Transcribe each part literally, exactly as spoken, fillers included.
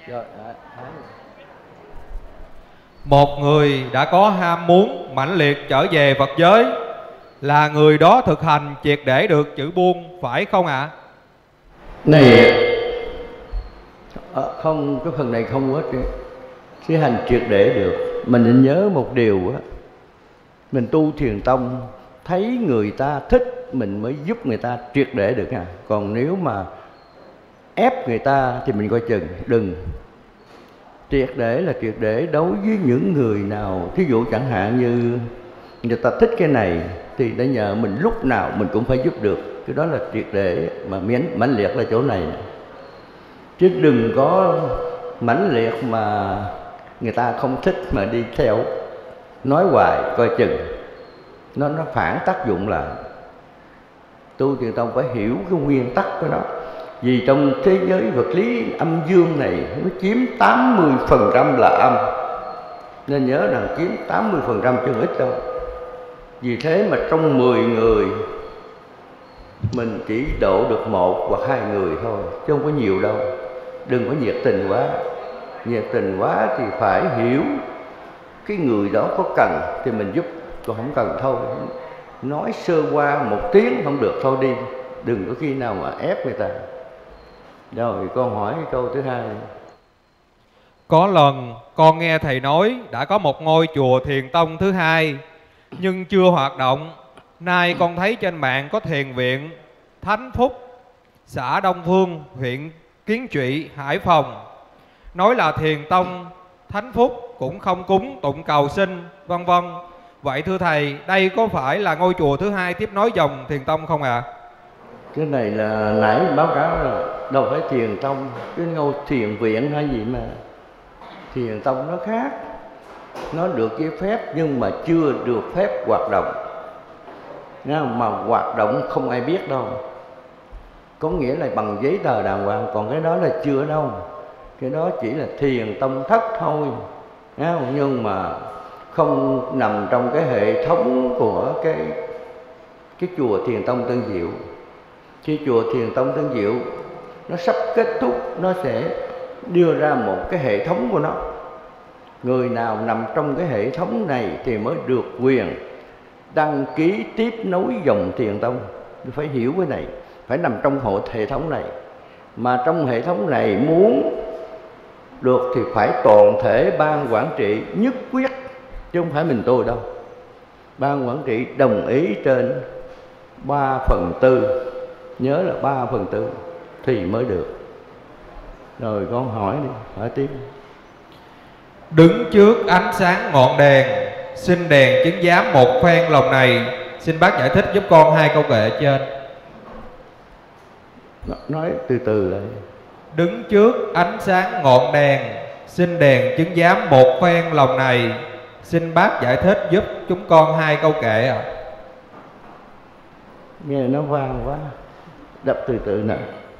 Rồi, à, một người đã có ham muốn mãnh liệt trở về Phật giới là người đó thực hành triệt để được chữ buông, phải không ạ? À? Này à, không, cái phần này không có thực hành triệt để được. Mình nên nhớ một điều á, mình tu thiền tông thấy người ta thích mình mới giúp người ta triệt để được à. Còn nếu mà ép người ta thì mình coi chừng, đừng. Triệt để là triệt để đối với những người nào, thí dụ chẳng hạn như người ta thích cái này thì đã nhờ mình lúc nào mình cũng phải giúp được. Cái đó là triệt để, mà miễn mãnh liệt là chỗ này. Chứ đừng có mãnh liệt mà người ta không thích mà đi theo nói hoài, coi chừng nó nó phản tác dụng lại. Tu thiền tông phải hiểu cái nguyên tắc của nó. Vì trong thế giới vật lý âm dương này nó chiếm tám mươi phần trăm là âm, nên nhớ rằng chiếm tám mươi phần trăm chứ không ít đâu. Vì thế mà trong mười người mình chỉ độ được một hoặc hai người thôi, chứ không có nhiều đâu. Đừng có nhiệt tình quá. Nhiệt tình quá thì phải hiểu cái người đó có cần thì mình giúp, còn không cần thôi. Nói sơ qua một tiếng không được thôi đi. Đừng có khi nào mà ép người ta. Rồi con hỏi cái câu thứ hai. Có lần con nghe thầy nói đã có một ngôi chùa thiền tông thứ hai nhưng chưa hoạt động. Nay con thấy trên mạng có thiền viện Thánh Phúc, xã Đông Phương, huyện Kiến Thụy, Hải Phòng, nói là thiền tông Thánh Phúc cũng không cúng tụng cầu sinh vân vân. Vậy thưa thầy, đây có phải là ngôi chùa thứ hai tiếp nối dòng thiền tông không ạ? À? Cái này là nãy báo cáo là đâu phải thiền tông, cái ngôi thiền viện hay gì mà. Thiền tông nó khác, nó được giấy phép nhưng mà chưa được phép hoạt động. Mà hoạt động không ai biết đâu. Có nghĩa là bằng giấy tờ đàng hoàng, còn cái đó là chưa đâu. Cái đó chỉ là thiền tông thất thôi. Nhưng mà không nằm trong cái hệ thống của cái, cái chùa thiền tông Tân Diệu. Khi chùa thiền tông Tân Diệu nó sắp kết thúc, nó sẽ đưa ra một cái hệ thống của nó. Người nào nằm trong cái hệ thống này thì mới được quyền đăng ký tiếp nối dòng thiền tông. Phải hiểu cái này, phải nằm trong hộ hệ thống này. Mà trong hệ thống này muốn được thì phải toàn thể ban quản trị nhất quyết, chứ không phải mình tôi đâu. Ban quản trị đồng ý trên ba phần tư, nhớ là ba phần tư thì mới được. Rồi con hỏi đi, hỏi tiếp. Đứng trước ánh sáng ngọn đèn, xin đèn chứng giám một phen lòng này. Xin bác giải thích giúp con hai câu kệ trên. Nói từ từ lại. Đứng trước ánh sáng ngọn đèn, xin đèn chứng giám một phen lòng này. Xin bác giải thích giúp chúng con hai câu kệ ạ. À. Nghe nó vang quá, đọc từ từ nè.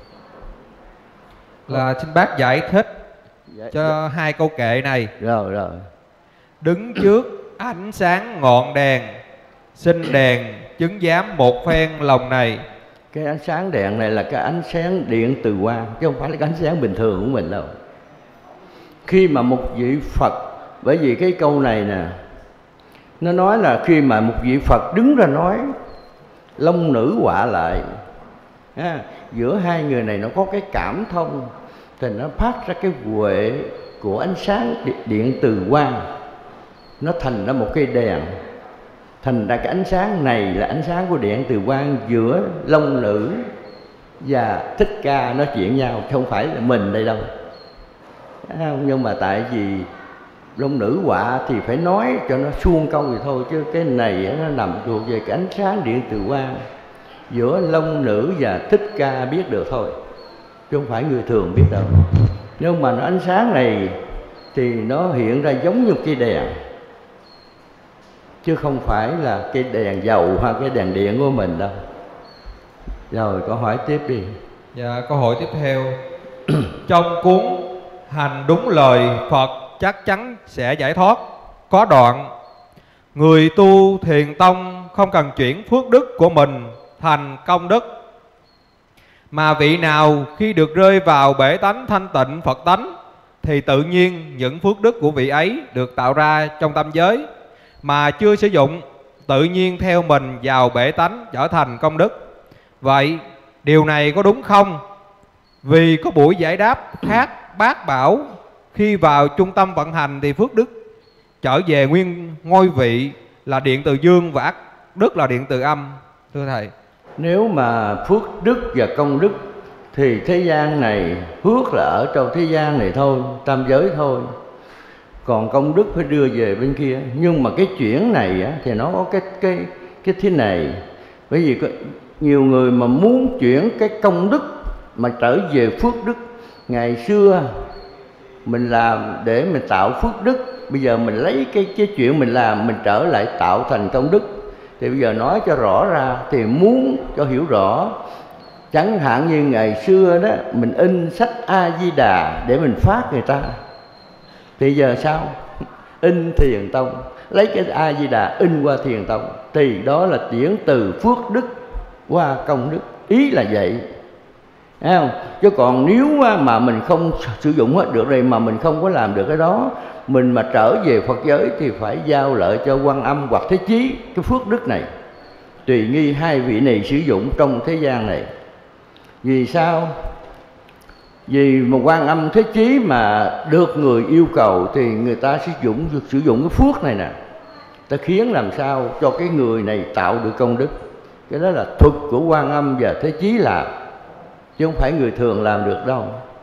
Là xin bác giải thích dạ, cho dạ. hai câu kệ này. Rồi rồi. Đứng trước ánh sáng ngọn đèn, xin đèn chứng giám một phen lòng này. Cái ánh sáng đèn này là cái ánh sáng điện từ quang, chứ không phải là cái ánh sáng bình thường của mình đâu. Khi mà một vị Phật, bởi vì cái câu này nè, nó nói là khi mà một vị Phật đứng ra nói, long nữ họa lại, à, giữa hai người này nó có cái cảm thông, thì nó phát ra cái huệ của ánh sáng điện từ quang, nó thành ra một cây đèn. Thành ra cái ánh sáng này là ánh sáng của điện từ quang giữa long nữ và Thích Ca nói chuyện nhau, chứ không phải là mình đây đâu. Nhưng mà tại vì long nữ họa thì phải nói cho nó suông câu thì thôi, chứ cái này nó nằm thuộc về cái ánh sáng điện từ quang giữa long nữ và Thích Ca biết được thôi, chứ không phải người thường biết đâu. Nhưng mà nó ánh sáng này thì nó hiện ra giống như cây đèn, chứ không phải là cái đèn dầu hoặc cái đèn điện của mình đâu. Rồi câu hỏi tiếp đi. Dạ, câu hỏi tiếp theo. Trong cuốn Hành đúng lời Phật chắc chắn sẽ giải thoát có đoạn: người tu thiền tông không cần chuyển phước đức của mình thành công đức, mà vị nào khi được rơi vào bể tánh thanh tịnh Phật tánh thì tự nhiên những phước đức của vị ấy được tạo ra trong tâm giới mà chưa sử dụng, tự nhiên theo mình vào bể tánh trở thành công đức. Vậy điều này có đúng không? Vì có buổi giải đáp khác bác bảo khi vào trung tâm vận hành thì phước đức trở về nguyên ngôi vị là điện từ dương và ác đức là điện từ âm. Thưa Thầy, nếu mà phước đức và công đức thì thế gian này, phước là ở trong thế gian này thôi, tam giới thôi, còn công đức phải đưa về bên kia. Nhưng mà cái chuyển này á, thì nó có cái cái cái thế này, bởi vì có nhiều người mà muốn chuyển cái công đức mà trở về phước đức. Ngày xưa mình làm để mình tạo phước đức, bây giờ mình lấy cái cái chuyện mình làm mình trở lại tạo thành công đức. Thì bây giờ nói cho rõ ra, thì muốn cho hiểu rõ, chẳng hạn như ngày xưa đó mình in sách A Di Đà để mình phát người ta, thì giờ sao? In Thiền Tông, lấy cái A Di Đà in qua Thiền Tông, thì đó là chuyển từ phước đức qua công đức, ý là vậy. Thấy không? Chứ còn nếu mà mình không sử dụng hết được rồi, mà mình không có làm được cái đó, mình mà trở về Phật giới thì phải giao lợi cho Quan Âm hoặc Thế Chí cái phước đức này, tùy nghi hai vị này sử dụng trong thế gian này. Vì sao? Vì một Quan Âm Thế Chí mà được người yêu cầu thì người ta sử dụng sử dụng cái phước này nè, ta khiến làm sao cho cái người này tạo được công đức. Cái đó là thuật của Quan Âm và Thế Chí làm, chứ không phải người thường làm được đâu.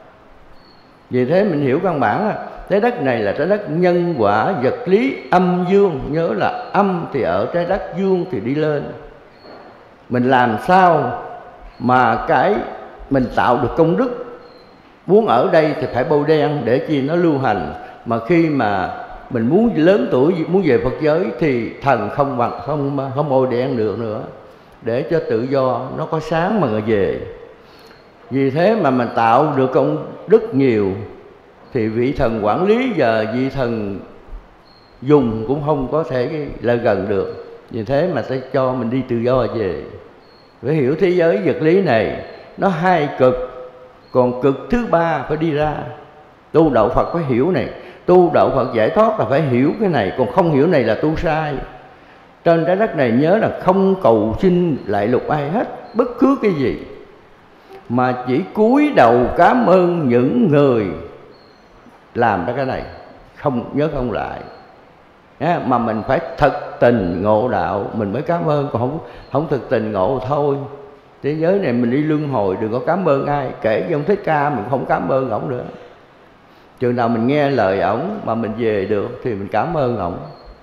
Vì thế mình hiểu căn bản á, trái đất này là trái đất nhân quả vật lý âm dương. Nhớ là âm thì ở trái đất, dương thì đi lên. Mình làm sao mà cái mình tạo được công đức, muốn ở đây thì phải bôi đen để chi nó lưu hành. Mà khi mà mình muốn lớn tuổi, muốn về Phật giới thì thần không bằng không không bôi đen được nữa, để cho tự do nó có sáng mà người về. Vì thế mà mình tạo được công đức nhiều thì vị thần quản lý và vị thần dùng cũng không có thể lại gần được. Vì thế mà sẽ cho mình đi tự do về. Phải hiểu thế giới vật lý này nó hai cực, còn cực thứ ba phải đi ra. Tu đạo Phật phải hiểu này, tu đạo Phật giải thoát là phải hiểu cái này, còn không hiểu này là tu sai. Trên trái đất này nhớ là không cầu xin lại lục ai hết, bất cứ cái gì, mà chỉ cúi đầu cảm ơn những người làm ra cái này, không nhớ không lại. Mà mình phải thật tình ngộ đạo mình mới cảm ơn, còn không không thực tình ngộ thôi. Thế giới này mình đi luân hồi đừng có cảm ơn ai, kể như ông Thích Ca mình không cảm ơn ổng nữa. Chừng nào mình nghe lời ổng mà mình về được thì mình cảm ơn ổng.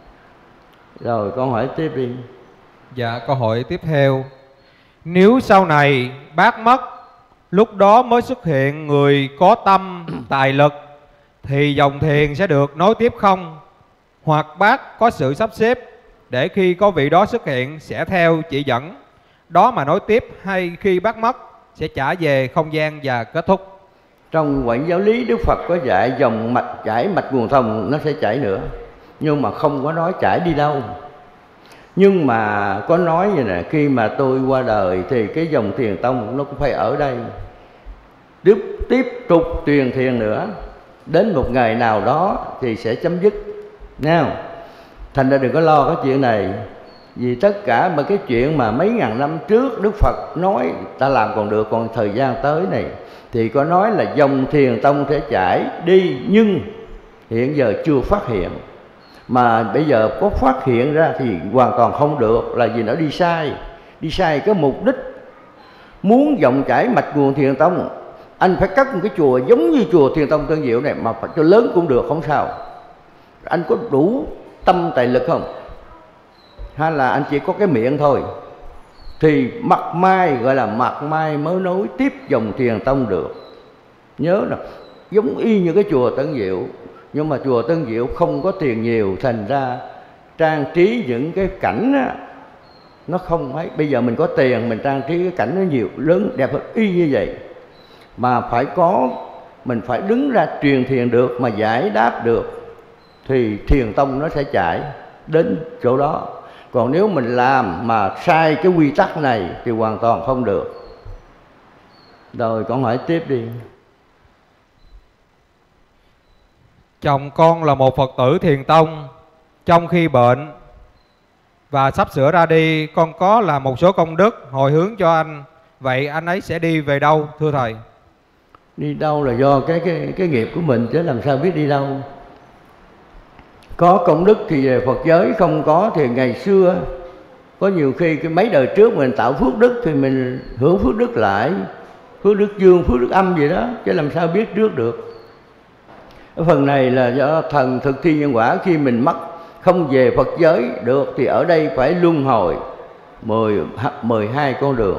Rồi con hỏi tiếp đi. Dạ, câu hỏi tiếp theo. Nếu sau này bác mất, lúc đó mới xuất hiện người có tâm, tài lực, thì dòng thiền sẽ được nối tiếp không? Hoặc bác có sự sắp xếp để khi có vị đó xuất hiện sẽ theo chỉ dẫn đó mà nối tiếp, hay khi bác mất sẽ trả về không gian và kết thúc? Trong Quảng giáo lý Đức Phật có dạy dòng mạch chảy mạch nguồn thông nó sẽ chảy nữa, nhưng mà không có nói chảy đi đâu. Nhưng mà có nói như nè, khi mà tôi qua đời thì cái dòng Thiền Tông nó cũng phải ở đây, tiếp, tiếp tục truyền thiền nữa. Đến một ngày nào đó thì sẽ chấm dứt nha. Thành ra đừng có lo cái chuyện này. Vì tất cả mà cái chuyện mà mấy ngàn năm trước Đức Phật nói ta làm còn được, còn thời gian tới này thì có nói là dòng Thiền Tông sẽ chảy đi, nhưng hiện giờ chưa phát hiện. Mà bây giờ có phát hiện ra thì hoàn toàn không được, là vì nó đi sai. Đi sai cái mục đích. Muốn dòng chảy mạch nguồn Thiền Tông, anh phải cất một cái chùa giống như chùa Thiền Tông Tân Diệu này, mà phải cho lớn cũng được, không sao. Anh có đủ tâm tài lực không? Hay là anh chỉ có cái miệng thôi? Thì mặt mai, gọi là mặt mai mới nối tiếp dòng Thiền Tông được. Nhớ là giống y như cái chùa Tân Diệu, nhưng mà chùa Tân Diệu không có tiền nhiều, thành ra trang trí những cái cảnh á, nó không ấy. Bây giờ mình có tiền mình trang trí cái cảnh nó nhiều, lớn, đẹp hơn y như vậy. Mà phải có, mình phải đứng ra truyền thiền được, mà giải đáp được, thì Thiền Tông nó sẽ chảy đến chỗ đó. Còn nếu mình làm mà sai cái quy tắc này thì hoàn toàn không được. Rồi con hỏi tiếp đi. Chồng con là một Phật tử Thiền Tông. Trong khi bệnh và sắp sửa ra đi, con có làm một số công đức hồi hướng cho anh. Vậy anh ấy sẽ đi về đâu thưa thầy? Đi đâu là do cái cái cái nghiệp của mình chứ làm sao biết đi đâu. Có công đức thì về Phật giới, không có thì ngày xưa có nhiều khi cái mấy đời trước mình tạo phước đức thì mình hưởng phước đức lại, phước đức dương, phước đức âm gì đó, chứ làm sao biết trước được. Cái phần này là do thần thực thi nhân quả. Khi mình mất không về Phật giới được thì ở đây phải luân hồi mười, mười hai con đường,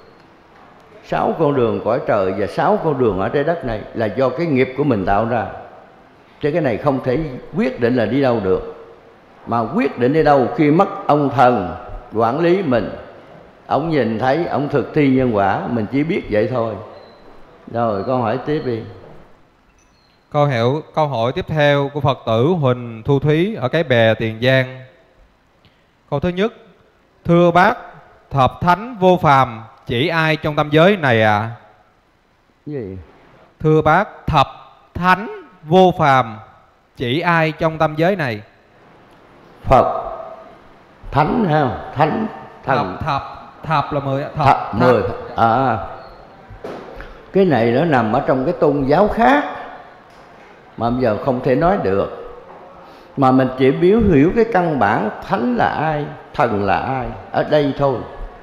sáu con đường cõi trời và sáu con đường ở trái đất này là do cái nghiệp của mình tạo ra. Chứ cái này không thể quyết định là đi đâu được. Mà quyết định đi đâu khi mất ông thần quản lý mình, ông nhìn thấy, ông thực thi nhân quả, mình chỉ biết vậy thôi. Rồi con hỏi tiếp đi. Câu hiểu câu hỏi tiếp theo của Phật tử Huỳnh Thu Thúy ở Cái Bè, Tiền Giang. Câu thứ nhất: thưa bác, thập thánh vô phàm chỉ ai trong tam giới này ạ? À? Gì? Thưa bác, thập thánh vô phàm chỉ ai trong tam giới này? Phật, thánh ha, thánh, thần. Thập, thập, thập là mười, thập, thập, mười. À, cái này nó nằm ở trong cái tôn giáo khác mà bây giờ không thể nói được. Mà mình chỉ biểu hiểu cái căn bản thánh là ai, thần là ai ở đây thôi.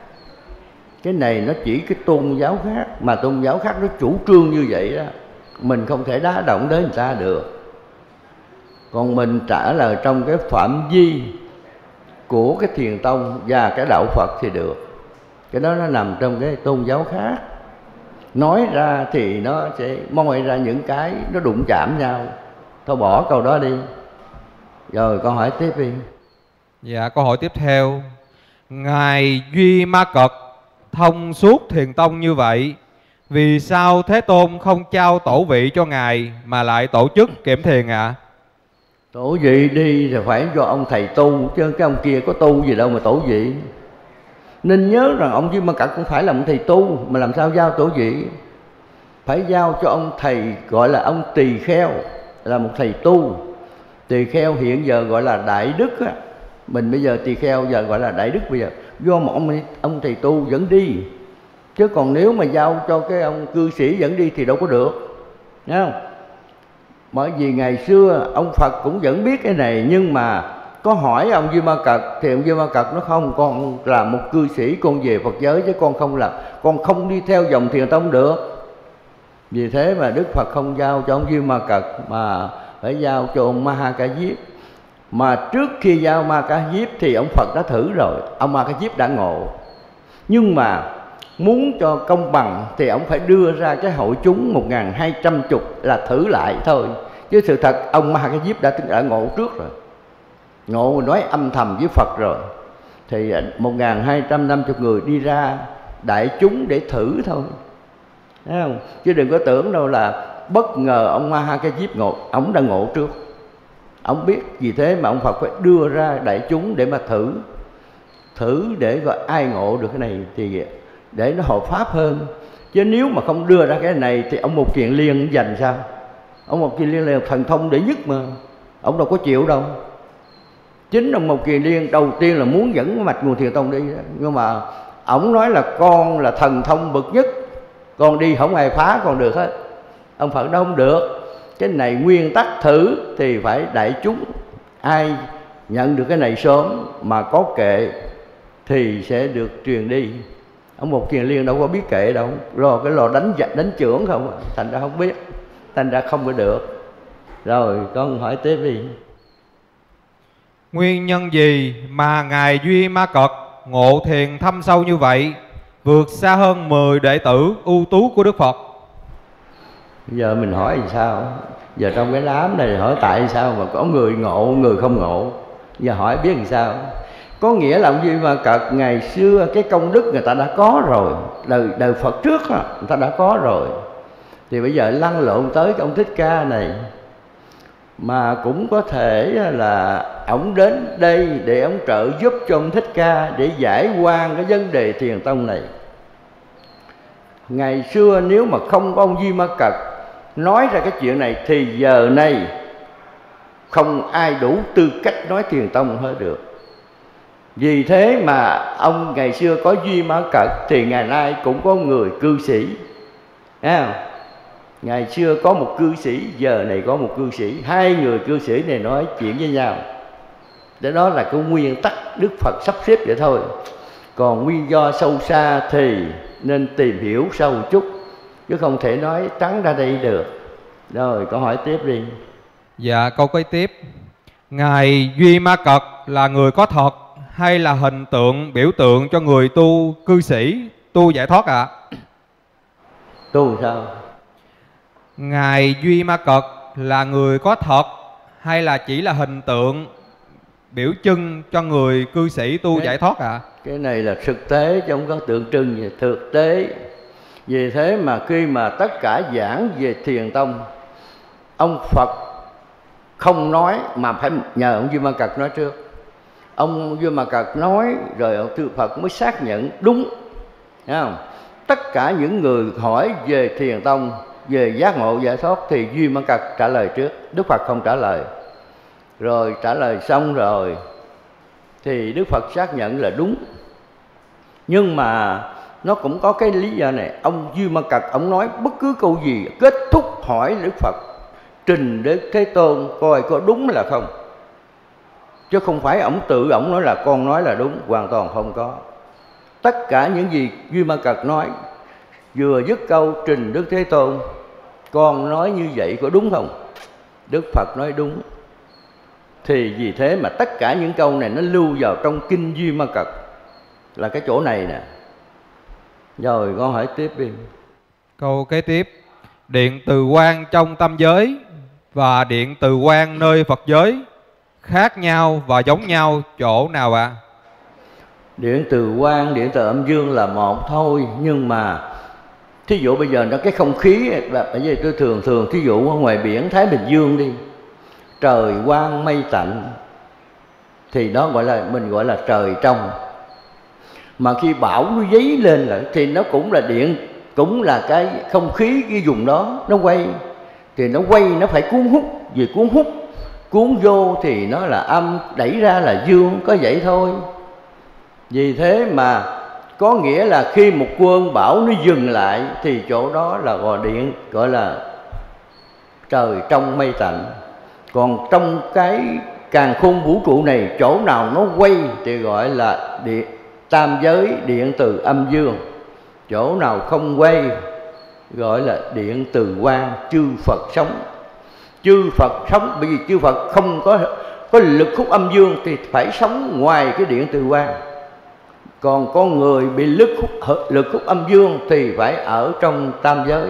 Cái này nó chỉ cái tôn giáo khác, mà tôn giáo khác nó chủ trương như vậy đó, mình không thể đá động đến người ta được. Còn mình trả lời trong cái phạm vi của cái Thiền Tông và cái đạo Phật thì được. Cái đó nó nằm trong cái tôn giáo khác. Nói ra thì nó sẽ moi ra những cái nó đụng chạm nhau. Thôi bỏ câu đó đi. Rồi con hỏi tiếp đi. Dạ, câu hỏi tiếp theo: Ngài Duy Ma Cật thông suốt Thiền Tông như vậy, vì sao Thế Tôn không trao tổ vị cho Ngài mà lại tổ chức kiểm thiền ạ? À? Tổ vị đi thì phải do ông thầy tu, chứ cái ông kia có tu gì đâu mà tổ vị. Nên nhớ rằng ông Duy Ma Cật cũng phải là một thầy tu, mà làm sao giao tổ vị? Phải giao cho ông thầy gọi là ông Tỳ Kheo, là một thầy tu. Tỳ Kheo hiện giờ gọi là Đại Đức á. Mình bây giờ Tỳ Kheo giờ gọi là Đại Đức bây giờ. Do một ông, ông thầy tu dẫn đi. Chứ còn nếu mà giao cho cái ông cư sĩ dẫn đi thì đâu có được. Thấy không? Bởi vì ngày xưa ông Phật cũng vẫn biết cái này, nhưng mà có hỏi ông Duy Ma Cật thì ông Duy Ma Cật nó không, con là một cư sĩ, con về Phật giới chứ con không là con không đi theo dòng Thiền Tông được. Vì thế mà Đức Phật không giao cho ông Duy Ma Cật mà phải giao cho ông Ma Ha Ca Diếp. Mà trước khi giao Ma Ca Diếp thì ông Phật đã thử rồi, ông Ma Ca Diếp đã ngộ. Nhưng mà muốn cho công bằng thì ông phải đưa ra cái hội chúng một nghìn hai trăm chục là thử lại thôi. Chứ sự thật ông Ma Ha Ca Diếp đã, đã ngộ trước rồi, ngộ nói âm thầm với Phật rồi. Thì một nghìn hai trăm năm mươi người đi ra đại chúng để thử thôi. Thấy không? Chứ đừng có tưởng đâu là bất ngờ ông Ma Ha Ca Diếp ngộ, ông đã ngộ trước. Ông biết, vì thế mà ông Phật phải đưa ra đại chúng để mà thử. Thử để gọi ai ngộ được cái này thì để nó hợp pháp hơn. Chứ nếu mà không đưa ra cái này thì ông Mục Kiền Liên dành sao? Ông Mục Kiền Liên là thần thông đệ nhất mà, ông đâu có chịu đâu. Chính ông Mục Kiền Liên đầu tiên là muốn dẫn cái mạch nguồn Thiền Tông đi đó. Nhưng mà ông nói là con là thần thông bậc nhất, con đi không ai phá con được hết. Ông Phật đâu không được. Cái này nguyên tắc thử thì phải đại chúng, ai nhận được cái này sớm mà có kệ thì sẽ được truyền đi. Ông Mục Kiền Liên đâu có biết kệ đâu, rồi cái lò đánh giặc đánh chưởng không, thành ra không biết, thành ra không có được. Rồi con hỏi tiếp đi. Nguyên nhân gì mà Ngài Duy Ma Cật ngộ thiền thâm sâu như vậy, vượt xa hơn mười đệ tử ưu tú của Đức Phật? Giờ mình hỏi thì sao? Giờ trong cái đám này hỏi tại sao mà có người ngộ, người không ngộ. Giờ hỏi biết làm sao? Có nghĩa là ông Duy Ma Cật ngày xưa cái công đức người ta đã có rồi, đời, đời Phật trước đó, người ta đã có rồi. Thì bây giờ lăn lộn tới cái ông Thích Ca này. Mà cũng có thể là ông đến đây để ông trợ giúp cho ông Thích Ca để giải quan cái vấn đề Thiền Tông này. Ngày xưa nếu mà không có ông Duy Ma Cật nói ra cái chuyện này thì giờ này không ai đủ tư cách nói thiền tông hết được. Vì thế mà ông ngày xưa có Duy Ma Cật thì ngày nay cũng có người cư sĩ. Thấy không? Ngày xưa có một cư sĩ, giờ này có một cư sĩ. Hai người cư sĩ này nói chuyện với nhau. Để đó là cái nguyên tắc Đức Phật sắp xếp vậy thôi. Còn nguyên do sâu xa thì nên tìm hiểu sâu chút, chứ không thể nói trắng ra đây được. Rồi câu hỏi tiếp đi. Dạ, câu kế tiếp. Ngài Duy Ma Cật là người có thật hay là hình tượng biểu tượng cho người tu cư sĩ tu giải thoát ạ? À? Tu sao? Ngài Duy Ma Cật là người có thật hay là chỉ là hình tượng biểu trưng cho người cư sĩ tu cái, giải thoát ạ? À? Cái này là thực tế chứ không có tượng trưng gì, thực tế. Vì thế mà khi mà tất cả giảng về thiền tông, ông Phật không nói mà phải nhờ ông Duy Ma Cật nói trước. Ông Duy Ma Cật nói rồi ông Tư Phật mới xác nhận đúng. Thấy không? Tất cả những người hỏi về thiền tông, về giác ngộ giải thoát thì Duy Ma Cật trả lời trước, Đức Phật không trả lời. Rồi trả lời xong rồi thì Đức Phật xác nhận là đúng. Nhưng mà nó cũng có cái lý do này. Ông Duy Ma Cật ông nói bất cứ câu gì kết thúc hỏi Đức Phật trình Đức Thế Tôn coi có đúng là không, chứ không phải ông tự ông nói là con nói là đúng, hoàn toàn không có. Tất cả những gì Duy Ma Cật nói, vừa dứt câu trình Đức Thế Tôn con nói như vậy có đúng không, Đức Phật nói đúng. Thì vì thế mà tất cả những câu này nó lưu vào trong kinh Duy Ma Cật, là cái chỗ này nè. Rồi con hỏi tiếp đi. Câu kế tiếp. Điện từ quan trong tâm giới và điện từ quan nơi Phật giới khác nhau và giống nhau chỗ nào ạ? À? Điện từ quan, điện từ âm dương là một thôi. Nhưng mà thí dụ bây giờ nó cái không khí, bởi vì tôi thường thường thí dụ ở ngoài biển Thái Bình Dương đi, trời quang mây tạnh thì đó gọi là mình gọi là trời trong. Mà khi bão nó dấy lên là thì nó cũng là điện, cũng là cái không khí cái vùng đó nó quay, thì nó quay nó phải cuốn hút. Vì cuốn hút, cuốn vô thì nó là âm, đẩy ra là dương, có vậy thôi. Vì thế mà có nghĩa là khi một cơn bão nó dừng lại thì chỗ đó là gọi điện, gọi là trời trong mây tạnh. Còn trong cái càn khôn vũ trụ này, chỗ nào nó quay thì gọi là điện tam giới, điện từ âm dương. Chỗ nào không quay gọi là điện từ quang, chư Phật sống. Chư Phật sống bởi vì chư Phật không có có lực hút âm dương thì phải sống ngoài cái điện từ quang. Còn con người bị lực hút, lực hút âm dương thì phải ở trong tam giới.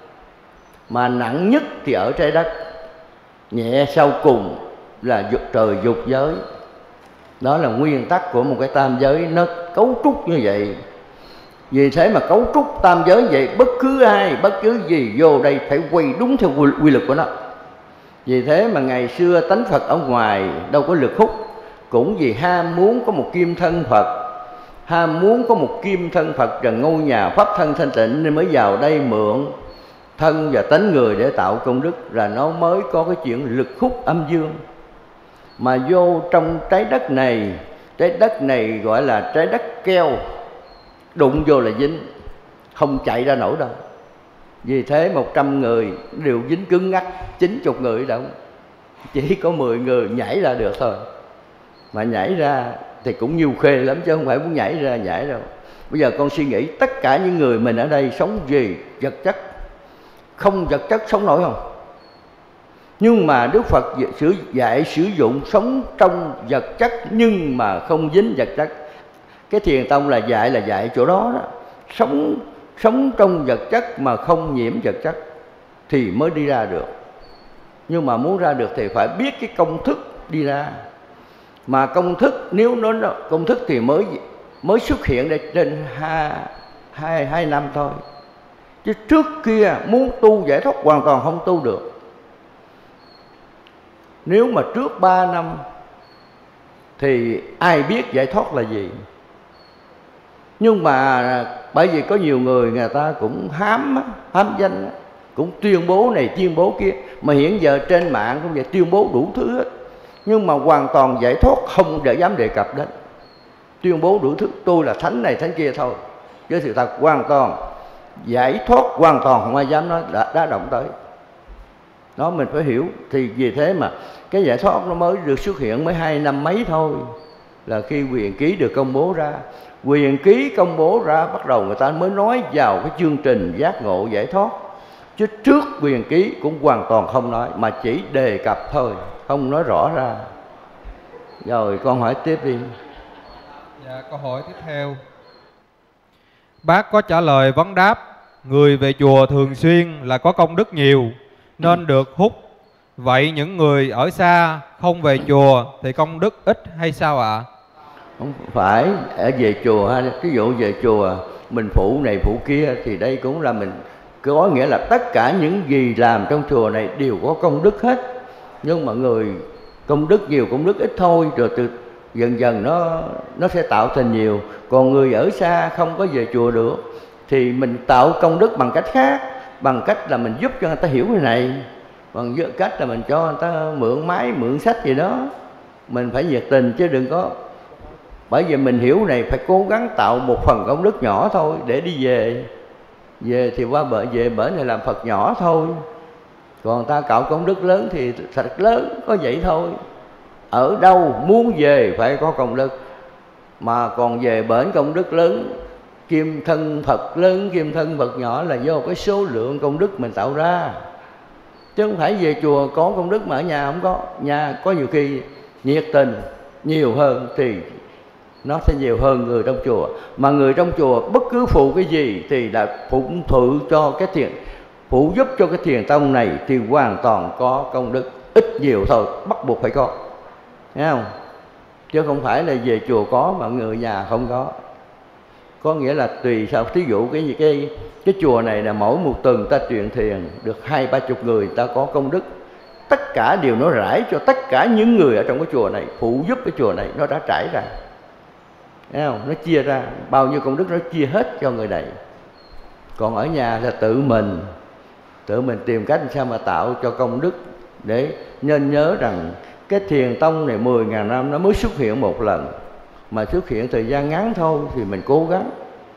Mà nặng nhất thì ở trái đất, nhẹ sau cùng là trời dục giới. Đó là nguyên tắc của một cái tam giới, nó cấu trúc như vậy. Vì thế mà cấu trúc tam giới vậy, bất cứ ai, bất cứ gì vô đây phải quay đúng theo quy, quy luật của nó. Vì thế mà ngày xưa tánh Phật ở ngoài đâu có lực hút, cũng vì ham muốn có một kim thân Phật, ham muốn có một kim thân Phật và ngôi nhà pháp thân thanh tịnh, nên mới vào đây mượn thân và tánh người để tạo công đức, là nó mới có cái chuyện lực hút âm dương. Mà vô trong trái đất này, trái đất này gọi là trái đất keo, đụng vô là dính, không chạy ra nổi đâu. Vì thế một trăm người đều dính cứng ngắc, chín mươi người đâu, chỉ có mười người nhảy ra được thôi. Mà nhảy ra thì cũng nhiều khê lắm, chứ không phải muốn nhảy ra nhảy đâu. Bây giờ con suy nghĩ tất cả những người mình ở đây sống gì vật chất, không vật chất sống nổi không? Nhưng mà Đức Phật sử dạy sử dụng sống trong vật chất nhưng mà không dính vật chất. Cái thiền tông là dạy là dạy chỗ đó đó. Sống sống trong vật chất mà không nhiễm vật chất thì mới đi ra được. Nhưng mà muốn ra được thì phải biết cái công thức đi ra. Mà công thức nếu nó công thức thì mới mới xuất hiện đây trên hai, hai, hai năm thôi. Chứ trước kia muốn tu giải thoát hoàn toàn không tu được. Nếu mà trước ba năm thì ai biết giải thoát là gì. Nhưng mà bởi vì có nhiều người người ta cũng hám, hám danh, cũng tuyên bố này tuyên bố kia. Mà hiện giờ trên mạng cũng vậy, tuyên bố đủ thứ hết. nhưng mà hoàn toàn giải thoát không để dám đề cập đến, tuyên bố đủ thứ tôi là thánh này thánh kia thôi, với sự thật hoàn toàn giải thoát hoàn toàn không ai dám nói đã, đã động tới. Đó mình phải hiểu. Thì vì thế mà cái giải thoát nó mới được xuất hiện mới hai năm mấy thôi, là khi quyền ký được công bố ra. Quyền ký công bố ra bắt đầu người ta mới nói vào cái chương trình giác ngộ giải thoát, chứ trước quyền ký cũng hoàn toàn không nói, mà chỉ đề cập thôi, không nói rõ ra. Rồi con hỏi tiếp đi. Dạ, câu hỏi tiếp theo. Bác có trả lời vấn đáp người về chùa thường xuyên là có công đức nhiều nên được hút. Vậy những người ở xa không về chùa thì công đức ít hay sao ạ? À? Không phải ở về chùa ha, ví dụ về chùa mình phụ này phụ kia thì đây cũng là mình có nghĩa là tất cả những gì làm trong chùa này đều có công đức hết. Nhưng mà người công đức nhiều công đức ít thôi, rồi từ dần dần nó nó sẽ tạo thành nhiều. Còn người ở xa không có về chùa được thì mình tạo công đức bằng cách khác, bằng cách là mình giúp cho người ta hiểu cái này, bằng cách là mình cho người ta mượn máy mượn sách gì đó. Mình phải nhiệt tình chứ đừng có, bởi vì mình hiểu này phải cố gắng tạo một phần công đức nhỏ thôi để đi về. Về thì qua bờ về bển này làm Phật nhỏ thôi. Còn ta tạo công đức lớn thì thật lớn, có vậy thôi. Ở đâu muốn về phải có công đức, mà còn về bển công đức lớn, kim thân Phật lớn, kim thân Phật nhỏ là do cái số lượng công đức mình tạo ra. Chứ không phải về chùa có công đức mà ở nhà không có. Nhà có nhiều khi nhiệt tình nhiều hơn thì nó sẽ nhiều hơn người trong chùa. Mà người trong chùa bất cứ phụ cái gì thì là phụng thự cho cái thiền, phụ giúp cho cái thiền tông này thì hoàn toàn có công đức, ít nhiều thôi, bắt buộc phải có, thấy không? Chứ không phải là về chùa có mà người nhà không có. Có nghĩa là tùy sao. Thí dụ cái cái cái chùa này là mỗi một tuần ta truyền thiền được hai ba chục người, ta có công đức. Tất cả đều nó rải cho tất cả những người ở trong cái chùa này, phụ giúp cái chùa này, nó đã trải ra, thấy không? Nó chia ra bao nhiêu công đức nó chia hết cho người này. Còn ở nhà là tự mình tự mình tìm cách làm sao mà tạo cho công đức. Để nên nhớ rằng cái thiền tông này mười ngàn năm nó mới xuất hiện một lần, mà xuất hiện thời gian ngắn thôi, thì mình cố gắng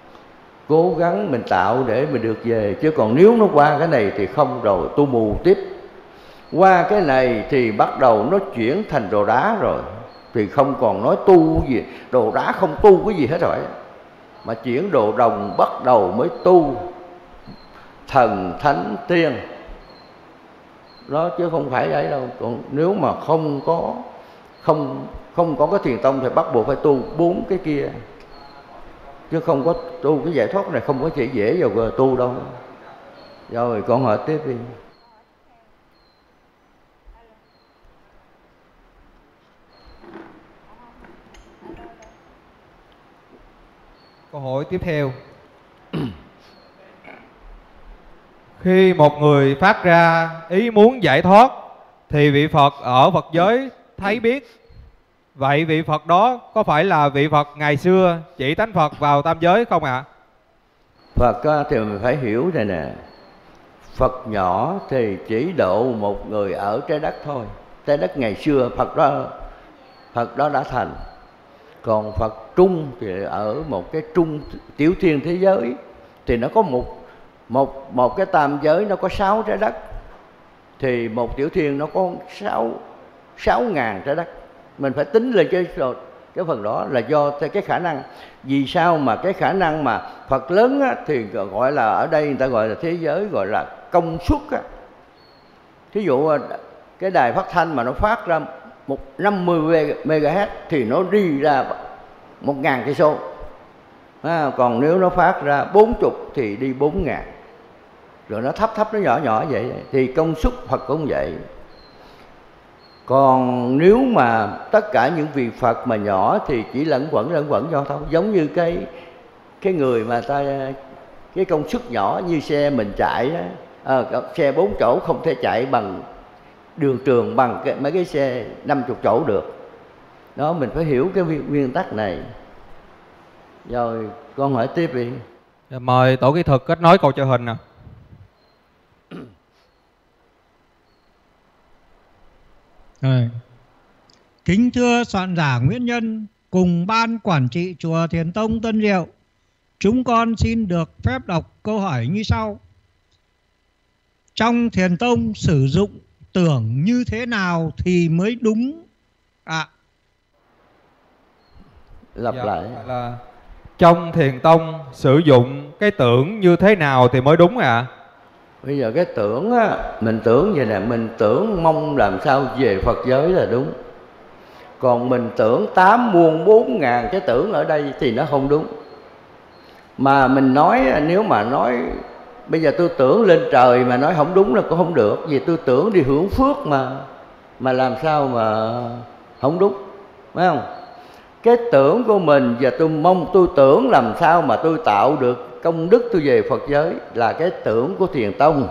cố gắng mình tạo để mình được về. Chứ còn nếu nó qua cái này thì không, rồi tu mù tiếp. Qua cái này thì bắt đầu nó chuyển thành đồ đá rồi, thì không còn nói tu gì, đồ đá không tu cái gì hết rồi, mà chuyển đồ đồng bắt đầu mới tu thần thánh tiên đó, chứ không phải vậy đâu. Còn nếu mà không có không không có cái thiền tông thì bắt buộc phải tu bốn cái kia, chứ không có tu cái giải thoát này không có chỉ dễ vào tu đâu. Rồi con hỏi tiếp đi. Câu hỏi tiếp theo. Khi một người phát ra ý muốn giải thoát thì vị Phật ở Phật giới thấy biết. Vậy vị Phật đó có phải là vị Phật ngày xưa chỉ tánh Phật vào tam giới không ạ? À? Phật thì mình phải hiểu này nè. Phật nhỏ thì chỉ độ một người ở trái đất thôi. Trái đất ngày xưa Phật đó Phật đó đã thành. Còn Phật trung thì ở một cái trung tiểu thiên thế giới, thì nó có một một một cái tam giới, nó có sáu trái đất, thì một tiểu thiên nó có sáu sáu ngàn trái đất. Mình phải tính lên cái cái phần đó là do cái khả năng. Vì sao mà cái khả năng mà Phật lớn á, thì gọi là ở đây người ta gọi là thế giới, gọi là công suất á. Thí dụ cái đài phát thanh mà nó phát ra một năm mươi mê-ga-héc thì nó đi ra một ngàn cây số. À, còn nếu nó phát ra bốn chục thì đi bốn ngàn. Rồi nó thấp thấp nó nhỏ nhỏ vậy. Thì công suất Phật cũng vậy. Còn nếu mà tất cả những vị Phật mà nhỏ thì chỉ lẫn quẩn lẫn quẩn cho thôi. Giống như cái cái người mà ta cái công suất nhỏ như xe mình chạy đó. À, xe bốn chỗ không thể chạy bằng đường trường bằng cái, mấy cái xe năm mươi chỗ được. Đó, mình phải hiểu cái nguyên tắc này. Rồi con hỏi tiếp đi. Mời tổ kỹ thuật kết nối câu trợ hình nè. Rồi. Kính thưa soạn giả Nguyễn Nhân cùng ban quản trị chùa Thiền Tông Tân Diệu, chúng con xin được phép đọc câu hỏi như sau. Trong Thiền Tông sử dụng tưởng như thế nào thì mới đúng ạ? À. Lặp dạ, lại là trong Thiền Tông sử dụng cái tưởng như thế nào thì mới đúng ạ? À? Bây giờ cái tưởng á, mình tưởng vậy nè, mình tưởng mong làm sao về Phật giới là đúng. Còn mình tưởng tám muôn bốn ngàn cái tưởng ở đây thì nó không đúng. Mà mình nói, nếu mà nói bây giờ tôi tưởng lên trời mà nói không đúng là cũng không được. Vì tôi tưởng đi hưởng phước mà Mà làm sao mà không đúng, phải không? Cái tưởng của mình và tôi mong tôi tưởng làm sao mà tôi tạo được công đức tôi về Phật giới là cái tưởng của Thiền Tông.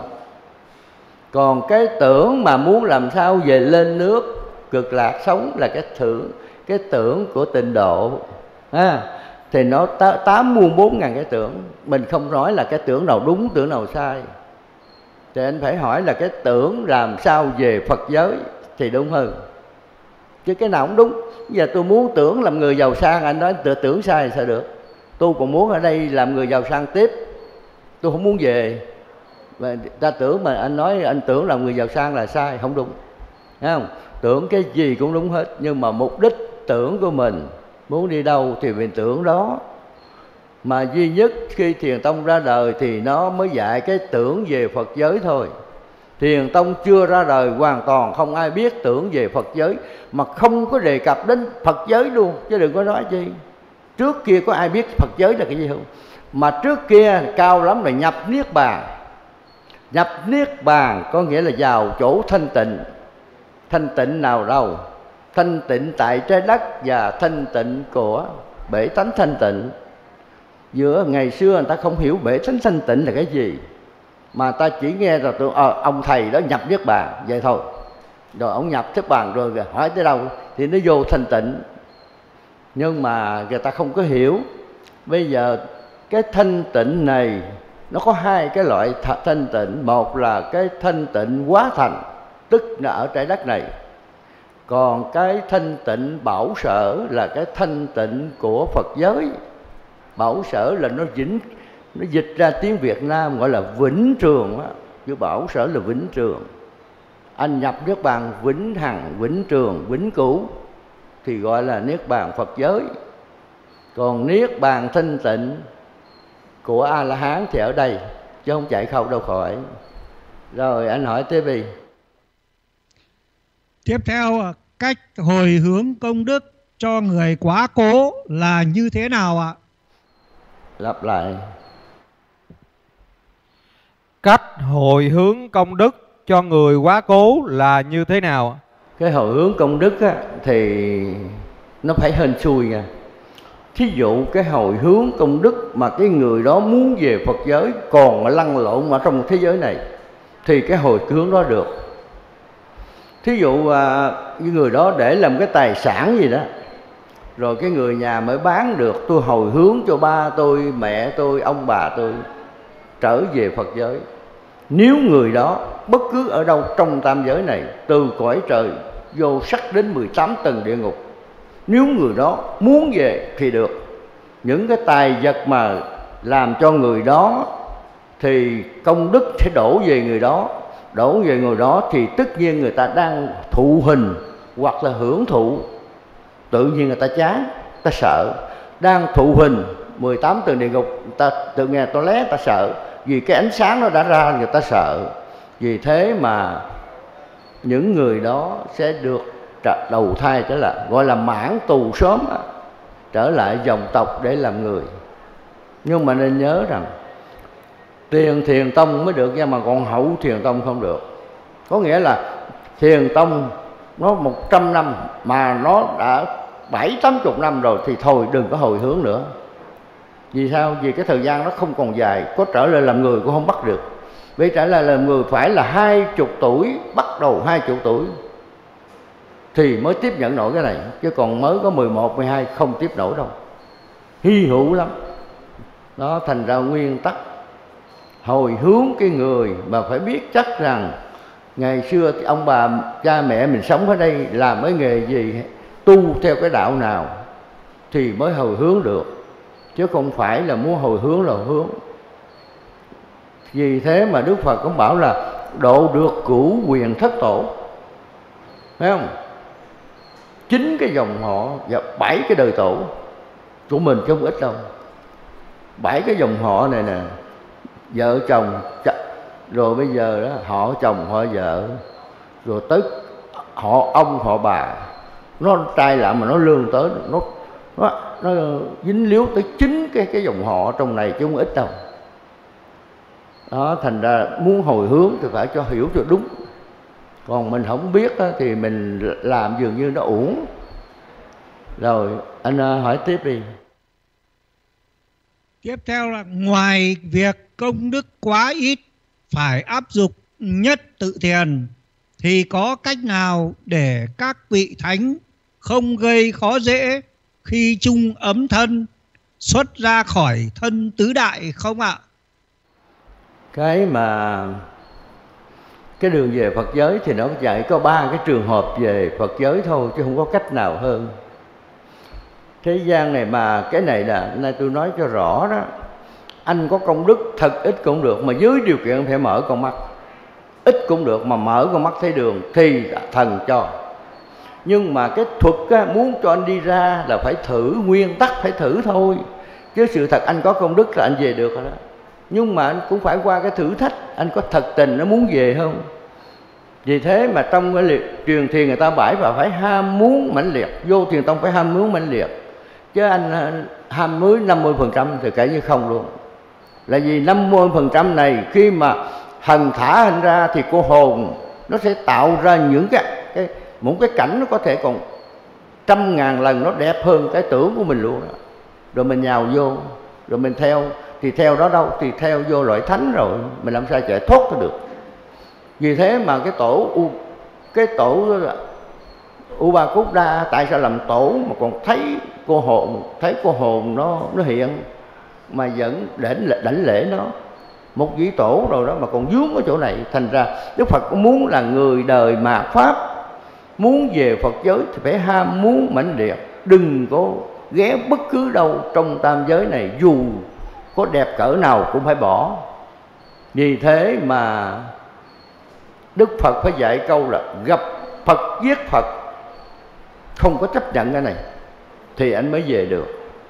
Còn cái tưởng mà muốn làm sao về lên nước cực lạc sống là cái tưởng cái tưởng của Tịnh Độ à, thì nó tám muôn bốn ngàn cái tưởng. Mình không nói là cái tưởng nào đúng, tưởng nào sai. Thì anh phải hỏi là cái tưởng làm sao về Phật giới thì đúng hơn. Chứ cái nào cũng đúng. Bây giờ tôi muốn tưởng làm người giàu sang, anh nói tự tưởng sai thì sao được. Tôi còn muốn ở đây làm người giàu sang tiếp, tôi không muốn về. Mà ta tưởng mà anh nói anh tưởng làm người giàu sang là sai, không đúng. Thấy không? Tưởng cái gì cũng đúng hết. Nhưng mà mục đích tưởng của mình muốn đi đâu thì mình tưởng đó. Mà duy nhất khi Thiền Tông ra đời thì nó mới dạy cái tưởng về Phật giới thôi. Thiền Tông chưa ra đời hoàn toàn không ai biết tưởng về Phật giới, mà không có đề cập đến Phật giới luôn, chứ đừng có nói chi. Trước kia có ai biết Phật giới là cái gì không? Mà trước kia cao lắm là nhập Niết Bàn. Nhập Niết Bàn có nghĩa là vào chỗ thanh tịnh. Thanh tịnh nào đâu? Thanh tịnh tại trái đất và thanh tịnh của bể tánh thanh tịnh. Giữa ngày xưa người ta không hiểu bể tánh thanh tịnh là cái gì, mà ta chỉ nghe rồi tôi à, ông thầy đó nhập Niết Bàn vậy thôi. Rồi ông nhập Niết Bàn rồi hỏi tới đâu thì nó vô thanh tịnh. Nhưng mà người ta không có hiểu. Bây giờ cái thanh tịnh này nó có hai cái loại thanh tịnh. Một là cái thanh tịnh hóa thành, tức là ở trái đất này. Còn cái thanh tịnh bảo sở là cái thanh tịnh của Phật giới. Bảo sở là nó vĩnh, nó dịch ra tiếng Việt Nam gọi là vĩnh trường á. Chứ bảo sở là vĩnh trường. Anh nhập Niết Bàn vĩnh hằng, vĩnh trường, vĩnh cửu thì gọi là Niết Bàn Phật giới. Còn Niết Bàn thanh tịnh của A-la-hán thì ở đây, chứ không chạy khâu đâu khỏi. Rồi anh hỏi tiếp đi. Tiếp theo, cách hồi hướng công đức cho người quá cố là như thế nào ạ? Lặp lại. Cách hồi hướng công đức cho người quá cố là như thế nào? Cái hồi hướng công đức á, thì nó phải hên xui nha. Thí dụ cái hồi hướng công đức mà cái người đó muốn về Phật giới còn mà lăn lộn ở trong thế giới này thì cái hồi hướng đó được. Thí dụ à, cái người đó để làm cái tài sản gì đó, rồi cái người nhà mới bán được, tôi hồi hướng cho ba tôi, mẹ tôi, ông bà tôi trở về Phật giới. Nếu người đó bất cứ ở đâu trong tam giới này, từ cõi trời vô sắc đến mười tám tầng địa ngục, nếu người đó muốn về thì được. Những cái tài vật mà làm cho người đó thì công đức sẽ đổ về người đó. Đổ về người đó thì tất nhiên người ta đang thụ hình hoặc là hưởng thụ, tự nhiên người ta chán, ta sợ. Đang thụ hình mười tám tầng địa ngục, người ta tự nghe tôi lé, ta sợ. Vì cái ánh sáng nó đã ra, người ta sợ. Vì thế mà những người đó sẽ được đầu thai trở lại, gọi là mãn tù sớm á, trở lại dòng tộc để làm người. Nhưng mà nên nhớ rằng tiền Thiền Tông mới được nha, mà còn hậu Thiền Tông không được. Có nghĩa là Thiền Tông nó một trăm năm mà nó đã bảy tám chục năm rồi thì thôi đừng có hồi hướng nữa. Vì sao? Vì cái thời gian nó không còn dài, có trở lại làm người cũng không bắt được. Vì trở lại làm người phải là hai chục tuổi, bắt đầu hai chục tuổi thì mới tiếp nhận nổi cái này. Chứ còn mới có mười một, mười hai không tiếp nổi đâu. Hy hữu lắm. Đó, thành ra nguyên tắc hồi hướng cái người mà phải biết chắc rằng ngày xưa ông bà cha mẹ mình sống ở đây làm cái nghề gì, tu theo cái đạo nào thì mới hồi hướng được, chứ không phải là muốn hồi hướng là hồi hướng. Vì thế mà Đức Phật cũng bảo là độ được cửu quyền thất tổ, thấy không? Chín cái dòng họ và bảy cái đời tổ của mình chứ không ít đâu. Bảy cái dòng họ này nè, vợ chồng, rồi bây giờ đó họ chồng họ vợ, rồi tới họ ông họ bà, nó trai lạ mà nó lương tới, nó nó, nó dính líu tới chín cái cái dòng họ trong này chứ không ít đâu. Đó, thành ra muốn hồi hướng thì phải cho hiểu cho đúng, còn mình không biết đó, thì mình làm dường như nó uổng. Rồi anh hỏi tiếp đi. Tiếp theo là ngoài việc công đức quá ít phải áp dụng nhất tự thiền, thì có cách nào để các vị thánh không gây khó dễ khi chung ấm thân xuất ra khỏi thân tứ đại không ạ? Cái mà cái đường về Phật giới thì nó dạy có ba cái trường hợp về Phật giới thôi, chứ không có cách nào hơn. Thế gian này mà cái này là nay tôi nói cho rõ đó, anh có công đức thật ít cũng được, mà dưới điều kiện phải mở con mắt. Ít cũng được mà mở con mắt thấy đường thì thần cho. Nhưng mà cái thuật á, muốn cho anh đi ra là phải thử, nguyên tắc phải thử thôi. Chứ sự thật anh có công đức là anh về được rồi đó. Nhưng mà anh cũng phải qua cái thử thách, anh có thật tình nó muốn về không? Vì thế mà trong cái liệt truyền thiền người ta bãi và phải ham muốn mãnh liệt, vô thiền tông phải ham muốn mãnh liệt. Chứ anh ham muốn năm mươi phần trăm thì kể như không luôn. Là vì năm mươi phần trăm này khi mà thần thả anh ra thì cô hồn nó sẽ tạo ra những cái, cái một cái cảnh nó có thể còn trăm ngàn lần nó đẹp hơn cái tưởng của mình luôn đó. Rồi mình nhào vô, rồi mình theo, thì theo đó đâu, thì theo vô loại thánh rồi, mình làm sao chạy thoát ra được. Vì thế mà cái tổ U, cái tổ U Ba Cúc Đa tại sao làm tổ mà còn thấy cô hồn, thấy cô hồn nó nó hiện mà vẫn đảnh lễ, đảnh lễ nó. Một vị tổ rồi đó mà còn vướng ở chỗ này. Thành ra Đức Phật cũng muốn là người đời mạt pháp, muốn về Phật giới thì phải ham muốn mãnh liệt, đừng có ghé bất cứ đâu trong tam giới này, dù có đẹp cỡ nào cũng phải bỏ. Vì thế mà Đức Phật phải dạy câu là gặp Phật giết Phật, không có chấp nhận cái này thì anh mới về được.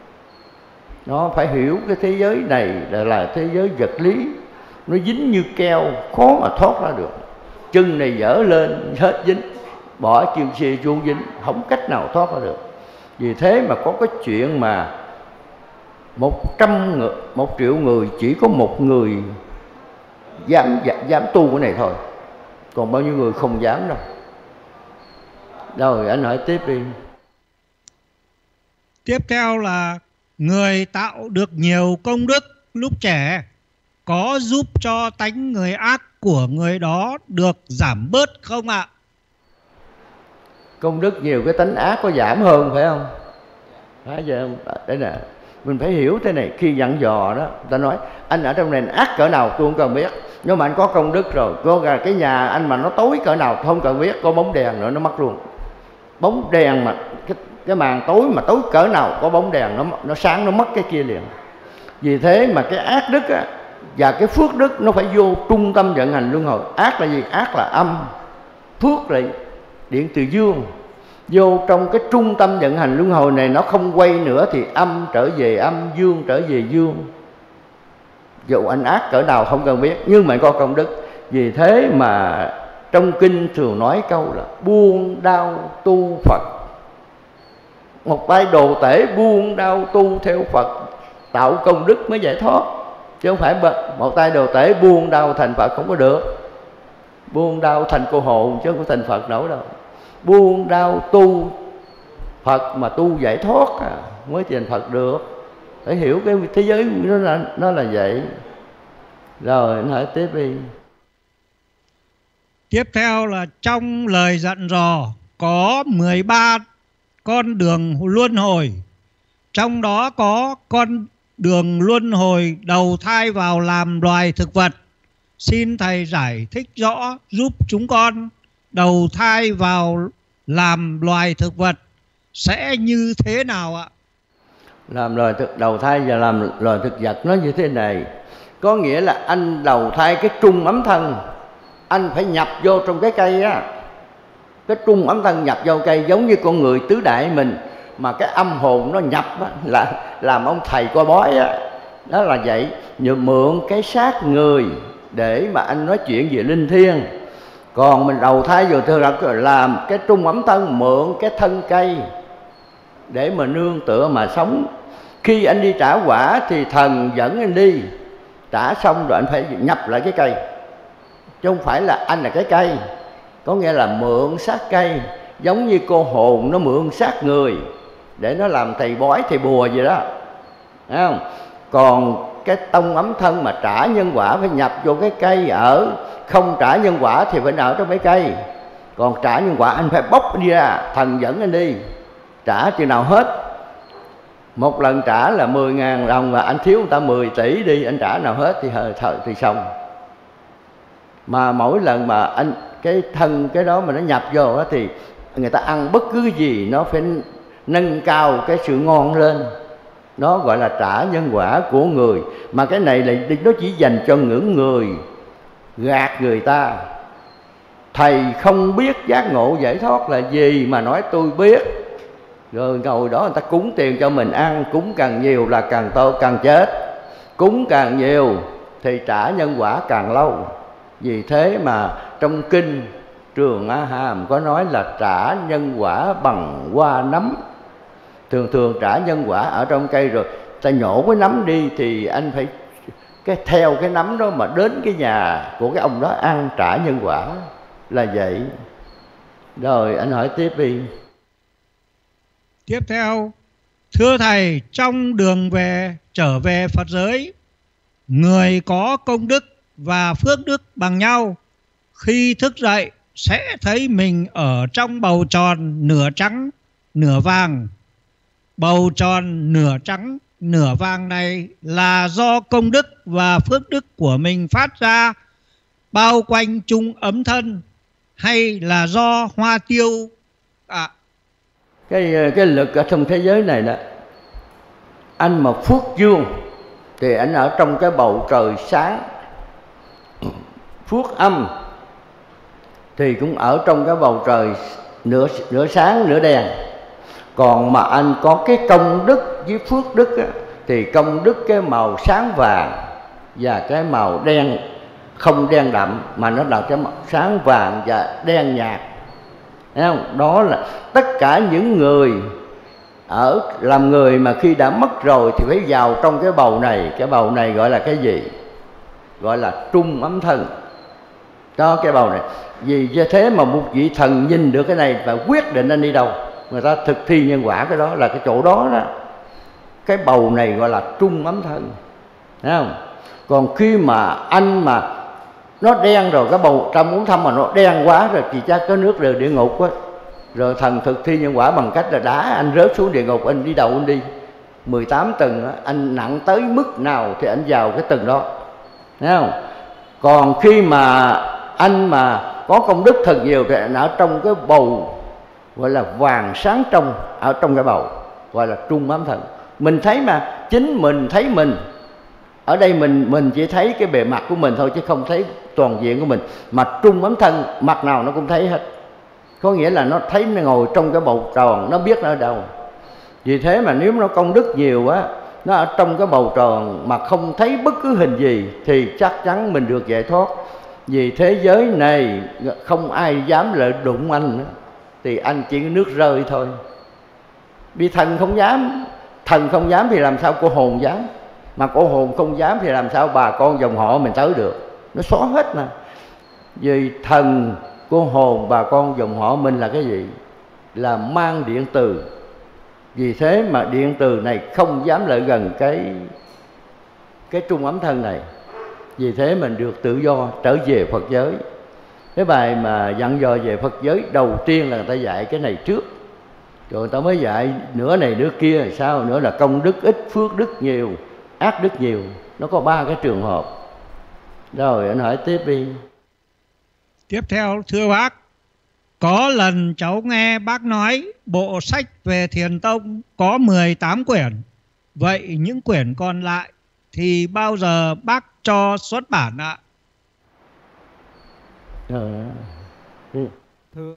Nó phải hiểu cái thế giới này là, là thế giới vật lý, nó dính như keo, khó mà thoát ra được. Chân này dở lên hết dính, bỏ chân xe xuống dính, không cách nào thoát ra được. Vì thế mà có cái chuyện mà một trăm người, một triệu người chỉ có một người dám, dám, dám tu cái này thôi, còn bao nhiêu người không dám đâu. Rồi anh hỏi tiếp đi. Tiếp theo là người tạo được nhiều công đức lúc trẻ có giúp cho tánh người ác của người đó được giảm bớt không ạ? Công đức nhiều cái tánh ác có giảm hơn phải không? Phải vậy không? Đây nè, mình phải hiểu thế này. Khi dặn dò đó, ta nói anh ở trong này ác cỡ nào tôi không cần biết, nhưng mà anh có công đức rồi, có cái nhà anh mà nó tối cỡ nào không cần biết, có bóng đèn nữa nó mất luôn. Bóng đèn mà cái, cái màn tối mà tối cỡ nào có bóng đèn nó nó sáng nó mất cái kia liền. Vì thế mà cái ác đức á, và cái phước đức nó phải vô trung tâm vận hành luân hồi. Ác là gì? Ác là âm, phước là điện từ dương. Vô trong cái trung tâm vận hành luân hồi này nó không quay nữa thì âm trở về âm, dương trở về dương. Dù anh ác cỡ nào không cần biết, nhưng mà có công đức. Vì thế mà trong kinh thường nói câu là buông đau tu Phật. Một tay đồ tể buông đau tu theo Phật, tạo công đức mới giải thoát. Chứ không phải một tay đồ tể buông đau thành Phật không có được. Buông đau thành cô hồn chứ không có thành Phật nổi đâu. Buông đau tu Phật mà tu giải thoát à, mới thành Phật được. Phải hiểu cái thế giới nó là, nó là vậy. Rồi anh hỏi tiếp đi. Tiếp theo là trong lời dặn dò có mười ba con đường luân hồi. Trong đó có con đường luân hồi đầu thai vào làm loài thực vật. Xin Thầy giải thích rõ giúp chúng con đầu thai vào làm loài thực vật sẽ như thế nào ạ? Làm loài thực đầu thai và làm loài thực vật nó như thế này. Có nghĩa là anh đầu thai cái trung ấm thân, anh phải nhập vô trong cái cây á. Cái trung ấm thân nhập vô cây giống như con người tứ đại mình, mà cái âm hồn nó nhập á, là làm ông thầy coi bói á. Đó là vậy. Nhờ mượn cái xác người để mà anh nói chuyện về linh thiêng. Còn mình đầu thai vô thực vật làm cái trung ấm thân, mượn cái thân cây để mà nương tựa mà sống. Khi anh đi trả quả thì thần dẫn anh đi, trả xong rồi anh phải nhập lại cái cây, chứ không phải là anh là cái cây. Có nghĩa là mượn xác cây, giống như cô hồn nó mượn xác người để nó làm thầy bói thầy bùa gì đó, thấy không? Còn cái tông ấm thân mà trả nhân quả phải nhập vô cái cây ở, không trả nhân quả thì phải ở trong cái cây. Còn trả nhân quả anh phải bóc đi ra, thần dẫn anh đi, trả chừng nào hết. Một lần trả là mười ngàn đồng mà anh thiếu người ta mười tỷ đi, anh trả nào hết thì thời thì xong. Mà mỗi lần mà anh cái thân cái đó mà nó nhập vô đó thì người ta ăn bất cứ gì nó phải nâng cao cái sự ngon lên. Nó gọi là trả nhân quả của người. Mà cái này là nó chỉ dành cho những người gạt người ta. Thầy không biết giác ngộ giải thoát là gì mà nói tôi biết, rồi ngồi đó người ta cúng tiền cho mình ăn. Cúng càng nhiều là càng tốt, càng chết. Cúng càng nhiều thì trả nhân quả càng lâu. Vì thế mà trong kinh Trường A Hàm có nói là trả nhân quả bằng hoa nấm. Thường thường trả nhân quả ở trong cây rồi ta nhổ cái nấm đi thì anh phải cái theo cái nấm đó mà đến cái nhà của cái ông đó ăn, trả nhân quả là vậy. Rồi anh hỏi tiếp đi. Tiếp theo, thưa thầy, trong đường về trở về Phật giới, người có công đức và phước đức bằng nhau, khi thức dậy sẽ thấy mình ở trong bầu tròn nửa trắng nửa vàng. Bầu tròn nửa trắng nửa vàng này là do công đức và phước đức của mình phát ra bao quanh chung ấm thân, hay là do hoa tiêu à? Cái, cái lực ở trong thế giới này đó, anh mà phước dương thì anh ở trong cái bầu trời sáng. Phước âm thì cũng ở trong cái bầu trời nửa, nửa sáng nửa đen. Còn mà anh có cái công đức với phước đức á, thì công đức cái màu sáng vàng và cái màu đen, không đen đậm mà nó là cái màu sáng vàng và đen nhạt. Thấy không? Đó là tất cả những người ở làm người mà khi đã mất rồi thì phải vào trong cái bầu này. Cái bầu này gọi là cái gì? Gọi là trung ấm thân. Đó, cái bầu này. Vì như thế mà một vị thần nhìn được cái này và quyết định anh đi đâu. Người ta thực thi nhân quả, cái đó là cái chỗ đó đó. Cái bầu này gọi là trung ấm thân. Thấy không? Còn khi mà anh mà nó đen rồi, cái bầu trong ấm thân mà nó đen quá rồi thì chắc có nước rơi địa ngục á. Rồi thần thực thi nhân quả bằng cách là đá anh rớt xuống địa ngục, anh đi đầu anh đi mười tám tầng đó, anh nặng tới mức nào thì anh vào cái tầng đó. Thấy không? Còn khi mà anh mà có công đức thật nhiều thì anh ở trong cái bầu gọi là vàng sáng trong, ở trong cái bầu gọi là trung ấm thần. Mình thấy mà, chính mình thấy mình. Ở đây mình mình chỉ thấy cái bề mặt của mình thôi chứ không thấy toàn diện của mình. Mà trung ấm thân mặt nào nó cũng thấy hết. Có nghĩa là nó thấy nó ngồi trong cái bầu tròn, nó biết nó ở đâu. Vì thế mà nếu nó công đức nhiều á, nó ở trong cái bầu tròn mà không thấy bất cứ hình gì thì chắc chắn mình được giải thoát. Vì thế giới này không ai dám lợi đụng anh nữa, thì anh chỉ có nước rơi thôi. Vì thần không dám. Thần không dám thì làm sao cô hồn dám. Mà cô hồn không dám thì làm sao bà con dòng họ mình tới được. Nó xóa hết mà. Vì thần, cô hồn, bà con dòng họ mình là cái gì? Là mang điện từ. Vì thế mà điện từ này không dám lại gần cái cái trung ấm thân này. Vì thế mình được tự do trở về Phật giới. Cái bài mà dặn dò về Phật giới đầu tiên là người ta dạy cái này trước, rồi người ta mới dạy nửa này nửa kia. Sao nữa là công đức ít, phước đức nhiều, ác đức nhiều. Nó có ba cái trường hợp. Rồi anh hỏi tiếp đi. Tiếp theo thưa bác, Có lần cháu nghe bác nói bộ sách về Thiền Tông có mười tám quyển. Vậy những quyển còn lại thì bao giờ bác cho xuất bản ạ? Ờ. Ừ. Thưa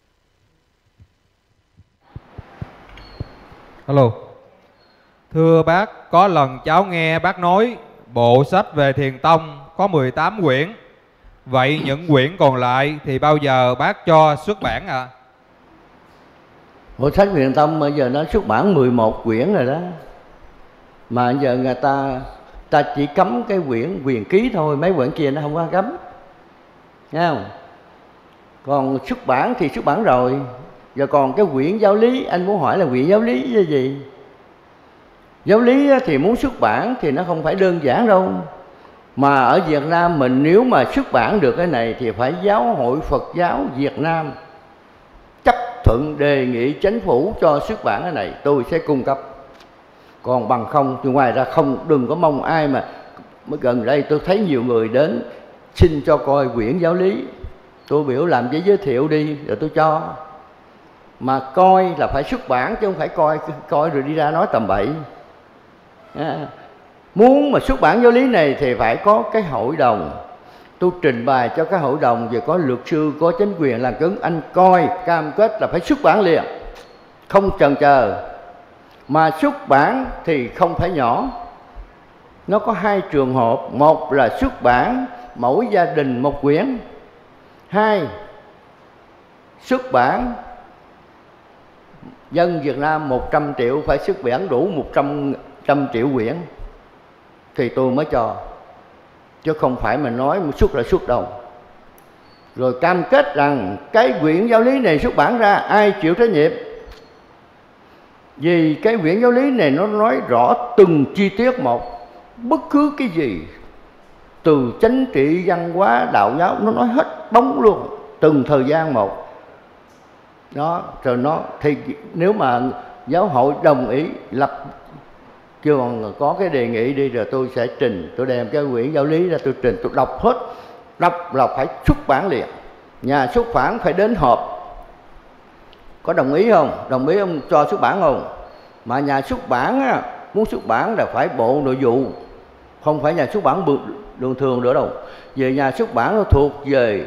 Alo. Thưa bác, có lần cháu nghe bác nói bộ sách về Thiền Tông có mười tám quyển. Vậy những quyển còn lại thì bao giờ bác cho xuất bản ạ? À? Bộ sách Thiền Tông bây giờ nó xuất bản mười một quyển rồi đó. Mà giờ người ta ta chỉ cấm cái quyển quyền ký thôi, mấy quyển kia nó không có cấm. Nghe không? Còn xuất bản thì xuất bản rồi. Giờ còn cái quyển giáo lý, anh muốn hỏi là quyển giáo lý là gì? Giáo lý thì muốn xuất bản thì nó không phải đơn giản đâu. Mà ở Việt Nam mình nếu mà xuất bản được cái này thì phải Giáo hội Phật giáo Việt Nam chấp thuận đề nghị chính phủ cho xuất bản cái này, tôi sẽ cung cấp. Còn bằng không thì ngoài ra không, đừng có mong ai mà mới gần đây tôi thấy nhiều người đến xin cho coi quyển giáo lý. Tôi biểu làm giấy giới thiệu đi rồi tôi cho. Mà coi là phải xuất bản chứ không phải coi coi rồi đi ra nói tầm bậy. À, muốn mà xuất bản giáo lý này thì phải có cái hội đồng. Tôi trình bày cho cái hội đồng về có luật sư, có chính quyền làm chứng, anh coi cam kết là phải xuất bản liền, không chần chờ. Mà xuất bản thì không phải nhỏ. Nó có hai trường hợp. Một là xuất bản mỗi gia đình một quyển. Hai, xuất bản dân Việt Nam một trăm triệu phải xuất bản đủ một trăm triệu quyển thì tôi mới cho. Chứ không phải mà nói một xuất là xuất đâu. Rồi cam kết rằng cái quyển giáo lý này xuất bản ra ai chịu trách nhiệm. Vì cái quyển giáo lý này nó nói rõ từng chi tiết một. Bất cứ cái gì từ chính trị, văn hóa, đạo giáo nó nói hết bóng luôn, từng thời gian một. Đó, rồi nó thì nếu mà giáo hội đồng ý lập, chưa còn có cái đề nghị đi rồi tôi sẽ trình, tôi đem cái quyển giáo lý ra tôi trình, tôi đọc hết. Đọc là phải xuất bản liền. Nhà xuất bản phải đến họp. Có đồng ý không? Đồng ý không cho xuất bản không? Mà nhà xuất bản á, muốn xuất bản là phải Bộ Nội vụ, không phải nhà xuất bản bình thường nữa đâu. Về nhà xuất bản nó thuộc về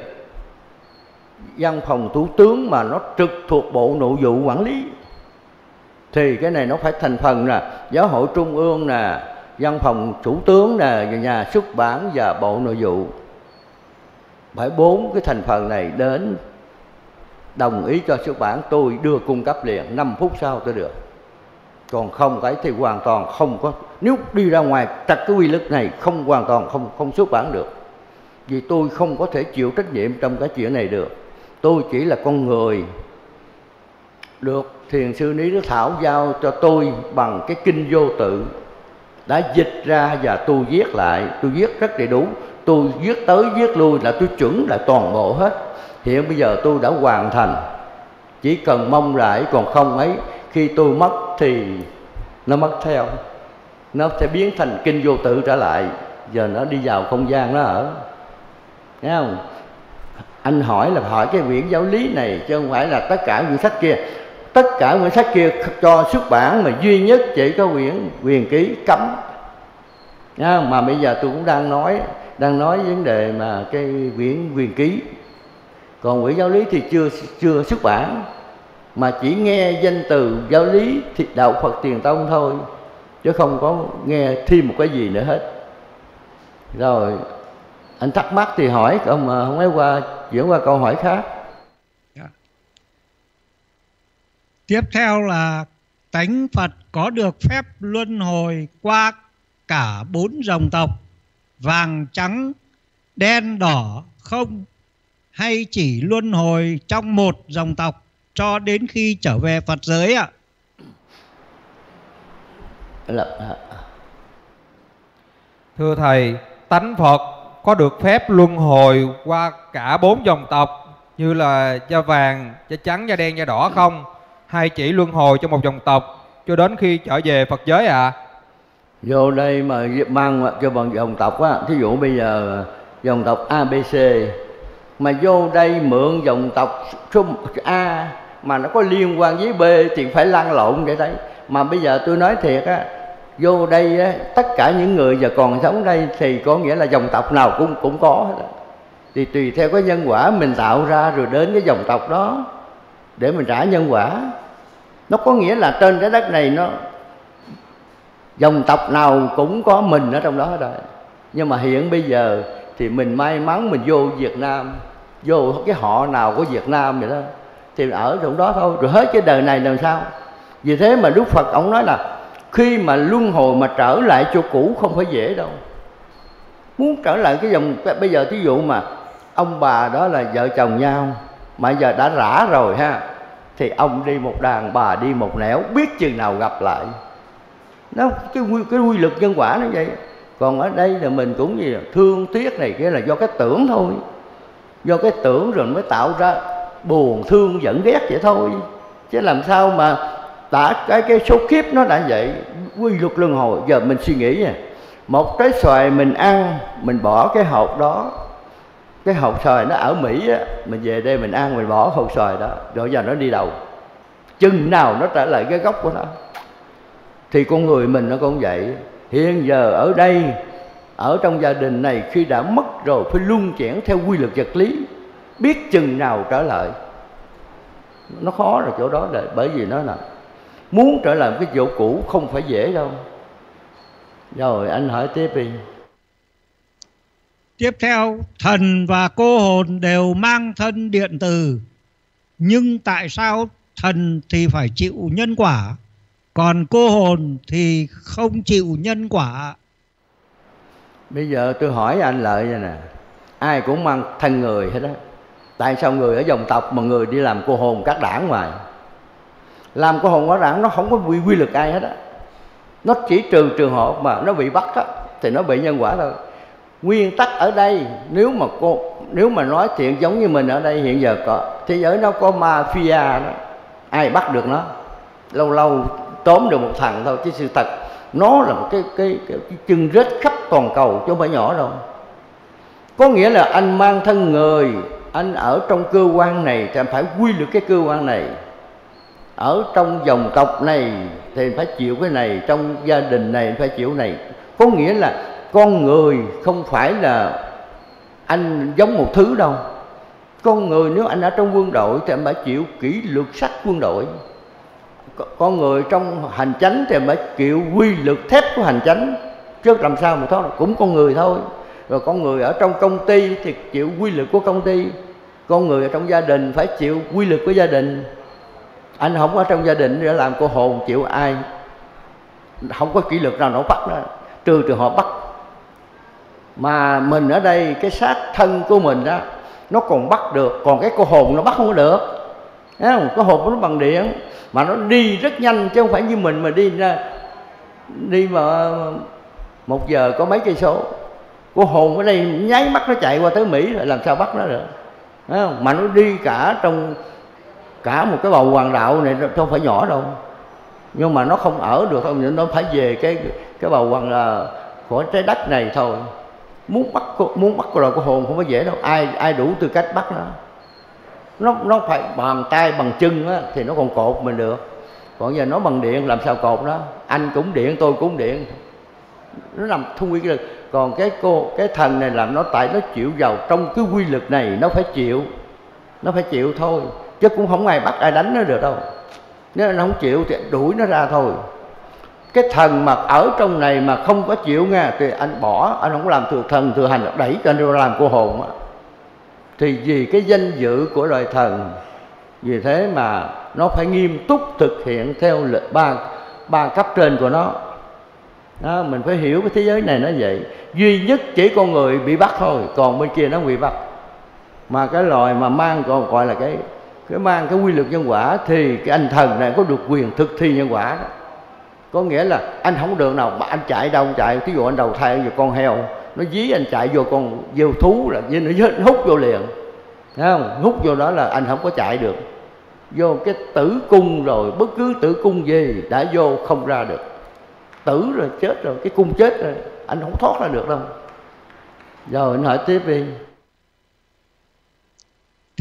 văn phòng thủ tướng mà nó trực thuộc Bộ Nội vụ quản lý. Thì cái này nó phải thành phần nè, giáo hội trung ương nè, văn phòng thủ tướng nè, nhà xuất bản và Bộ Nội vụ. Phải bốn cái thành phần này đến đồng ý cho xuất bản, tôi đưa cung cấp liền, năm phút sau tôi được. Còn không cái thì hoàn toàn không có. Nếu đi ra ngoài trật cái quy luật này không, hoàn toàn không không xuất bản được. Vì tôi không có thể chịu trách nhiệm trong cái chuyện này được. Tôi chỉ là con người, được Thiền sư Ní Đức Thảo giao cho tôi bằng cái kinh vô tự, đã dịch ra và tôi viết lại. Tôi viết rất đầy đủ, tôi viết tới viết lui là tôi chuẩn lại toàn bộ hết. Hiện bây giờ tôi đã hoàn thành, chỉ cần mong lại. Còn không ấy, khi tôi mất thì nó mất theo, nó sẽ biến thành kinh vô tự trở lại. Giờ nó đi vào không gian nó ở. Thấy không? Anh hỏi là hỏi cái quyển giáo lý này chứ không phải là tất cả quyển sách kia. Tất cả quyển sách kia cho xuất bản, mà duy nhất chỉ có quyển quyền ký cấm. Thấy không? Mà bây giờ tôi cũng đang nói đang nói vấn đề mà cái quyển quyền ký. Còn quyển giáo lý thì chưa chưa xuất bản, mà chỉ nghe danh từ giáo lý thì đạo Phật Thiền Tông thôi, chứ không có nghe thêm một cái gì nữa hết. Rồi anh thắc mắc thì hỏi, không mà không ấy qua chuyển qua câu hỏi khác. Yeah. Tiếp theo là tánh Phật có được phép luân hồi qua cả bốn dòng tộc vàng, trắng, đen, đỏ không, hay chỉ luân hồi trong một dòng tộc cho đến khi trở về Phật giới ạ? Thưa Thầy, tánh Phật có được phép luân hồi qua cả bốn dòng tộc như là da vàng, da trắng, da đen, da đỏ không? Hay chỉ luân hồi trong một dòng tộc cho đến khi trở về Phật giới ạ? À? Vô đây mà mang cho bằng dòng tộc á, thí dụ bây giờ dòng tộc a bê xê mà vô đây mượn dòng tộc số A mà nó có liên quan với B thì phải lăn lộn để đấy. Mà bây giờ tôi nói thiệt á, vô đây á, tất cả những người giờ còn sống đây thì có nghĩa là dòng tộc nào cũng cũng có hết. Thì tùy theo cái nhân quả mình tạo ra rồi đến cái dòng tộc đó để mình trả nhân quả. Nó có nghĩa là trên cái đất này nó dòng tộc nào cũng có mình ở trong đó rồi. Nhưng mà hiện bây giờ thì mình may mắn mình vô Việt Nam, vô cái họ nào của Việt Nam vậy đó, thì ở trong đó thôi, rồi hết cái đời này làm sao. Vì thế mà Đức Phật ông nói là khi mà luân hồi mà trở lại chỗ cũ không phải dễ đâu. Muốn trở lại cái dòng, bây giờ thí dụ mà ông bà đó là vợ chồng nhau mà giờ đã rã rồi ha, thì ông đi một đàn, bà đi một nẻo, biết chừng nào gặp lại. Nó cái quy, cái quy luật nhân quả nó vậy. Còn ở đây là mình cũng gì thương tiếc này kia là do cái tưởng thôi, do cái tưởng rồi mới tạo ra buồn thương giận ghét vậy thôi. Chứ làm sao mà đã cái cái số kiếp nó đã vậy, quy luật luân hồi. Giờ mình suy nghĩ nha, một trái xoài mình ăn, mình bỏ cái hột đó, cái hột xoài nó ở Mỹ á, mình về đây mình ăn, mình bỏ hột xoài đó, rồi giờ nó đi đâu? Chừng nào nó trở lại cái gốc của nó. Thì con người mình nó cũng vậy. Hiện giờ ở đây, ở trong gia đình này, khi đã mất rồi phải luân chuyển theo quy luật vật lý, biết chừng nào trở lại. Nó khó là chỗ đó là bởi vì nó là muốn trở lại cái chỗ cũ không phải dễ đâu. Rồi anh hỏi tiếp đi. Tiếp theo, thần và cô hồn đều mang thân điện từ, nhưng tại sao thần thì phải chịu nhân quả, còn cô hồn thì không chịu nhân quả? Bây giờ tôi hỏi anh Lợi vậy nè, ai cũng mang thân người hết đó. Tại sao người ở dòng tộc mà người đi làm cô hồn các đảng ngoài? Làm cô hồn các đảng nó không có quy, quy luật ai hết á. Nó chỉ trừ trường hợp mà nó bị bắt á, thì nó bị nhân quả thôi. Nguyên tắc ở đây, nếu mà cô nếu mà nói chuyện giống như mình ở đây hiện giờ có thế giới nó có mafia đó, ai bắt được nó? Lâu lâu tóm được một thằng thôi, chứ sự thật nó là một cái cái, cái, cái chân rết khắp toàn cầu chứ không phải nhỏ đâu. Có nghĩa là anh mang thân người, anh ở trong cơ quan này thì anh phải quy luật cái cơ quan này. Ở trong dòng tộc này thì phải chịu cái này, trong gia đình này phải chịu này. Có nghĩa là con người không phải là anh giống một thứ đâu. Con người nếu anh ở trong quân đội thì anh phải chịu kỷ luật sắt quân đội. Con người trong hành chánh thì anh phải chịu quy luật thép của hành chánh. Chứ làm sao mà thoát, cũng con người thôi. Rồi con người ở trong công ty thì chịu quy luật của công ty. Con người ở trong gia đình phải chịu quy luật của gia đình. Anh không ở trong gia đình để làm cô hồn chịu ai. Không có kỷ luật nào nó bắt đó, trừ trường hợp bắt. Mà mình ở đây cái xác thân của mình đó nó còn bắt được, còn cái cô hồn nó bắt không có được. Thấy không? Cái hồn nó bằng điện mà nó đi rất nhanh, chứ không phải như mình mà đi ra đi mà một giờ có mấy cây số. Cô hồn ở đây nháy mắt nó chạy qua tới Mỹ rồi, làm sao bắt nó được? Thấy không? Mà nó đi cả trong cả một cái bầu hoàng đạo này, không phải nhỏ đâu. Nhưng mà nó không ở được thôi, nó phải về cái cái bầu hoàng của trái đất này thôi. Muốn bắt muốn bắt rồi cái hồn không có dễ đâu. Ai ai đủ tư cách bắt nó. Nó nó phải bằng tay bằng chân á, thì nó còn cột mình được. Còn giờ nó bằng điện làm sao cột nó? Anh cũng điện, tôi cũng điện. Nó nằm thu quy luật. Còn cái cô cái thần này làm nó tại nó chịu vào trong cái quy luật này, nó phải chịu. Nó phải chịu thôi, chứ cũng không ai bắt ai đánh nó được đâu. Nếu nó không chịu thì đuổi nó ra thôi. Cái thần mà ở trong này mà không có chịu nha, thì anh bỏ, anh không làm thừa thần thừa hành, đẩy cho anh làm cô hồn á. Thì vì cái danh dự của loài thần, vì thế mà nó phải nghiêm túc thực hiện theo ba ba cấp trên của nó. Đó, mình phải hiểu cái thế giới này nó vậy. Duy nhất chỉ con người bị bắt thôi, còn bên kia nó bị bắt. Mà cái loài mà mang còn gọi là cái cái mang cái quy luật nhân quả, thì cái anh thần này có được quyền thực thi nhân quả đó. Có nghĩa là anh không được nào mà anh chạy đâu chạy. Ví dụ anh đầu thai vào con heo, nó dí anh chạy vô con vô thú là nó hút vô liền. Thấy không? Hút vô đó là anh không có chạy được. Vô cái tử cung rồi, bất cứ tử cung gì đã vô không ra được. Tử rồi, chết rồi, cái cung chết rồi, anh không thoát ra được đâu. Rồi anh hỏi tiếp đi.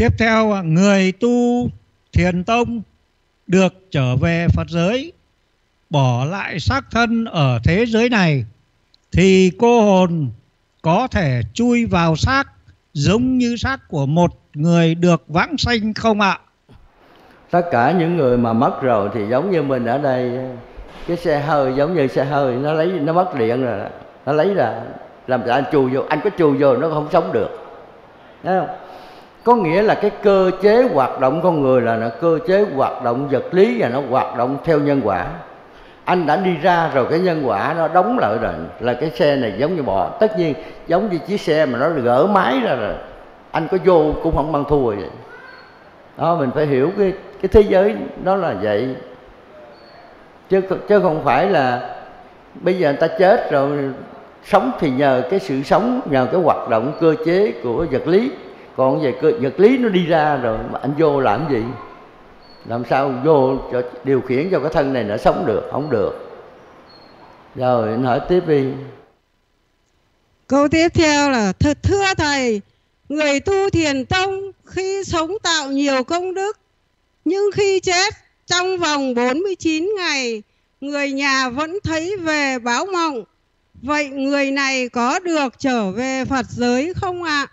Tiếp theo, người tu thiền tông được trở về Phật giới, bỏ lại xác thân ở thế giới này, thì cô hồn có thể chui vào xác giống như xác của một người được vãng sanh không ạ? Tất cả những người mà mất rồi thì giống như mình ở đây, cái xe hơi giống như xe hơi, nó lấy nó mất điện rồi, nó lấy ra làm sao anh chui vô, anh có chui vô nó không sống được, thấy không? Có nghĩa là cái cơ chế hoạt động con người là, là cơ chế hoạt động vật lý, và nó hoạt động theo nhân quả. Anh đã đi ra rồi, cái nhân quả nó đóng lại rồi, là cái xe này giống như bò. Tất nhiên giống như chiếc xe mà nó gỡ máy ra rồi, anh có vô cũng không mang thua vậy. Đó, mình phải hiểu cái cái thế giới đó là vậy, chứ chứ không phải là bây giờ người ta chết rồi sống thì nhờ cái sự sống, nhờ cái hoạt động cơ chế của vật lý. Còn về cơ vật lý nó đi ra rồi mà anh vô làm gì? Làm sao vô cho điều khiển cho cái thân này nó sống được? Không được. Rồi anh hỏi tiếp đi. Câu tiếp theo là: thưa thầy, người tu thiền tông khi sống tạo nhiều công đức, nhưng khi chết trong vòng bốn mươi chín ngày, người nhà vẫn thấy về báo mộng. Vậy người này có được trở về Phật giới không ạ?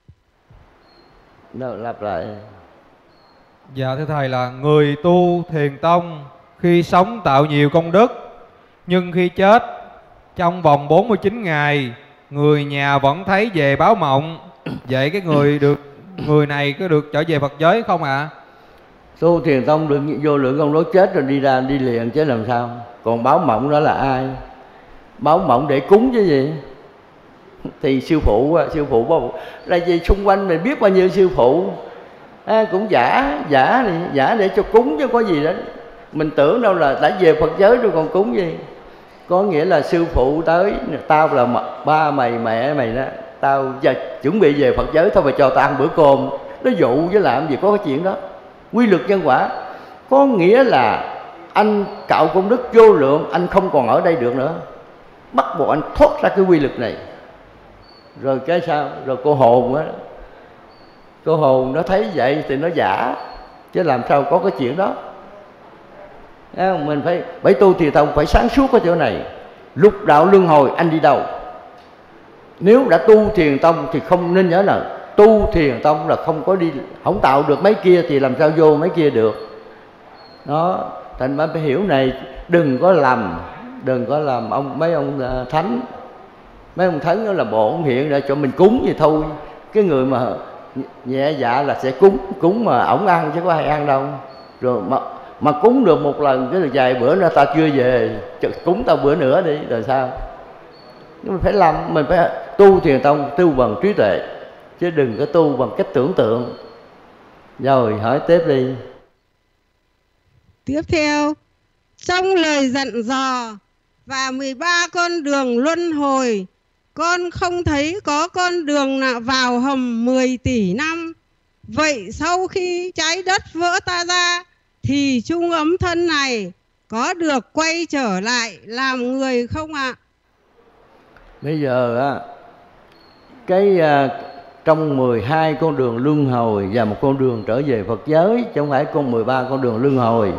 Đâu, lặp lại. Dạ thưa thầy, là người tu thiền tông khi sống tạo nhiều công đức, nhưng khi chết trong vòng bốn mươi chín ngày, người nhà vẫn thấy về báo mộng. Vậy cái người được người này có được trở về Phật giới không ạ? À? Tu thiền tông được vô lượng công đức, chết rồi đi ra đi liền chứ làm sao? Còn báo mộng đó là ai? Báo mộng để cúng chứ gì? Thì sư phụ, sư phụ bao là gì, xung quanh mình biết bao nhiêu sư phụ, à, cũng giả giả này, giả để cho cúng chứ có gì đó. Mình tưởng đâu là đã về Phật giới rồi còn cúng gì. Có nghĩa là sư phụ tới, tao là ba mày mẹ mày đó, tao giờ chuẩn bị về Phật giới thôi mà cho tao ăn bữa cơm. Nó dụ với làm gì có cái chuyện đó. Quy luật nhân quả có nghĩa là anh cạo công đức vô lượng, anh không còn ở đây được nữa, bắt buộc anh thoát ra cái quy luật này. Rồi cái sao? Rồi cô hồn á, cô hồn nó thấy vậy thì nó giả, chứ làm sao có cái chuyện đó. Mình phải phải tu thiền tông phải sáng suốt ở chỗ này. Lục đạo luân hồi anh đi đâu? Nếu đã tu thiền tông thì không nên nhớ là tu thiền tông là không có đi, không tạo được mấy kia thì làm sao vô mấy kia được. Đó, thành ra phải hiểu này, đừng có làm, đừng có làm ông mấy ông thánh, mấy ông thánh đó là bổn hiện để cho mình cúng vậy thôi. Cái người mà nhẹ dạ là sẽ cúng, cúng mà ổng ăn chứ có ai ăn đâu. Rồi mà mà cúng được một lần cái được vài bữa nữa ta chưa về, cúng tao bữa nữa đi rồi sao? Nhưng mình phải làm, mình phải tu thiền tông tu bằng trí tuệ, chứ đừng có tu bằng cách tưởng tượng. Rồi hỏi tiếp đi. Tiếp theo, trong lời dặn dò và mười ba con đường luân hồi, con không thấy có con đường nào vào hầm mười tỷ năm. Vậy sau khi trái đất vỡ ta ra thì trung ấm thân này có được quay trở lại làm người không ạ? À? Bây giờ á, cái uh, trong mười hai con đường luân hồi và một con đường trở về Phật giới, chứ không phải con mười ba con đường luân hồi.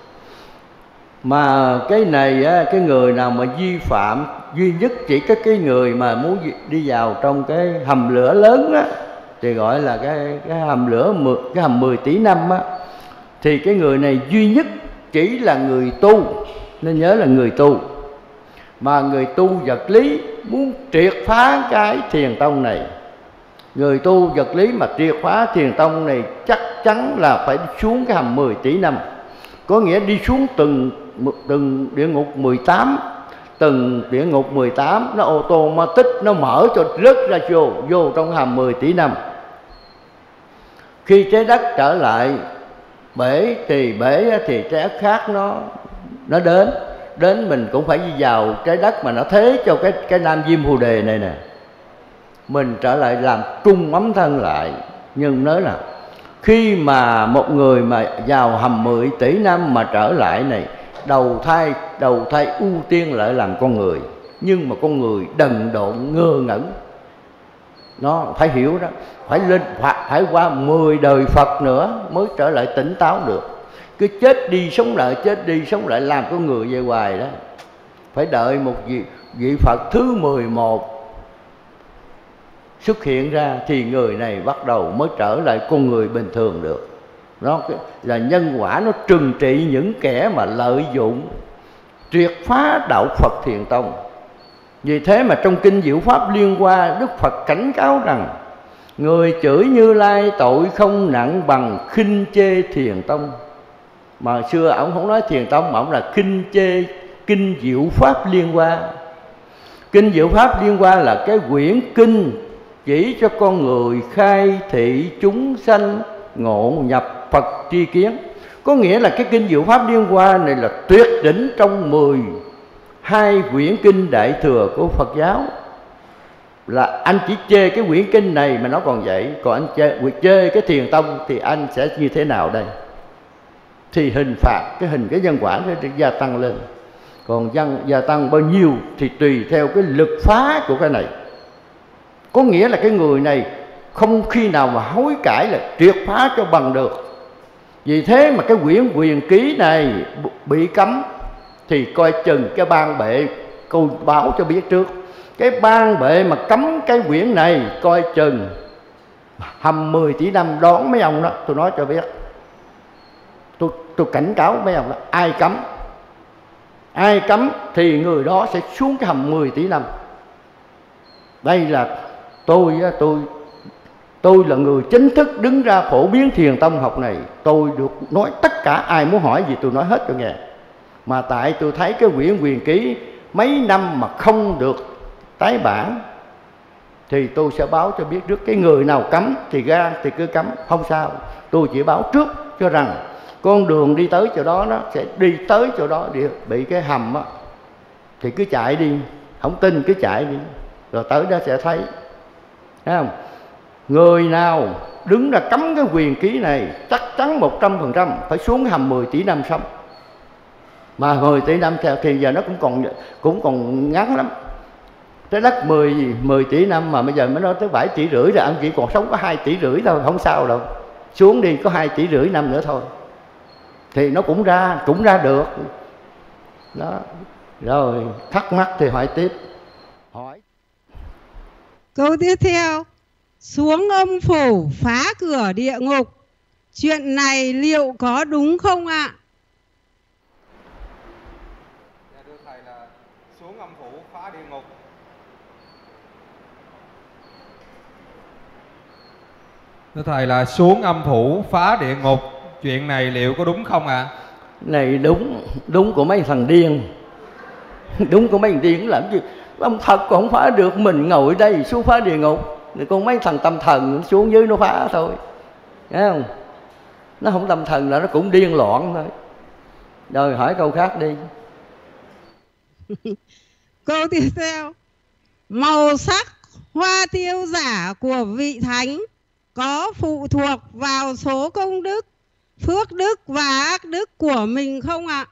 Mà cái này á, cái người nào mà vi phạm duy nhất chỉ có cái người mà muốn đi vào trong cái hầm lửa lớn á, thì gọi là cái cái hầm lửa cái hầm mười tỷ năm á, thì cái người này duy nhất chỉ là người tu, nên nhớ là người tu. Mà người tu vật lý muốn triệt phá cái thiền tông này, người tu vật lý mà triệt phá thiền tông này chắc chắn là phải xuống cái hầm mười tỷ năm. Có nghĩa đi xuống từng từng địa ngục mười tám, từng địa ngục mười tám nó automatic nó mở cho rớt ra vô vô trong hầm mười tỷ năm. Khi trái đất trở lại bể thì bể thì trái đất khác nó nó đến đến mình cũng phải đi vào trái đất mà nó thế cho cái cái nam diêm phù đề này nè. Mình trở lại làm trung ấm thân lại. Nhưng nói là khi mà một người mà vào hầm mười tỷ năm mà trở lại này, đầu thai đầu thai ưu tiên lại làm con người. Nhưng mà con người đần độn ngơ ngẩn, nó phải hiểu đó, phải lên hoặc phải qua mười đời Phật nữa mới trở lại tỉnh táo được. Cứ chết đi sống lại, chết đi sống lại làm con người về hoài đó. Phải đợi một vị, vị Phật thứ mười một xuất hiện ra thì người này bắt đầu mới trở lại con người bình thường được. Nó là nhân quả, nó trừng trị những kẻ mà lợi dụng triệt phá đạo Phật Thiền Tông. Vì thế mà trong Kinh Diệu Pháp Liên Hoa, Đức Phật cảnh cáo rằng người chửi Như Lai tội không nặng bằng khinh chê Thiền Tông. Mà xưa ông không nói Thiền Tông mà ông là khinh chê Kinh Diệu Pháp Liên Hoa. Kinh Diệu Pháp Liên Hoa là cái quyển kinh chỉ cho con người khai thị chúng sanh ngộ nhập Phật tri kiến. Có nghĩa là cái Kinh Diệu Pháp Liên Hoa này là tuyệt đỉnh trong mười hai quyển kinh Đại Thừa của Phật giáo. Là anh chỉ chê cái quyển kinh này mà nó còn vậy, còn anh chê, chê cái Thiền Tông thì anh sẽ như thế nào đây? Thì hình phạt, cái hình cái nhân quả nó gia tăng lên. Còn dân gia tăng bao nhiêu thì tùy theo cái lực phá của cái này. Có nghĩa là cái người này không khi nào mà hối cải là triệt phá cho bằng được. Vì thế mà cái quyển quyền ký này bị cấm thì coi chừng cái ban bệ cô báo cho biết trước. Cái ban bệ mà cấm cái quyển này coi chừng hầm mười tỷ năm đón mấy ông đó. Tôi nói cho biết, tôi, tôi cảnh cáo mấy ông đó, ai cấm ai cấm thì người đó sẽ xuống cái hầm mười tỷ năm. Đây là tôi tôi tôi là người chính thức đứng ra phổ biến Thiền Tông học này. Tôi được nói tất cả, ai muốn hỏi gì tôi nói hết cho nghe. Mà tại tôi thấy cái quyển quyền ký mấy năm mà không được tái bản thì tôi sẽ báo cho biết trước. Cái người nào cấm thì ra thì cứ cấm, không sao. Tôi chỉ báo trước cho rằng con đường đi tới chỗ đó nó sẽ đi tới chỗ đó bị cái hầm á, thì cứ chạy đi, không tin cứ chạy đi, rồi tới đó sẽ thấy. Thấy không? Người nào đứng ra cấm cái quyền ký này chắc chắn một trăm phần trăm phải xuống cái hầm mười tỷ năm sống. Mà mười tỷ năm theo thì giờ nó cũng còn cũng còn ngắn lắm. Trái đất mười mười tỷ năm mà bây giờ mới nói tới bảy tỷ rưỡi rồi, anh chỉ còn sống có hai tỷ rưỡi thôi, không sao đâu. Xuống đi có hai tỷ rưỡi năm nữa thôi. Thì nó cũng ra, cũng ra được. Đó. Rồi, thắc mắc thì hỏi tiếp. Hỏi. Câu tiếp theo. Xuống âm phủ phá cửa địa ngục, chuyện này liệu có đúng không ạ? Dạ thưa thầy, là xuống âm phủ phá địa ngục. Thưa thầy, là xuống âm phủ phá địa ngục, chuyện này liệu có đúng không ạ? À? Này đúng, đúng của mấy thằng điên. Đúng của mấy thằng điên làm gì? Ông thật còn không phá được, mình ngồi đây xuống phá địa ngục. Thì con mấy thằng tâm thần xuống dưới nó phá thôi. Thấy không? Nó không tâm thần là nó cũng điên loạn thôi. Rồi hỏi câu khác đi. Câu tiếp theo. Màu sắc hoa tiêu giả của vị thánh có phụ thuộc vào số công đức, phước đức và ác đức của mình không ạ?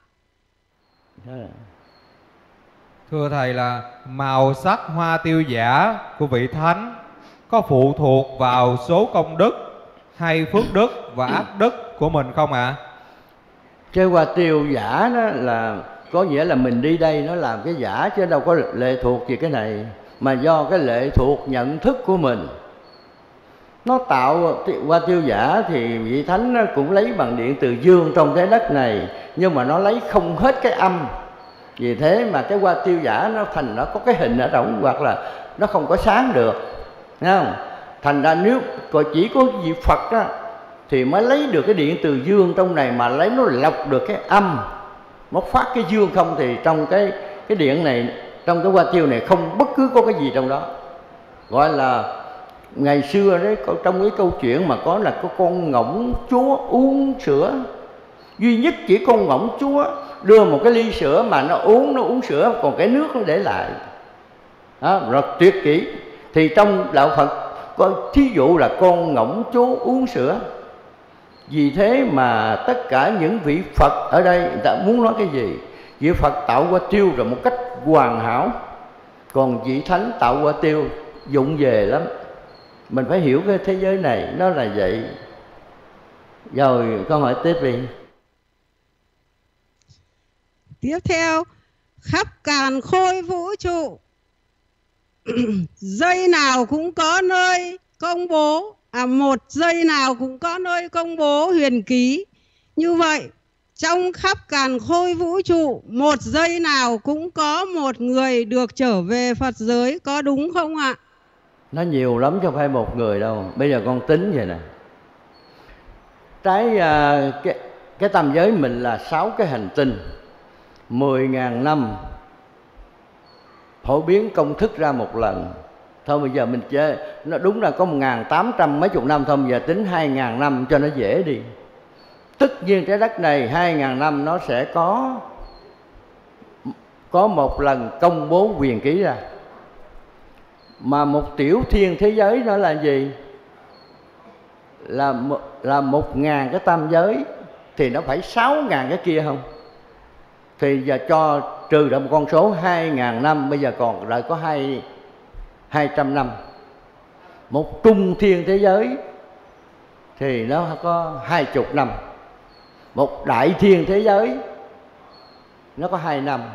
Thưa thầy, là màu sắc hoa tiêu giả của vị thánh có phụ thuộc vào số công đức hay phước đức và ác đức của mình không ạ? À? Cái hoa tiêu giả đó là có nghĩa là mình đi đây nó làm cái giả, chứ đâu có lệ thuộc gì cái này, mà do cái lệ thuộc nhận thức của mình. Nó tạo hoa tiêu giả thì vị thánh nó cũng lấy bằng điện từ dương trong trái đất này, nhưng mà nó lấy không hết cái âm. Vì thế mà cái hoa tiêu giả nó thành nó có cái hình ở trong, hoặc là nó không có sáng được. Thấy không? Thành ra nếu còn chỉ có vị Phật đó, thì mới lấy được cái điện từ dương trong này, mà lấy nó lọc được cái âm, nó phát cái dương không, thì trong cái cái điện này, trong cái hoa tiêu này không bất cứ có cái gì trong đó. Gọi là ngày xưa đấy, trong cái câu chuyện mà có là có con ngỗng chúa uống sữa, duy nhất chỉ con ngỗng chúa đưa một cái ly sữa mà nó uống, nó uống sữa, còn cái nước nó để lại. Đó, rất tuyệt kỹ. Thì trong đạo Phật có thí dụ là con ngỗng chúa uống sữa. Vì thế mà tất cả những vị Phật ở đây người ta muốn nói cái gì? Vị Phật tạo hoa tiêu rồi một cách hoàn hảo, còn vị Thánh tạo hoa tiêu dụng về lắm. Mình phải hiểu cái thế giới này nó là vậy. Rồi câu hỏi tiếp đi. Tiếp theo, khắp càn khôi vũ trụ giây nào cũng có nơi công bố, à một giây nào cũng có nơi công bố huyền ký. Như vậy, trong khắp càn khôi vũ trụ, một giây nào cũng có một người được trở về Phật giới, có đúng không ạ? Nó nhiều lắm chứ không phải một người đâu. Bây giờ con tính vậy nè. Trái cái, cái tam giới mình là sáu cái hành tinh, mười ngàn năm phổ biến công thức ra một lần. Thôi bây giờ mình chơi, nó đúng là có một ngàn tám trăm mấy chục năm thôi, bây giờ tính hai ngàn năm cho nó dễ đi. Tất nhiên trái đất này hai ngàn năm nó sẽ có có một lần công bố quyền ký ra. Mà một tiểu thiên thế giới nó là gì? Là là một ngàn cái tam giới, thì nó phải sáu ngàn cái kia không? Thì giờ cho trừ ra một con số hai ngàn năm, bây giờ còn lại có hai hai trăm năm. Một trung thiên thế giới thì nó có hai chục năm. Một đại thiên thế giới nó có hai năm.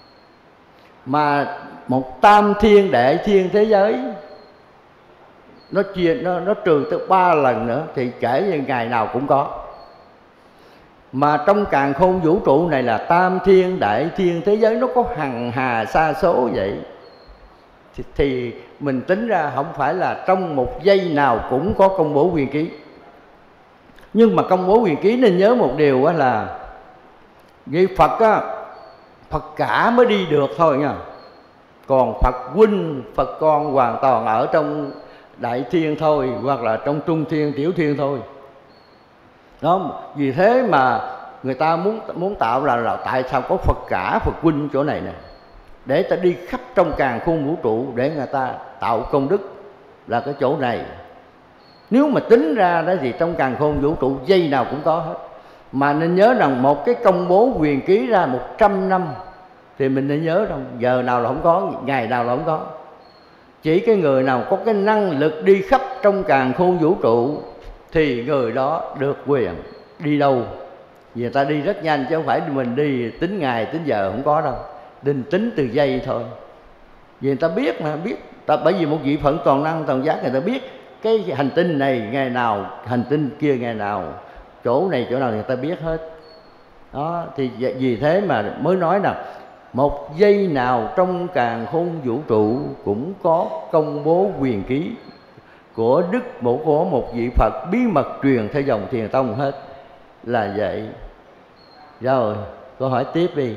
Mà một tam thiên đại thiên thế giới nó chia nó nó trừ tới ba lần nữa, thì kể như ngày nào cũng có. Mà trong càn khôn vũ trụ này là tam thiên đại thiên thế giới, nó có hằng hà sa số vậy, thì, thì mình tính ra không phải là trong một giây nào cũng có công bố quyền ký. Nhưng mà công bố quyền ký nên nhớ một điều đó là vì Phật á, Phật cả mới đi được thôi nha. Còn Phật huynh, Phật con hoàn toàn ở trong đại thiên thôi, hoặc là trong trung thiên, tiểu thiên thôi. Đó, vì thế mà người ta muốn muốn tạo là, là tại sao có Phật cả, Phật huynh chỗ này nè, để ta đi khắp trong càn khôn vũ trụ để người ta tạo công đức là cái chỗ này. Nếu mà tính ra đó thì trong càn khôn vũ trụ giây nào cũng có hết. Mà nên nhớ rằng một cái công bố quyền ký ra một trăm năm thì mình nên nhớ rằng giờ nào là không có, ngày nào là không có. Chỉ cái người nào có cái năng lực đi khắp trong càn khôn vũ trụ thì người đó được quyền đi đâu. Vì người ta đi rất nhanh chứ không phải mình đi tính ngày tính giờ, không có đâu. Định tính từ giây thôi. Vì người ta biết mà, biết ta, bởi vì một vị Phật toàn năng toàn giác, người ta biết cái hành tinh này ngày nào, hành tinh kia ngày nào, chỗ này chỗ nào người ta biết hết. Đó, thì vì thế mà mới nói là một giây nào trong càn khôn vũ trụ cũng có công bố quyền ký của Đức Mẫu của một vị Phật bí mật truyền theo dòng Thiền Tông hết, là vậy. Rồi, câu hỏi tiếp đi.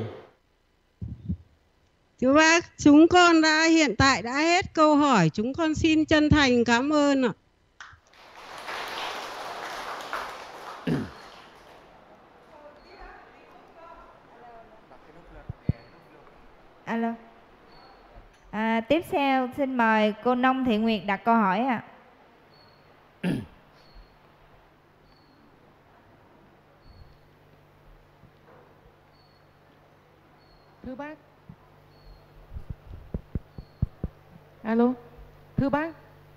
Thưa bác, chúng con đã hiện tại đã hết câu hỏi, chúng con xin chân thành cảm ơn ạ. Alo. À, tiếp theo xin mời cô Nông Thị Nguyệt đặt câu hỏi ạ. À. Thưa bác. Alo. Thưa bác.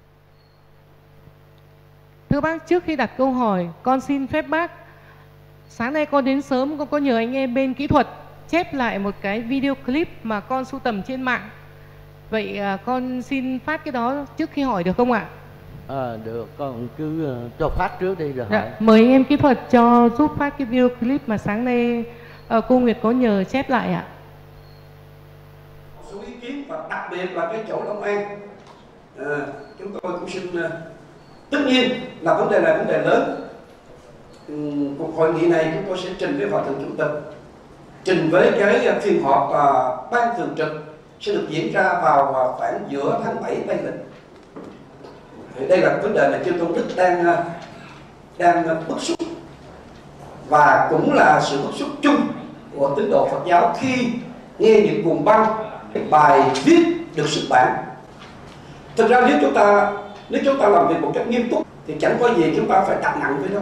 Thưa bác, trước khi đặt câu hỏi, con xin phép bác. Sáng nay con đến sớm, con có nhờ anh em bên kỹ thuật chép lại một cái video clip mà con sưu tầm trên mạng. Vậy à, con xin phát cái đó trước khi hỏi được không ạ? À, được, con cứ uh, cho phát trước đi rồi dạ, hỏi. Mời anh em kỹ thuật cho giúp phát cái video clip mà sáng nay uh, cô Nguyệt có nhờ chép lại ạ. Một số ý kiến và đặc biệt là cái chỗ Long An, à, chúng tôi cũng xin uh, tất nhiên là vấn đề này vấn đề lớn. uhm, cuộc hội nghị này chúng tôi sẽ trình với Hòa thượng Chủ tịch, trình với cái phiên họp uh, ban thường trực sẽ được diễn ra vào uh, khoảng giữa tháng bảy Tây lịch. Thì đây là vấn đề mà chư Tôn Đức đang uh, đang uh, bức xúc, và cũng là sự bức xúc chung của tín đồ Phật giáo khi nghe những cuồng băng bài viết được xuất bản. Thực ra nếu chúng ta nếu chúng ta làm việc một cách nghiêm túc thì chẳng có gì chúng ta phải đặt nặng với đâu.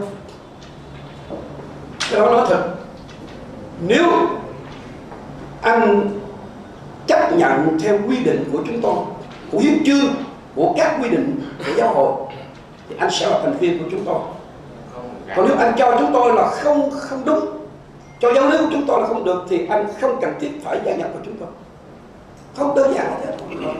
Cái đó nói thật, nếu anh chấp nhận theo quy định của chúng tôi, của hiến chương của các quy định của giáo hội thì anh sẽ là thành viên của chúng tôi. Còn nếu anh cho chúng tôi là không không đúng, cho giáo lý của chúng tôi là không được, thì anh không cần thiết phải gia nhập vào chúng tôi. Không đơn giản thế.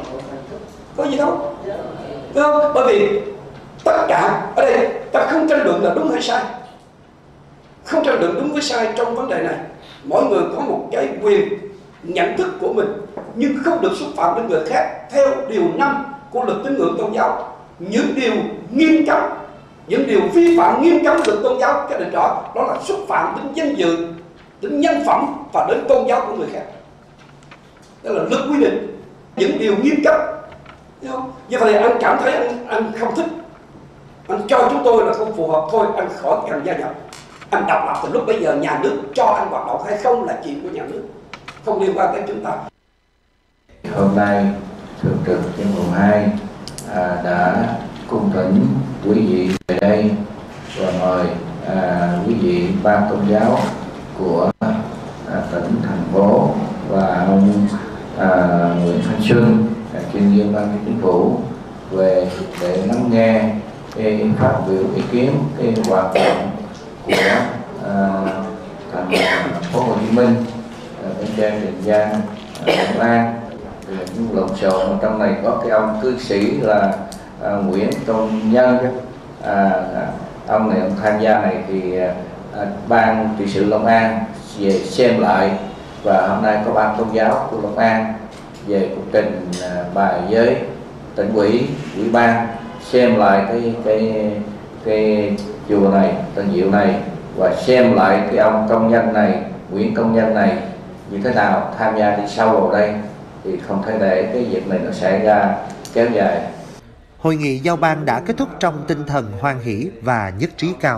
Có gì đâu. Đúng không? Bởi vì tất cả ở đây ta không tranh luận là đúng hay sai, không tranh luận đúng với sai trong vấn đề này. Mỗi người có một cái quyền nhận thức của mình, nhưng không được xúc phạm đến người khác theo điều năm của luật tín ngưỡng tôn giáo. Những điều nghiêm cấm, những điều vi phạm nghiêm cấm luật tôn giáo, cái định rõ đó là xúc phạm đến danh dự, đến nhân phẩm và đến tôn giáo của người khác. Đó là luật quy định những điều nghiêm cấm. Như vậy anh cảm thấy anh anh không thích, anh cho chúng tôi là không phù hợp, thôi anh khỏi cần gia nhập. Anh độc lập từ lúc bây giờ, nhà nước cho anh hoạt động hay không là chuyện của nhà nước, không liên quan tới chúng ta. Hôm nay Thường trực Chuyên mục hai à, đã cung thỉnh quý vị về đây và mời à, quý vị ban tôn giáo của à, tỉnh, thành phố và ông à, Nguyễn Thanh Xuân, à, chuyên viên ban chính phủ về để lắng nghe cái phát biểu ý kiến cái hoạt động của à, thành phố Hồ Chí Minh, à, bên trên Tiền Giang, Long An. Những lộn xộn trong này có cái ông cư sĩ là à, Nguyễn Công Nhân, à, ông này ông tham gia này thì à, ban trị sự Long An về xem lại, và hôm nay có ban tôn giáo của Long An về cuộc trình à, bài với tỉnh ủy, ủy ban xem lại cái cái cái chùa này, Tân Diệu này, và xem lại cái ông công nhân này, Nguyễn Công Nhân này như thế nào, tham gia đi sâu vào đây thì không thể để cái việc này nó xảy ra kéo dài. Hội nghị giao ban đã kết thúc trong tinh thần hoan hỷ và nhất trí cao.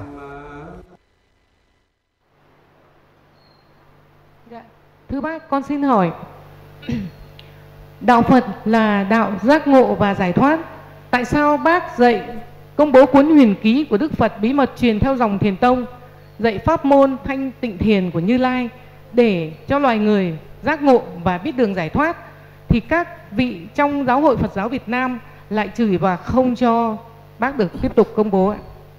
Dạ. Thưa bác, con xin hỏi, đạo Phật là đạo giác ngộ và giải thoát. Tại sao bác dạy công bố cuốn huyền ký của Đức Phật bí mật truyền theo dòng Thiền Tông, dạy pháp môn thanh tịnh thiền của Như Lai để cho loài người giác ngộ và biết đường giải thoát, thì các vị trong Giáo hội Phật giáo Việt Nam lại chửi và không cho bác được tiếp tục công bố ạ?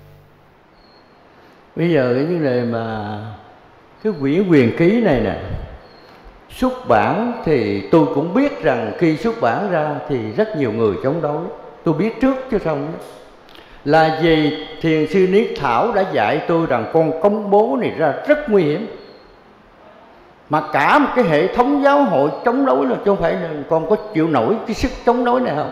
Bây giờ cái vấn đề mà cái quyển huyền ký này nè, xuất bản thì tôi cũng biết rằng khi xuất bản ra thì rất nhiều người chống đối. Tôi biết trước chứ không đó. Là vì Thiền sư Niết Thảo đã dạy tôi rằng con công bố này ra rất nguy hiểm, mà cả một cái hệ thống giáo hội chống đối là chứ không phải là con có chịu nổi cái sức chống đối này không.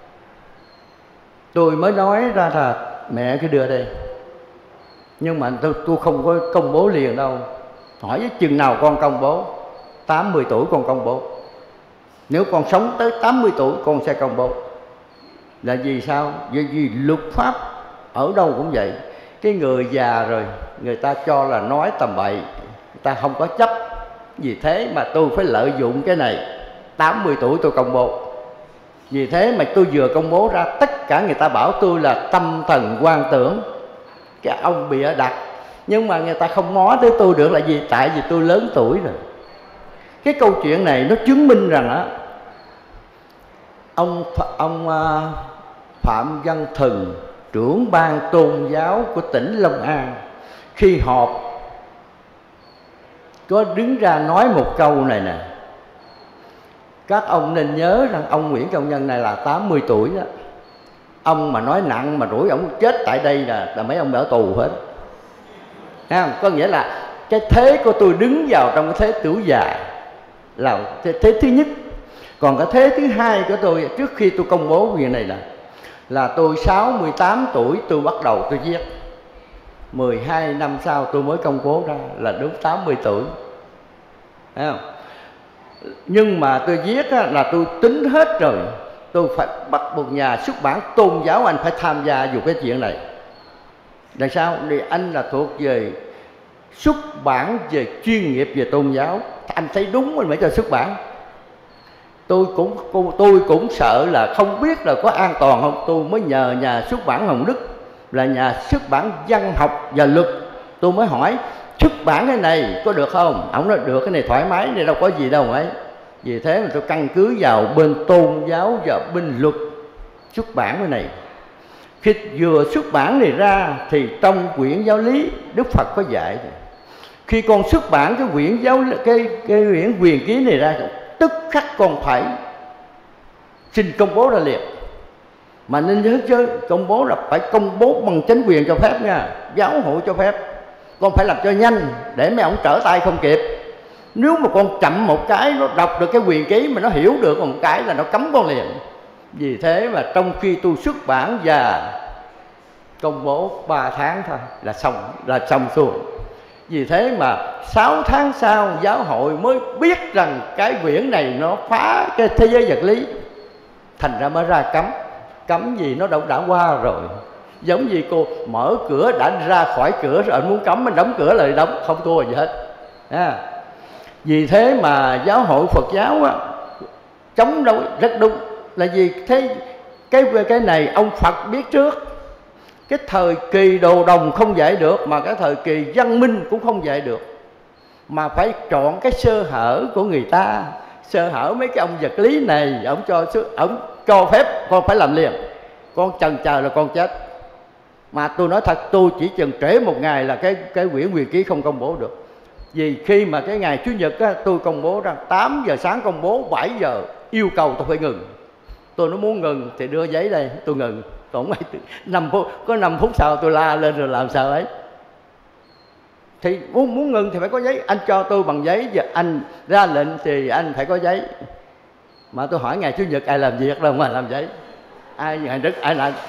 Tôi mới nói ra là mẹ cứ đưa đây, nhưng mà tôi, tôi không có công bố liền đâu. Hỏi với chừng nào con công bố? tám mươi tuổi con công bố. Nếu con sống tới tám mươi tuổi con sẽ công bố. Là vì sao? Vì, vì luật pháp ở đâu cũng vậy. Cái người già rồi người ta cho là nói tầm bậy, người ta không có chấp. Vì thế mà tôi phải lợi dụng cái này. Tám mươi tuổi tôi công bố. Vì thế mà tôi vừa công bố ra, tất cả người ta bảo tôi là tâm thần quan tưởng, cái ông bịa đặt. Nhưng mà người ta không nói tới tôi được là gì? Tại vì tôi lớn tuổi rồi. Cái câu chuyện này nó chứng minh rằng á, ông ông Phạm Văn Thừng, trưởng ban tôn giáo của tỉnh Long An, khi họp có đứng ra nói một câu này nè: các ông nên nhớ rằng ông Nguyễn Công Nhân này là tám mươi tuổi đó. Ông mà nói nặng mà rủi ông chết tại đây là, là mấy ông ở tù hết. Thấy không? Có nghĩa là cái thế của tôi đứng vào trong cái thế tuổi già là thế, thế thứ nhất. Còn cái thế thứ hai của tôi, trước khi tôi công bố việc này là là tôi sáu mươi tám tuổi tôi bắt đầu tôi viết. mười hai năm sau tôi mới công bố ra là đúng tám mươi tuổi. Thấy không? Nhưng mà tôi viết á, là tôi tính hết rồi. Tôi phải bắt một nhà xuất bản tôn giáo, anh phải tham gia vào cái chuyện này. Tại sao? Vì anh là thuộc về xuất bản về chuyên nghiệp về tôn giáo, anh thấy đúng mình phải cho xuất bản. Tôi cũng tôi cũng sợ là không biết là có an toàn không. Tôi mới nhờ nhà xuất bản Hồng Đức, là nhà xuất bản văn học và luật. Tôi mới hỏi xuất bản cái này có được không? Ông nói được, cái này thoải mái, này đâu có gì đâu ấy. Vì thế mà tôi căn cứ vào bên tôn giáo và bên luật xuất bản cái này. Khi vừa xuất bản này ra thì trong quyển giáo lý Đức Phật có dạy, khi con xuất bản cái quyển giáo cái cái quyển quyền ký này ra, tức khắc con phải xin công bố ra liền. Mà nên nhớ chứ, công bố là phải công bố bằng chính quyền cho phép nha, giáo hội cho phép. Con phải làm cho nhanh để mấy ông trở tay không kịp. Nếu mà con chậm một cái, nó đọc được cái quyền ký mà nó hiểu được một cái là nó cấm con liền. Vì thế mà trong khi tôi xuất bản và công bố ba tháng thôi là xong, là xong xuôi. Vì thế mà sáu tháng sau giáo hội mới biết rằng cái quyển này nó phá cái thế giới vật lý, thành ra mới ra cấm. Cấm gì nó đâu đã qua rồi. Giống như cô mở cửa đã ra khỏi cửa rồi, muốn cấm mình đóng cửa lại đóng, không thua gì hết à. Vì thế mà giáo hội Phật giáo á, chống đối rất đúng. Là vì thế cái cái này ông Phật biết trước. Cái thời kỳ đồ đồng không dạy được, mà cái thời kỳ văn minh cũng không dạy được, mà phải chọn cái sơ hở của người ta. Sơ hở mấy cái ông vật lý này, ông cho ông cho phép con phải làm liền. Con chần chờ là con chết. Mà tôi nói thật, tôi chỉ chừng trễ một ngày là cái cái quyển quyền ký không công bố được. Vì khi mà cái ngày Chủ nhật á, tôi công bố ra tám giờ sáng công bố, bảy giờ yêu cầu tôi phải ngừng. Tôi nói muốn ngừng thì đưa giấy đây, tôi ngừng. Còn mấy năm phút, có năm phút sau tôi la lên rồi làm sao ấy. Thì muốn muốn ngừng thì phải có giấy. Anh cho tôi bằng giấy, giờ anh ra lệnh thì anh phải có giấy. Mà tôi hỏi ngày Chủ nhật ai làm việc đâu mà làm giấy. Ai ngày Đức ai làm.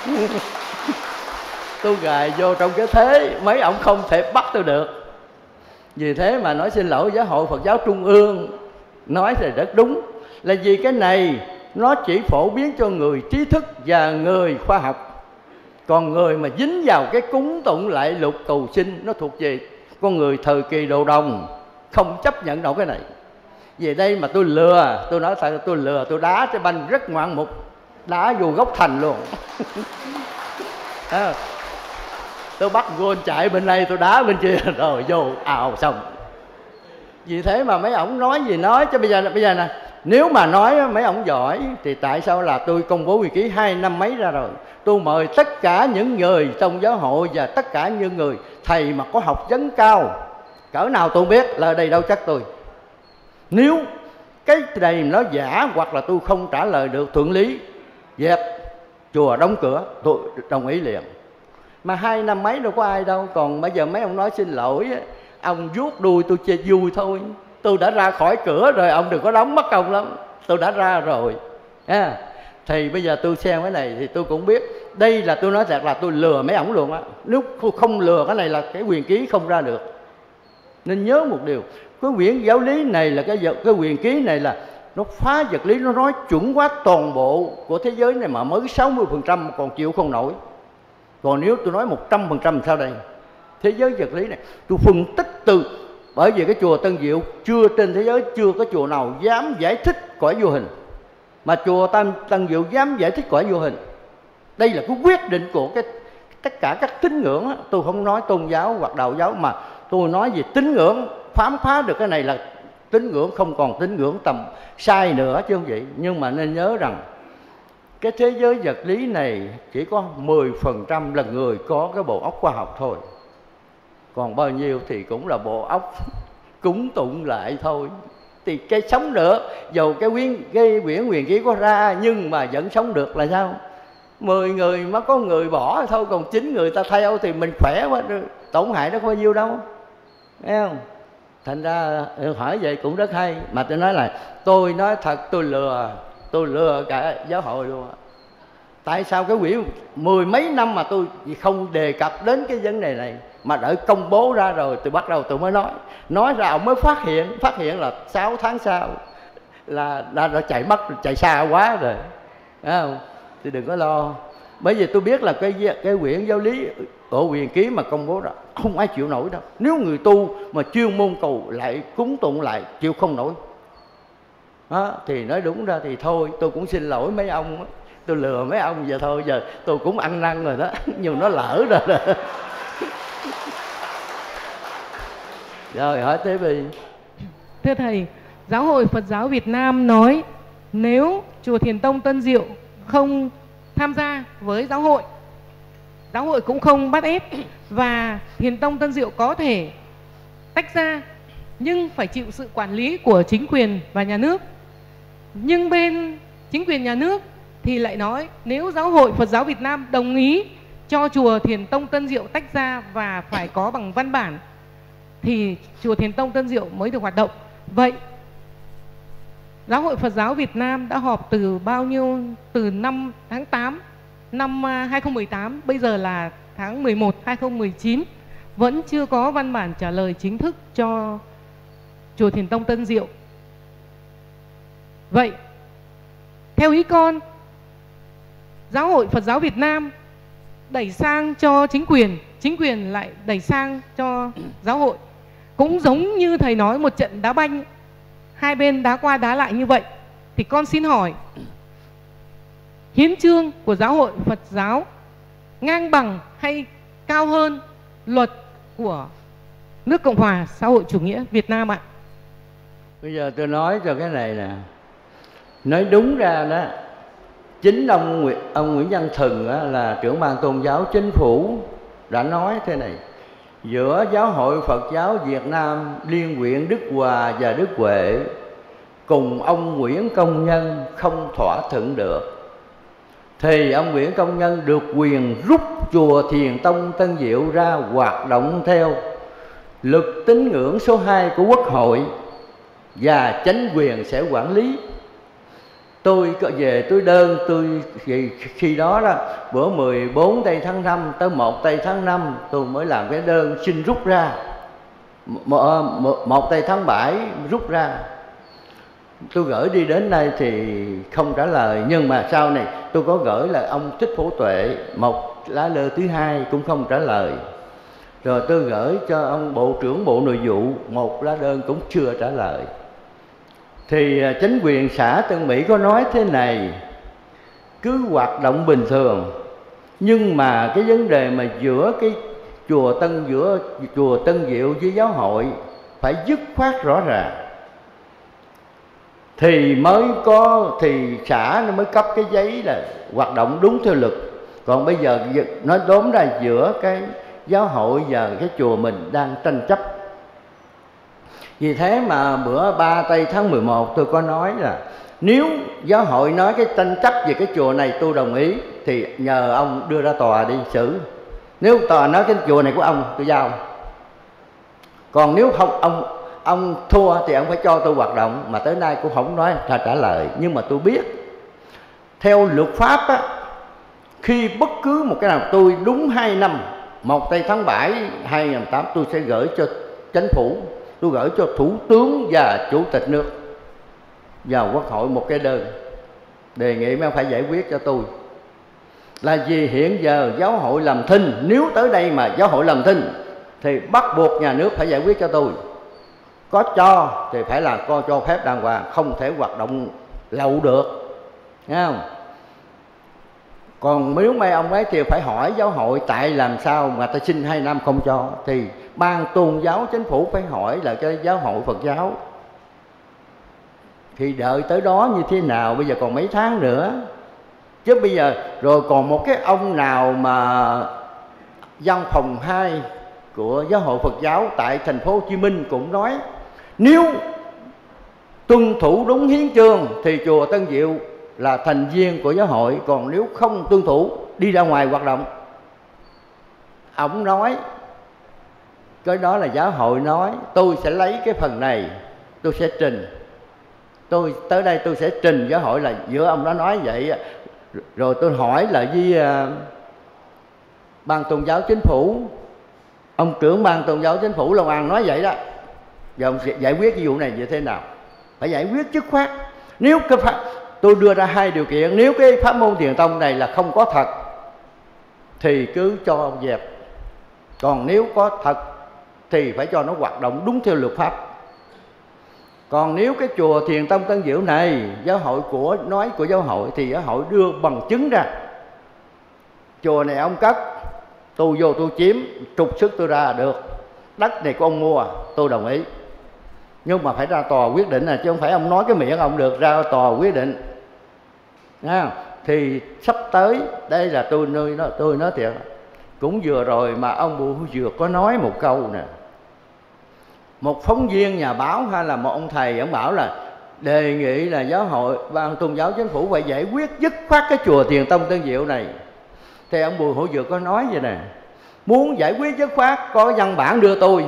Tôi gài vô trong cái thế, mấy ông không thể bắt tôi được. Vì thế mà nói xin lỗi giáo hội Phật giáo Trung ương, nói thì rất đúng. Là vì cái này nó chỉ phổ biến cho người trí thức và người khoa học. Còn người mà dính vào cái cúng tụng lại lục tù sinh, nó thuộc về con người thời kỳ đồ đồng, không chấp nhận nổi cái này. Về đây mà tôi lừa, tôi nói thật tôi lừa, tôi đá trái banh rất ngoạn mục, đá vô góc thành luôn. À, tôi bắt gôn chạy bên đây, tôi đá bên kia rồi vô ào xong. Vì thế mà mấy ổng nói gì nói, chứ bây giờ bây giờ nè, nếu mà nói mấy ổng giỏi thì tại sao là tôi công bố quyền ký hai năm mấy ra rồi. Tôi mời tất cả những người trong giáo hội và tất cả những người thầy mà có học vấn cao cỡ nào tôi biết là ở đây đâu chắc tôi. Nếu cái này nó giả hoặc là tôi không trả lời được thuận lý, dẹp chùa đóng cửa, tôi đồng ý liền. Mà hai năm mấy đâu có ai đâu. Còn bây giờ mấy ông nói xin lỗi, ông vuốt đuôi tôi chơi vui thôi. Tôi đã ra khỏi cửa rồi, ông đừng có đóng mất công lắm. Tôi đã ra rồi à. Thì bây giờ tôi xem cái này thì tôi cũng biết đây là tôi nói thật là tôi lừa mấy ổng luôn á. Nếu không lừa cái này là cái quyền ký không ra được. Nên nhớ một điều, cái quyển giáo lý này là cái cái quyền ký này là nó phá vật lý, nó nói chuẩn quá toàn bộ của thế giới này mà mới sáu mươi phần trăm còn chịu không nổi. Còn nếu tôi nói một trăm phần trăm sao đây? Thế giới vật lý này tôi phân tích từ, bởi vì cái chùa Tân Diệu chưa trên thế giới chưa có chùa nào dám giải thích cõi vô hình, mà chùa Tân Tân Diệu dám giải thích cõi vô hình. Đây là cái quyết định của cái tất cả các tín ngưỡng. Tôi không nói tôn giáo hoặc đạo giáo, mà tôi nói về tín ngưỡng. Khám phá được cái này là tín ngưỡng không còn tín ngưỡng tầm sai nữa chứ không vậy. Nhưng mà nên nhớ rằng cái thế giới vật lý này chỉ có mười phần trăm là người có cái bộ óc khoa học thôi. Còn bao nhiêu thì cũng là bộ óc cúng tụng lại thôi. Thì cái sống được, dầu cái quyển cái quyển quyền ký có ra nhưng mà vẫn sống được là sao? Mười người mà có người bỏ thôi, còn chín người ta theo thì mình khỏe quá, tổn hại nó có bao nhiêu đâu. Thấy không? Thành ra hỏi vậy cũng rất hay. Mà tôi nói là tôi nói thật tôi lừa, tôi lừa cả giáo hội luôn. Tại sao cái quyển mười mấy năm mà tôi không đề cập đến cái vấn đề này, mà đợi công bố ra rồi tôi bắt đầu tôi mới nói. Nói ra ông mới phát hiện, phát hiện là sáu tháng sau là đã, đã chạy mất, chạy xa quá rồi. Thấy không? Thì đừng có lo. Bởi vì tôi biết là cái cái quyển giáo lý của quyền ký mà công bố ra không ai chịu nổi đâu. Nếu người tu mà chuyên môn cầu lại cúng tụng lại chịu không nổi đó, thì nói đúng ra thì thôi tôi cũng xin lỗi mấy ông. Tôi lừa mấy ông giờ thôi, giờ tôi cũng ăn năn rồi đó. Nhưng nó lỡ rồi đó. Rồi hỏi tiếp đi. Thưa Thầy, Giáo hội Phật giáo Việt Nam nói nếu chùa Thiền Tông Tân Diệu không tham gia với giáo hội. Giáo hội cũng không bắt ép, và Thiền tông Tân Diệu có thể tách ra nhưng phải chịu sự quản lý của chính quyền và nhà nước. Nhưng bên chính quyền nhà nước thì lại nói nếu Giáo hội Phật giáo Việt Nam đồng ý cho chùa Thiền tông Tân Diệu tách ra và phải có bằng văn bản thì chùa Thiền tông Tân Diệu mới được hoạt động. Vậy Giáo hội Phật giáo Việt Nam đã họp từ bao nhiêu, từ năm tháng tám năm hai không một tám, bây giờ là tháng mười một hai không một chín, vẫn chưa có văn bản trả lời chính thức cho chùa Thiền tông Tân Diệu. Vậy theo ý con, Giáo hội Phật giáo Việt Nam đẩy sang cho chính quyền, chính quyền lại đẩy sang cho giáo hội, cũng giống như thầy nói một trận đá banh, hai bên đá qua đá lại như vậy. Thì con xin hỏi, hiến chương của Giáo hội Phật giáo ngang bằng hay cao hơn luật của nước Cộng hòa xã hội chủ nghĩa Việt Nam ạ? Bây giờ tôi nói cho cái này nè, nói đúng ra đó, chính ông Nguyễn, ông Nguyễn Văn Thừng á, là trưởng ban tôn giáo chính phủ đã nói thế này: giữa Giáo hội Phật giáo Việt Nam, Liên huyện Đức Hòa và Đức Huệ cùng ông Nguyễn Công Nhân không thỏa thuận được, thì ông Nguyễn Công Nhân được quyền rút chùa Thiền tông Tân Diệu ra hoạt động theo luật tín ngưỡng số hai của Quốc hội, và chính quyền sẽ quản lý. Tôi có về tôi đơn tôi khi đó đó bữa mười bốn tây tháng năm tới một tây tháng năm tôi mới làm cái đơn xin rút ra, một tây tháng bảy rút ra. Tôi gửi đi đến đây thì không trả lời, nhưng mà sau này tôi có gửi là ông Thích Phổ Tuệ một lá đơn thứ hai cũng không trả lời. Rồi tôi gửi cho ông Bộ trưởng Bộ Nội vụ một lá đơn cũng chưa trả lời. Thì chính quyền xã Tân Mỹ có nói thế này: cứ hoạt động bình thường, nhưng mà cái vấn đề mà giữa cái chùa Tân giữa chùa Tân Diệu với giáo hội phải dứt khoát rõ ràng, thì mới có thì xã nó mới cấp cái giấy là hoạt động đúng theo luật. Còn bây giờ nói đốm ra giữa cái giáo hội và cái chùa mình đang tranh chấp. Vì thế mà bữa ba tây tháng mười một tôi có nói là nếu giáo hội nói cái tranh chấp về cái chùa này tôi đồng ý, thì nhờ ông đưa ra tòa đi xử. Nếu tòa nói cái chùa này của ông tôi giao, còn nếu không ông ông thua thì ông phải cho tôi hoạt động. Mà tới nay cũng không nói trả trả lời. Nhưng mà tôi biết theo luật pháp á, khi bất cứ một cái nào tôi đúng hai năm, một tây tháng bảy hai nghìn tám, tôi sẽ gửi cho chính phủ, tôi gửi cho thủ tướng và chủ tịch nước vào quốc hội một cái đơn đề nghị mấy ông phải giải quyết cho tôi. Là vì hiện giờ giáo hội làm thinh, nếu tới đây mà giáo hội làm thinh thì bắt buộc nhà nước phải giải quyết cho tôi. Có cho thì phải là có cho phép đàng hoàng, không thể hoạt động lậu được, nghe không? Còn nếu mấy ông ấy thì phải hỏi giáo hội tại làm sao mà ta xin hai năm không cho, thì ban tôn giáo chính phủ phải hỏi là cái giáo hội Phật giáo. Thì đợi tới đó như thế nào, bây giờ còn mấy tháng nữa. Chứ bây giờ rồi còn một cái ông nào mà văn phòng hai của giáo hội Phật giáo tại thành phố Hồ Chí Minh cũng nói nếu tuân thủ đúng hiến chương thì chùa Tân Diệu là thành viên của giáo hội, còn nếu không tuân thủ đi ra ngoài hoạt động. Ông nói cái đó là giáo hội nói. Tôi sẽ lấy cái phần này tôi sẽ trình, tôi tới đây tôi sẽ trình giáo hội là giữa ông đó nói vậy. Rồi tôi hỏi là với uh, ban tôn giáo chính phủ, ông trưởng ban tôn giáo chính phủ Long An nói vậy đó. Giờ ông sẽ giải quyết cái vụ này như thế nào? Phải giải quyết dứt khoát. Nếu cái pháp, tôi đưa ra hai điều kiện: nếu cái pháp môn Thiền tông này là không có thật thì cứ cho ông dẹp, còn nếu có thật thì phải cho nó hoạt động đúng theo luật pháp. Còn nếu cái chùa Thiền tông Tân Diệu này giáo hội của nói của giáo hội thì giáo hội đưa bằng chứng ra, chùa này ông cất, tôi vô tôi chiếm, trục xuất tôi ra được, đất này của ông mua, tôi đồng ý. Nhưng mà phải ra tòa quyết định, là chứ không phải ông nói cái miệng ông được, ra tòa quyết định. Nha. Thì sắp tới, đây là tôi nói, tôi nói thiệt, cũng vừa rồi mà ông Bùi Hữu Dược có nói một câu nè. Một phóng viên nhà báo hay là một ông thầy, ông bảo là đề nghị là giáo hội, ban tôn giáo chính phủ phải giải quyết dứt khoát cái chùa Thiền Tông Tân Diệu này. Thì ông Bùi Hữu Dược có nói vậy nè: muốn giải quyết dứt khoát có văn bản đưa tôi,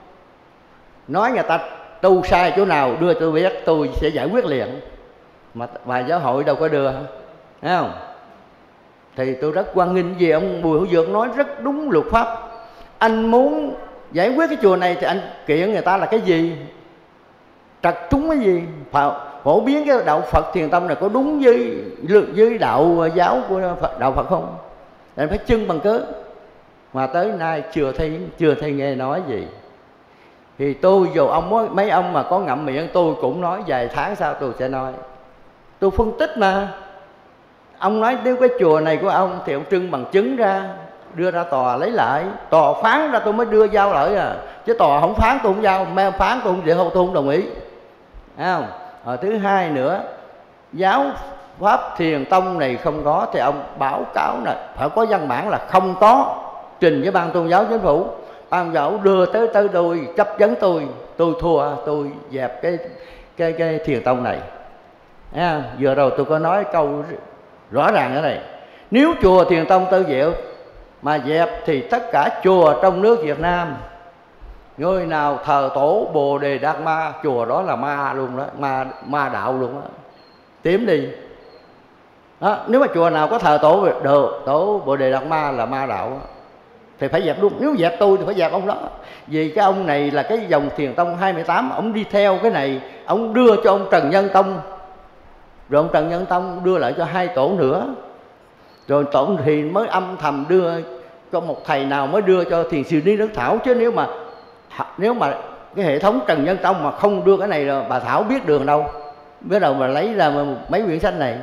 nói người ta tu sai chỗ nào đưa tôi biết, tôi sẽ giải quyết liền. Mà, mà giáo hội đâu có đưa, thấy không? Thì tôi rất hoan nghênh vì ông Bùi Hữu Dược nói rất đúng luật pháp. Anh muốn giải quyết cái chùa này thì anh kiện người ta là cái gì, trật trúng cái gì, phổ biến cái đạo Phật Thiền Tông này có đúng với với đạo giáo của Phật, đạo Phật không? Anh phải trưng bằng cớ. Mà tới nay chưa thấy chưa thấy nghe nói gì. Thì tôi dù ông mấy ông mà có ngậm miệng, tôi cũng nói vài tháng sau tôi sẽ nói. Tôi phân tích mà. Ông nói nếu cái chùa này của ông thì ông trưng bằng chứng ra, đưa ra tòa lấy lại, tòa phán ra tôi mới đưa giao lại à. Chứ tòa không phán tôi không giao, mấy ông phán tôi không, tôi không đồng ý. Thấy không? Rồi thứ hai nữa, giáo pháp Thiền Tông này không có thì ông báo cáo là phải có văn bản là không có, trình với ban tôn giáo chính phủ. Ban tôn giáo đưa tới tới tôi, chấp vấn tôi, tôi thua, tôi dẹp cái cái cái Thiền Tông này. À, vừa rồi tôi có nói câu rõ ràng thế này: nếu chùa Thiền Tông Tân Diệu mà dẹp thì tất cả chùa trong nước Việt Nam, người nào thờ tổ Bồ Đề Đạt Ma, chùa đó là ma luôn đó, ma ma đạo luôn đó, tím đi. Đó, nếu mà chùa nào có thờ tổ đồ, tổ Bồ Đề Đạt Ma là ma đạo đó, thì phải dẹp luôn. Nếu dẹp tôi thì phải dẹp ông đó. Vì cái ông này là cái dòng Thiền Tông hai mươi tám, ông đi theo cái này, ông đưa cho ông Trần Nhân Tông, rồi ông Trần Nhân Tông đưa lại cho hai tổ nữa, rồi tổ thì mới âm thầm đưa cho một thầy nào mới đưa cho Thiền sư Lý Đức Thảo. Chứ nếu mà nếu mà cái hệ thống Trần Nhân Tông mà không đưa cái này rồi bà Thảo biết đường đâu, biết đâu mà lấy ra mấy quyển sách này.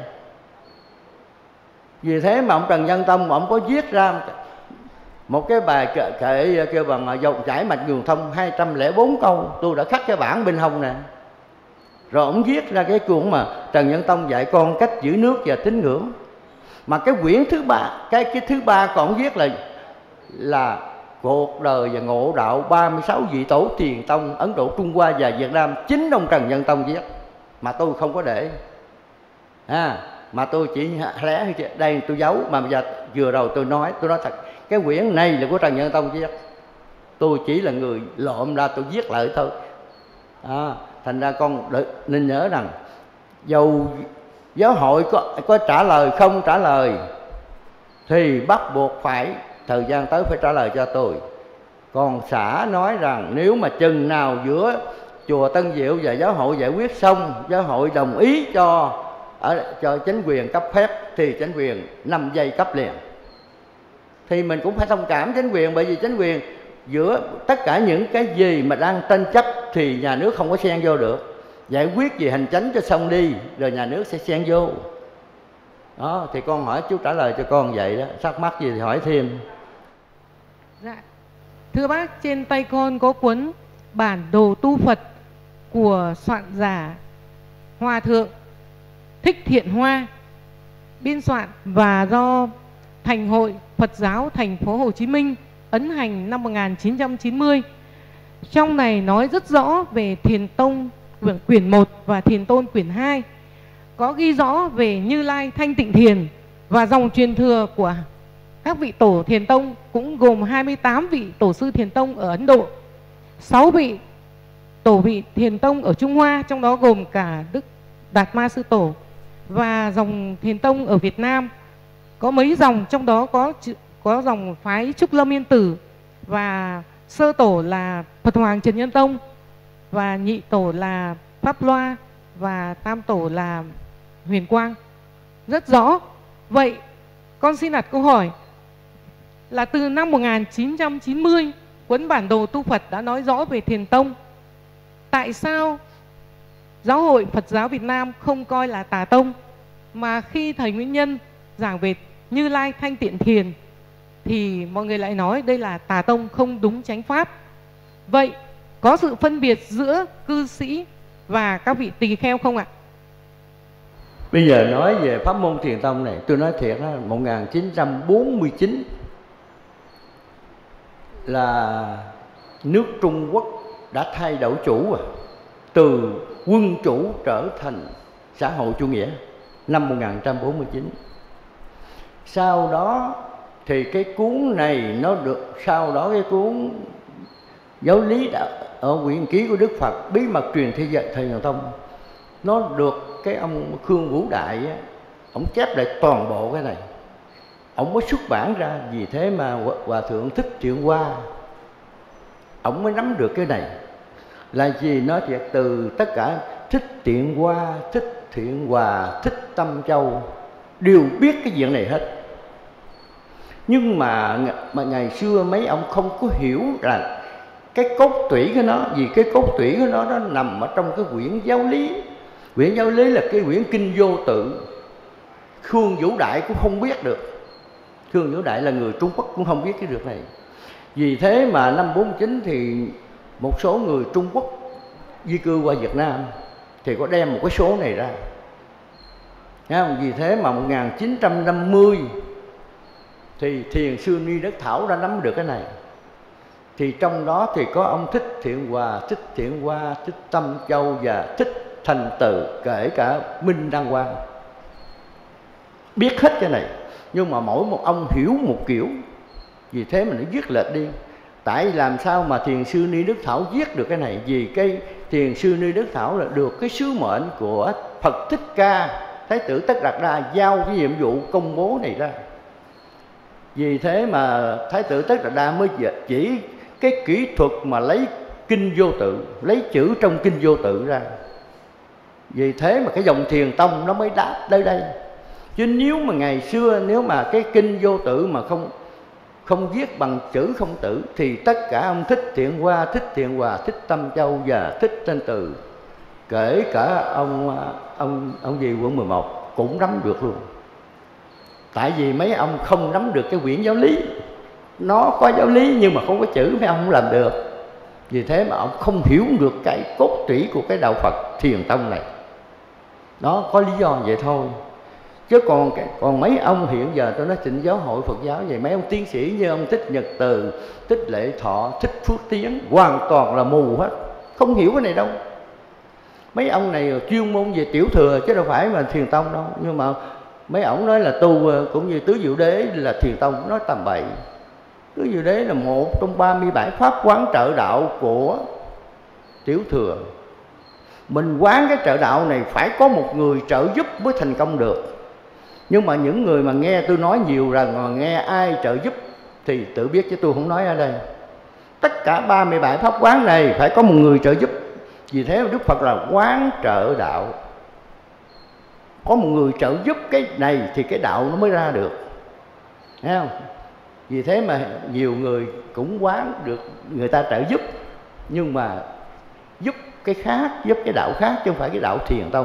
Vì thế mà ông Trần Nhân Tông mà ông có viết ra một cái bài kệ, kệ kêu bằng dòng chảy mạch nguồn thông hai trăm lẻ bốn câu, tôi đã khắc cái bản bên hông nè. Rồi ông viết ra cái cuốn mà Trần Nhân Tông dạy con cách giữ nước và tín ngưỡng. Mà cái quyển thứ ba, cái cái thứ ba còn viết là là cuộc đời và ngộ đạo ba mươi sáu vị tổ Thiền Tông Ấn Độ, Trung Hoa và Việt Nam, chính ông Trần Nhân Tông viết mà tôi không có để. À, mà tôi chỉ lẽ đây tôi giấu, mà bây giờ vừa rồi tôi nói, tôi nói thật, cái quyển này là của Trần Nhân Tông viết, tôi chỉ là người lộn ra tôi viết lại thôi. À, thành ra con nên nhớ rằng dầu giáo hội có, có trả lời không trả lời thì bắt buộc phải thời gian tới phải trả lời cho tôi. Còn xã nói rằng nếu mà chừng nào giữa chùa Tân Diệu và giáo hội giải quyết xong, giáo hội đồng ý cho ở cho chính quyền cấp phép thì chính quyền năm giây cấp liền. Thì mình cũng phải thông cảm chính quyền, bởi vì chính quyền giữa tất cả những cái gì mà đang tranh chấp thì nhà nước không có xen vô được. Giải quyết gì hành chánh cho xong đi, rồi nhà nước sẽ xen vô. Đó, thì con hỏi chú trả lời cho con vậy đó. Thắc mắc gì thì hỏi thêm. Dạ. Thưa bác, trên tay con có cuốn bản đồ tu Phật của soạn giả Hòa Thượng Thích Thiện Hoa, biên soạn và do Thành hội Phật giáo Thành phố Hồ Chí Minh ấn hành năm một nghìn chín trăm chín mươi. Trong này nói rất rõ về Thiền Tông quyển một và Thiền Tôn quyển hai, có ghi rõ về Như Lai Thanh Tịnh Thiền và dòng truyền thừa của các vị tổ Thiền Tông, cũng gồm hai mươi tám vị tổ sư Thiền Tông ở Ấn Độ, sáu vị tổ vị Thiền Tông ở Trung Hoa, trong đó gồm cả Đức Đạt Ma Sư Tổ, và dòng Thiền Tông ở Việt Nam có mấy dòng, trong đó có có dòng phái Trúc Lâm Yên Tử, và sơ tổ là Phật Hoàng Trần Nhân Tông, và nhị tổ là Pháp Loa, và tam tổ là Huyền Quang. Rất rõ. Vậy con xin đặt câu hỏi là từ năm một nghìn chín trăm chín mươi, cuốn bản đồ tu Phật đã nói rõ về Thiền Tông. Tại sao Giáo hội Phật giáo Việt Nam không coi là tà tông, mà khi thầy Nguyễn Nhân giảng về Như Lai Thanh Tịnh Thiền thì mọi người lại nói đây là tà tông, không đúng chánh pháp? Vậy có sự phân biệt giữa cư sĩ và các vị tỳ kheo không ạ? Bây giờ nói về pháp môn thiền tông này, tôi nói thiệt đó, một nghìn chín trăm bốn mươi chín là nước Trung Quốc đã thay đổi chủ à, từ quân chủ trở thành xã hội chủ nghĩa năm một nghìn chín trăm bốn mươi chín. Sau đó thì cái cuốn này nó được, sau đó cái cuốn Giáo lý đã, ở quyển ký của Đức Phật Bí mật truyền thế giới Thiền Tông, nó được cái ông Khương Vũ Đại á, ông chép lại toàn bộ cái này, ông mới xuất bản ra. Vì thế mà Hòa Thượng Thích Thiện Hoa ông mới nắm được cái này là gì. Nó thiệt từ tất cả Thích Thiện Hoa, Thích Thiện Hòa, Thích Tâm Châu đều biết cái chuyện này hết. Nhưng mà, mà ngày xưa mấy ông không có hiểu là cái cốt tủy của nó, vì cái cốt tủy của nó nó nằm ở trong cái quyển giáo lý. Quyển giáo lý là cái quyển kinh vô tự. Khương Vũ Đại cũng không biết được. Khương Vũ Đại là người Trung Quốc cũng không biết cái việc này. Vì thế mà năm bốn mươi chín thì một số người Trung Quốc di cư qua Việt Nam thì có đem một cái số này ra. Vì thế mà một nghìn chín trăm năm mươi thì Thiền sư Ni Đức Thảo đã nắm được cái này. Thì trong đó thì có ông Thích Thiện Hòa, Thích Thiện Hoa, Thích Tâm Châu và Thích Thành Từ, kể cả Minh Đăng Quang. Biết hết cái này, nhưng mà mỗi một ông hiểu một kiểu. Vì thế mà nó viết lệch đi. Tại làm sao mà Thiền sư Ni Đức Thảo viết được cái này? Vì cái Thiền sư Ni Đức Thảo là được cái sứ mệnh của Phật Thích Ca, Thái tử Tất Đạt Đa giao cái nhiệm vụ công bố này ra. Vì thế mà Thái tử Tất Đạt Đa mới chỉ cái kỹ thuật mà lấy kinh vô tự, lấy chữ trong kinh vô tự ra. Vì thế mà cái dòng Thiền Tông nó mới đáp tới đây. Chứ nếu mà ngày xưa, nếu mà cái kinh vô tự mà không không viết bằng chữ không tử, thì tất cả ông Thích Thiện Hoa, Thích Thiện Hòa, Thích Tâm Châu và Thích Thanh Từ, kể cả ông ông ông gì quận mười một cũng nắm được luôn. Tại vì mấy ông không nắm được cái quyển giáo lý. Nó có giáo lý nhưng mà không có chữ, mấy ông không làm được. Vì thế mà ông không hiểu được cái cốt tủy của cái đạo Phật Thiền Tông này. Đó, có lý do vậy thôi. Chứ còn còn mấy ông hiện giờ tôi nói Tịnh Giáo Hội Phật giáo vậy, mấy ông tiến sĩ như ông Thích Nhật Từ, Thích Lệ Thọ, Thích Phước Tiến hoàn toàn là mù hết, không hiểu cái này đâu. Mấy ông này chuyên môn về tiểu thừa chứ đâu phải mà Thiền Tông đâu. Nhưng mà mấy ông nói là tu cũng như Tứ Diệu Đế là Thiền Tông, nói tầm bậy. Tứ Diệu Đế là một trong ba mươi bảy pháp quán trợ đạo của tiểu thừa. Mình quán cái trợ đạo này phải có một người trợ giúp mới thành công được. Nhưng mà những người mà nghe tôi nói nhiều lần mà nghe ai trợ giúp thì tự biết, chứ tôi không nói ở đây. Tất cả ba mươi bảy pháp quán này phải có một người trợ giúp. Vì thế Đức Phật là quán trợ đạo. Có một người trợ giúp cái này thì cái đạo nó mới ra được. Thấy không? Vì thế mà nhiều người cũng quán được người ta trợ giúp, nhưng mà giúp cái khác, giúp cái đạo khác chứ không phải cái đạo Thiền Tông.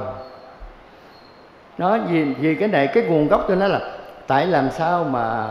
Nó vì, vì cái này cái nguồn gốc tôi nói là tại làm sao mà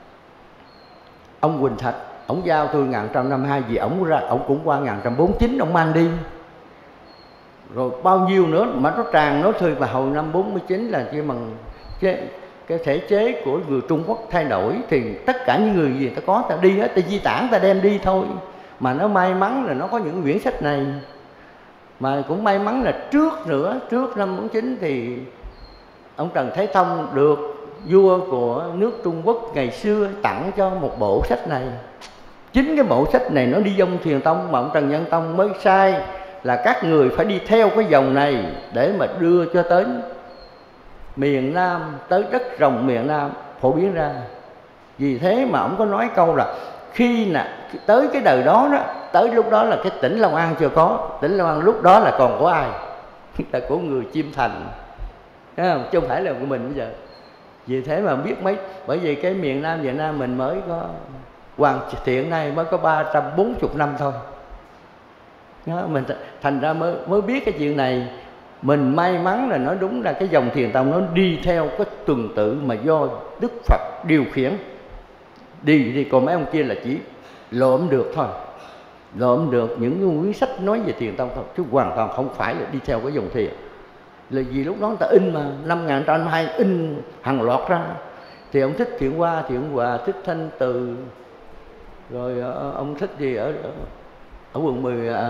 ông Quỳnh Thạch ông giao tôi một nghìn chín trăm năm mươi hai, vì ổng ra ổng cũng qua một nghìn chín trăm bốn mươi chín ông mang đi. Rồi bao nhiêu nữa mà nó tràn nó thôi, mà hồi năm bốn mươi chín là chỉ bằng chế, cái thể chế của người Trung Quốc thay đổi thì tất cả những người gì ta có ta đi hết, ta di tản ta đem đi thôi. Mà nó may mắn là nó có những quyển sách này. Mà cũng may mắn là trước nữa, trước năm bốn mươi chín thì ông Trần Thái Tông được vua của nước Trung Quốc ngày xưa tặng cho một bộ sách này. Chính cái bộ sách này nó đi dông Thiền Tông, mà ông Trần Nhân Tông mới sai là các người phải đi theo cái dòng này để mà đưa cho tới miền Nam, tới đất rồng miền Nam phổ biến ra. Vì thế mà ông có nói câu là khi nè tới cái đời đó đó, tới lúc đó là cái tỉnh Long An chưa có, tỉnh Long An lúc đó là còn có ai? Là của người Chiêm Thành, thấy không? Chứ không phải là của mình bây giờ. Vì thế mà biết mấy, bởi vì cái miền Nam Việt Nam mình mới có hoàn thiện này mới có ba trăm bốn mươi năm thôi. Đó, mình thành ra mới mới biết cái chuyện này. Mình may mắn là nói đúng là cái dòng Thiền Tông nó đi theo cái tuần tự mà do Đức Phật điều khiển đi đi, còn mấy ông kia là chỉ lộn được thôi, lộn được những quyển sách nói về Thiền Tông thôi, chứ hoàn toàn không phải là đi theo cái dòng thiền. là vì lúc đó người ta in mà năm một nghìn chín trăm năm mươi hai in hàng loạt ra. Thì ông thích Thiện Hoa, Thiện Hòa, thích Thanh Từ, rồi ông thích gì ở ở quận mười à,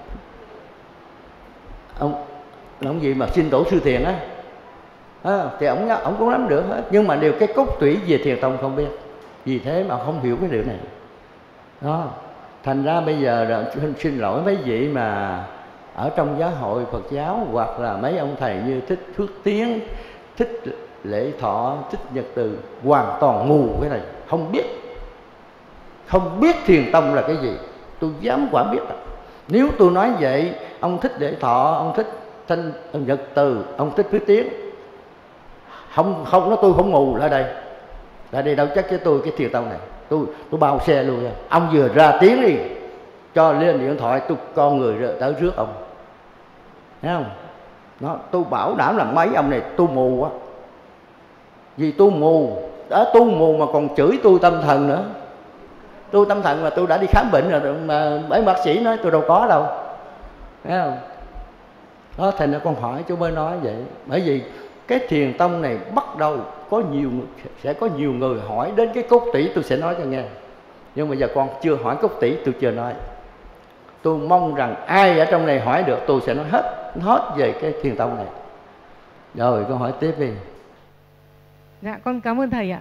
ông ông gì mà xin tổ sư Thiền á, à, thì ông ông cũng nắm được hết, nhưng mà điều cái cốt tủy về Thiền tông không biết, vì thế mà không hiểu cái điều này đó. Thành ra bây giờ là, xin lỗi mấy vị mà ở trong giáo hội Phật giáo hoặc là mấy ông thầy như Thích Phước Tiến, Thích Lễ Thọ, Thích Nhật Từ, hoàn toàn ngu cái này, không biết, không biết Thiền tông là cái gì. Tôi dám quả biết đó. Nếu tôi nói vậy, ông Thích Lễ Thọ, ông Thích Thanh ông Nhật Từ, ông Thích Phước Tiến, không không nói tôi không ngu ở đây, ở đây đâu chắc với tôi cái Thiền tông này, tôi tôi bao xe luôn. Ông vừa ra tiếng đi, cho lên điện thoại tôi con người tới rước ông, thấy không? Đó, tôi bảo đảm là mấy ông này tôi mù á, vì tôi mù đó, tôi mù mà còn chửi tôi tâm thần nữa. Tôi tâm thần mà tôi đã đi khám bệnh rồi mà mấy bác sĩ nói tôi đâu có đâu, thấy không? Đó, thành ra con hỏi chú mới nói vậy. Bởi vì cái Thiền tông này bắt đầu có nhiều, sẽ có nhiều người hỏi đến cái cốt tủy, tôi sẽ nói cho nghe. Nhưng mà giờ con chưa hỏi cốt tủy, tôi chưa nói. Tôi mong rằng ai ở trong này hỏi được, tôi sẽ nói hết hết về cái Thiền tông này. Rồi con hỏi tiếp đi. Dạ con cảm ơn thầy ạ.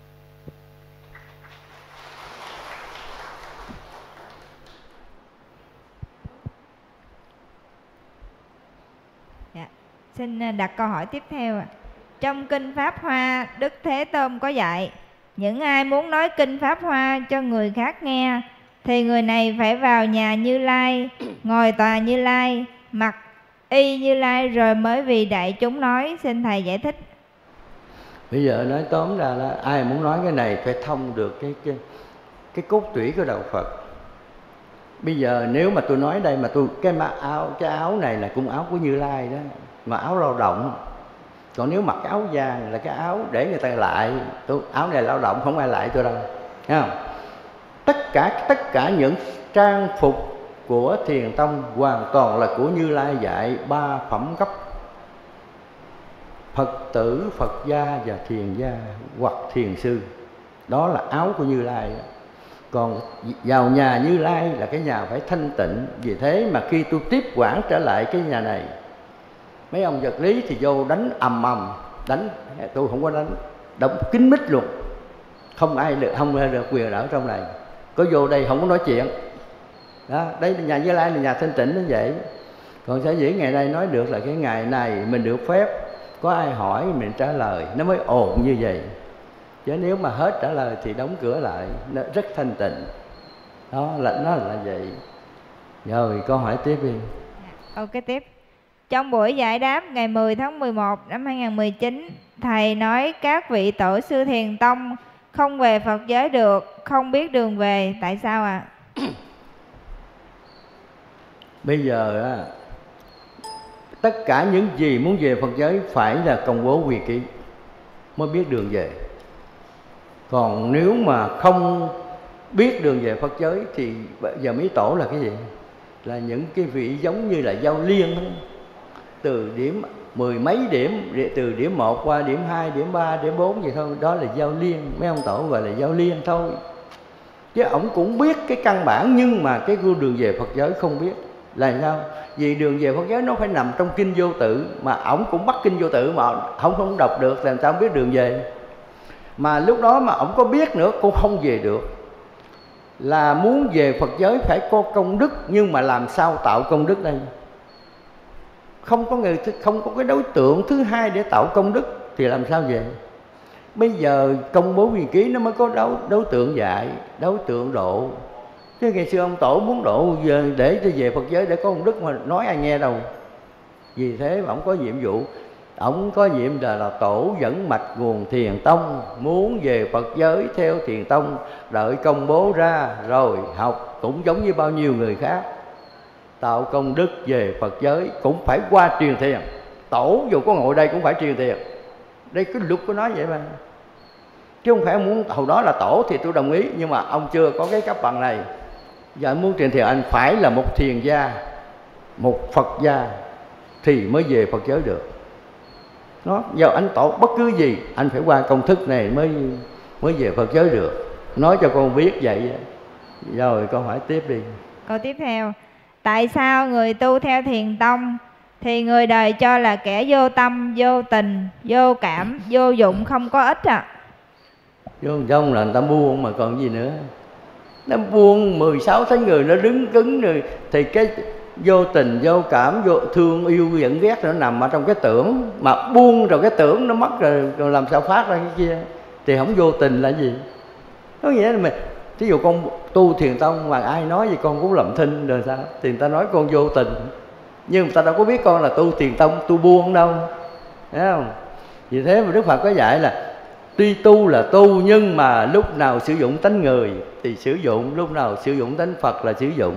Dạ, xin đặt câu hỏi tiếp theo ạ. Trong Kinh Pháp Hoa, Đức Thế Tôn có dạy những ai muốn nói Kinh Pháp Hoa cho người khác nghe thì người này phải vào nhà Như Lai, ngồi tòa Như Lai, mặc y Như Lai rồi mới vì đại chúng nói. Xin thầy giải thích. Bây giờ nói tóm ra là ai muốn nói cái này phải thông được cái cái, cái cốt tủy của đạo Phật. Bây giờ nếu mà tôi nói đây mà tôi cái mặc áo cái áo này là cũng áo của Như Lai đó, mà áo lao động. Còn nếu mặc cái áo vàng là cái áo để người ta lại, tôi áo này lao động không ai lại tôi đâu, thấy không? Tất cả tất cả những trang phục của Thiền tông hoàn toàn là của Như Lai dạy ba phẩm cấp: Phật tử, Phật gia và Thiền gia hoặc Thiền sư. Đó là áo của Như Lai. Còn vào nhà Như Lai là cái nhà phải thanh tịnh. Vì thế mà khi tôi tiếp quản trở lại cái nhà này, mấy ông vật lý thì vô đánh ầm ầm, đánh tôi không có đánh, đóng kín mít luôn, không ai được không ai được quyền ở trong này, có vô đây không có nói chuyện đó. Đây là nhà Như Lai, là nhà thanh tịnh nó vậy. Còn sở dĩ ngày nay nói được là cái ngày này mình được phép có ai hỏi mình trả lời nó mới ồn như vậy, chứ nếu mà hết trả lời thì đóng cửa lại, nó rất thanh tịnh đó, là nó là vậy. Rồi câu hỏi tiếp đi. Ok tiếp. Trong buổi giải đáp ngày mười tháng mười một năm hai nghìn không trăm mười chín, thầy nói các vị tổ sư Thiền tông không về Phật giới được, không biết đường về, tại sao ạ? À? Bây giờ á, tất cả những gì muốn về Phật giới phải là công bố quy ký mới biết đường về. Còn nếu mà không biết đường về Phật giới thì giờ mấy tổ là cái gì? Là những cái vị giống như là giao liên thôi. Từ điểm mười mấy điểm, từ điểm một qua điểm hai, điểm ba, điểm bốn gì thôi, đó là giao liên. Mấy ông tổ gọi là giao liên thôi. Chứ ổng cũng biết cái căn bản, nhưng mà cái đường về Phật giới không biết. Là sao? Vì đường về Phật giới nó phải nằm trong kinh vô tự, mà ổng cũng bắt kinh vô tự mà ổng không đọc được, làm sao biết đường về. Mà lúc đó mà ổng có biết nữa cũng không về được. Là muốn về Phật giới phải có công đức, nhưng mà làm sao tạo công đức đây? Không có người, không có cái đối tượng thứ hai để tạo công đức thì làm sao về? Bây giờ công bố quy ký nó mới có đối, đối tượng dạy, đối tượng độ. Chứ ngày xưa ông tổ muốn độ để cho về Phật giới để có công đức mà nói ai nghe đâu. Vì thế mà ông có nhiệm vụ, ông có nhiệm là, là tổ dẫn mạch nguồn Thiền tông, muốn về Phật giới theo Thiền tông, đợi công bố ra rồi học cũng giống như bao nhiêu người khác. Tạo công đức về Phật giới cũng phải qua truyền thiền. Tổ dù có ngồi đây cũng phải truyền thiền. Đây cái luật của nó vậy mà. Chứ không phải ông muốn hồi đó là tổ thì tôi đồng ý, nhưng mà ông chưa có cái cấp bằng này. Giờ anh muốn truyền thiền anh phải là một thiền gia, một Phật gia thì mới về Phật giới được. Nó giờ anh tỏ bất cứ gì anh phải qua công thức này mới mới về Phật giới được. Nói cho con biết vậy. Rồi con hỏi tiếp đi. Câu tiếp theo, tại sao người tu theo thiền tông thì người đời cho là kẻ vô tâm, vô tình, vô cảm, vô dụng, không có ích à? Vô trong là người ta buông mà còn gì nữa. Nó buông mười sáu tháng người nó đứng cứng rồi. Thì cái vô tình, vô cảm, vô thương, yêu, giận, ghét nó nằm ở trong cái tưởng. Mà buông rồi cái tưởng nó mất rồi, rồi làm sao phát ra cái kia. Thì không vô tình là gì? Có nghĩa là mình, thí dụ con tu thiền tông mà ai nói gì con cũng làm thinh rồi sao? Thì người ta nói con vô tình. Nhưng người ta đâu có biết con là tu thiền tông, tu buông đâu. Thấy không? Vì thế mà Đức Phật có dạy là tuy tu là tu, nhưng mà lúc nào sử dụng tánh người thì sử dụng, lúc nào sử dụng tánh Phật là sử dụng.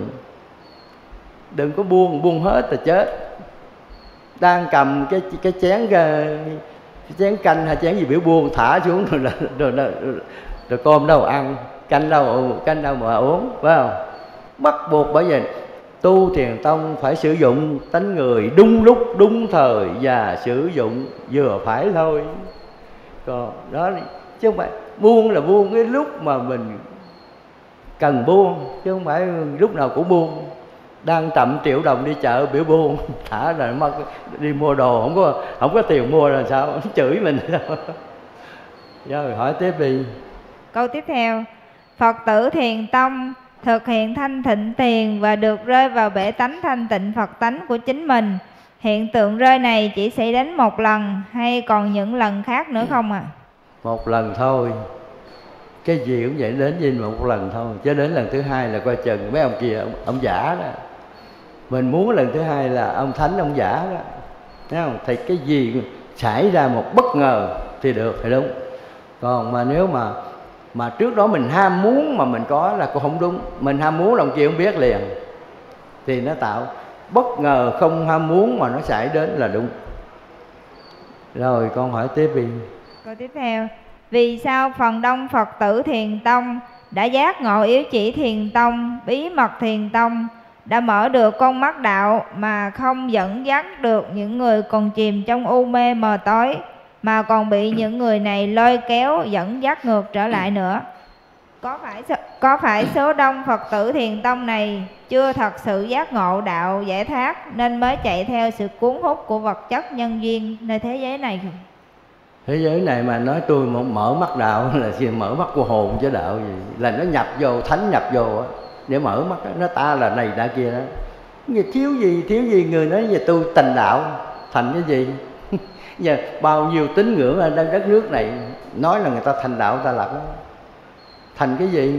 Đừng có buông, buông hết là chết. Đang cầm cái cái chén cái chén canh hay chén gì biểu buông thả xuống rồi, rồi, rồi, rồi, rồi, rồi cơm đâu ăn, canh đâu canh đâu mà uống, phải không? Bắt buộc bởi vì tu thiền tông phải sử dụng tánh người đúng lúc, đúng thời và sử dụng vừa phải thôi. Còn đó chứ không phải buông là buông cái lúc mà mình cần buông, chứ không phải lúc nào cũng buông. Đang trăm triệu đồng đi chợ biểu buông thả rồi mất đi mua đồ không có không có tiền mua rồi sao chửi mình đâu. Rồi hỏi tiếp đi. Câu tiếp theo, Phật tử thiền tông thực hiện thanh tịnh tiền và được rơi vào bể tánh thanh tịnh Phật tánh của chính mình. Hiện tượng rơi này chỉ xảy đến một lần hay còn những lần khác nữa không ạ? À? Một lần thôi. Cái gì cũng vậy, đến với một lần thôi. Chứ đến lần thứ hai là coi chừng mấy ông kia, ông, ông giả đó. Mình muốn lần thứ hai là ông thánh, ông giả đó. Thấy không? Thì cái gì xảy ra một bất ngờ thì được, thì đúng. Còn mà nếu mà mà trước đó mình ham muốn mà mình có là cũng không đúng. Mình ham muốn là ông kia không biết liền. Thì nó tạo bất ngờ không ham muốn mà nó xảy đến là đúng. Rồi con hỏi tiếp đi. Câu tiếp theo, vì sao phần đông Phật tử thiền tông đã giác ngộ yếu chỉ thiền tông, bí mật thiền tông, đã mở được con mắt đạo mà không dẫn dắt được những người còn chìm trong u mê mờ tối, mà còn bị những người này lôi kéo dẫn dắt ngược trở lại nữa? Có phải có phải số đông Phật tử thiền tông này chưa thật sự giác ngộ đạo giải thoát nên mới chạy theo sự cuốn hút của vật chất nhân duyên nơi thế giới này không? Thế giới này mà nói tôi mở mắt đạo là chỉ mở mắt của hồn chứ đạo gì, là nó nhập vô, thánh nhập vô á, để mở mắt đó, nó ta là này đã kia đó. Giờ thiếu gì, thiếu gì người nói về tôi thành đạo, thành cái gì? Giờ bao nhiêu tín ngưỡng ở đất nước này nói là người ta thành đạo, ta lập đó. Thành cái gì?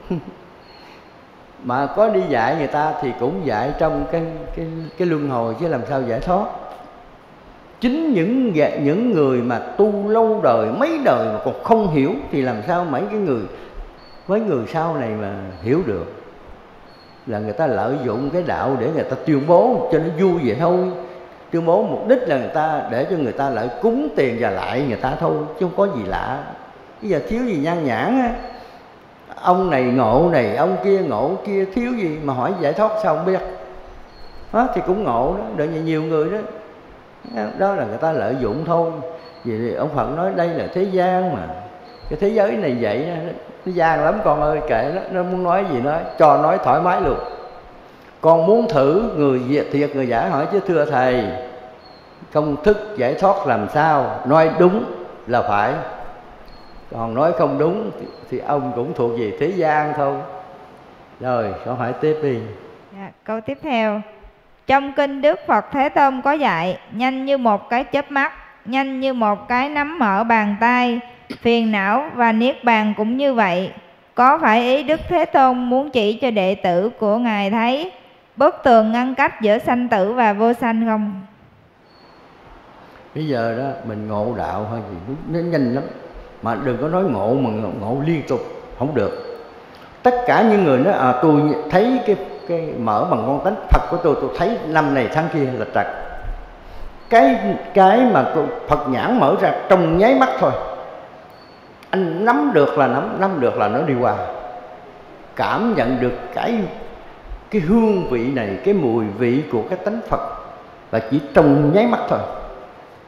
Mà có đi dạy người ta thì cũng dạy trong cái cái cái luân hồi chứ làm sao giải thoát. Chính những những người mà tu lâu đời mấy đời mà còn không hiểu thì làm sao mấy cái người mấy người sau này mà hiểu được. Là người ta lợi dụng cái đạo để người ta tuyên bố cho nó vui vậy thôi. Tuyên bố mục đích là người ta để cho người ta lại cúng tiền và lại người ta thôi, chứ không có gì lạ. Bây giờ thiếu gì nhan nhãn á. Ông này ngộ này, ông kia ngộ kia, thiếu gì mà hỏi giải thoát sao không biết. Đó, thì cũng ngộ đó, đợi nhiều người đó. Đó là người ta lợi dụng thôi. Vì thì ông Phật nói đây là thế gian mà. Cái thế giới này vậy, nó gian lắm con ơi, kệ nó, nó muốn nói gì nói, cho nói thoải mái luôn. Con muốn thử người thiệt người giả hỏi chứ thưa thầy, công thức giải thoát làm sao? Nói đúng là phải, còn nói không đúng thì, thì ông cũng thuộc về thế gian thôi. Rồi con hỏi tiếp đi. Dạ, câu tiếp theo, trong kinh Đức Phật Thế Tôn có dạy nhanh như một cái chớp mắt, nhanh như một cái nắm ở bàn tay, phiền não và niết bàn cũng như vậy. Có phải ý Đức Thế Tôn muốn chỉ cho đệ tử của Ngài thấy bức tường ngăn cách giữa sanh tử và vô sanh không? Bây giờ đó mình ngộ đạo hay gì nó nhanh lắm, mà đừng có nói ngộ mà ngộ liên tục, không được. Tất cả những người nói à, tôi thấy cái cái mở bằng con tánh Phật của tôi, tôi thấy năm này tháng kia là trật. Cái cái mà Phật nhãn mở ra trong nháy mắt thôi, anh nắm được là nắm, nắm được là nó đi qua. Cảm nhận được cái cái hương vị này, cái mùi vị của cái tánh Phật là chỉ trong nháy mắt thôi.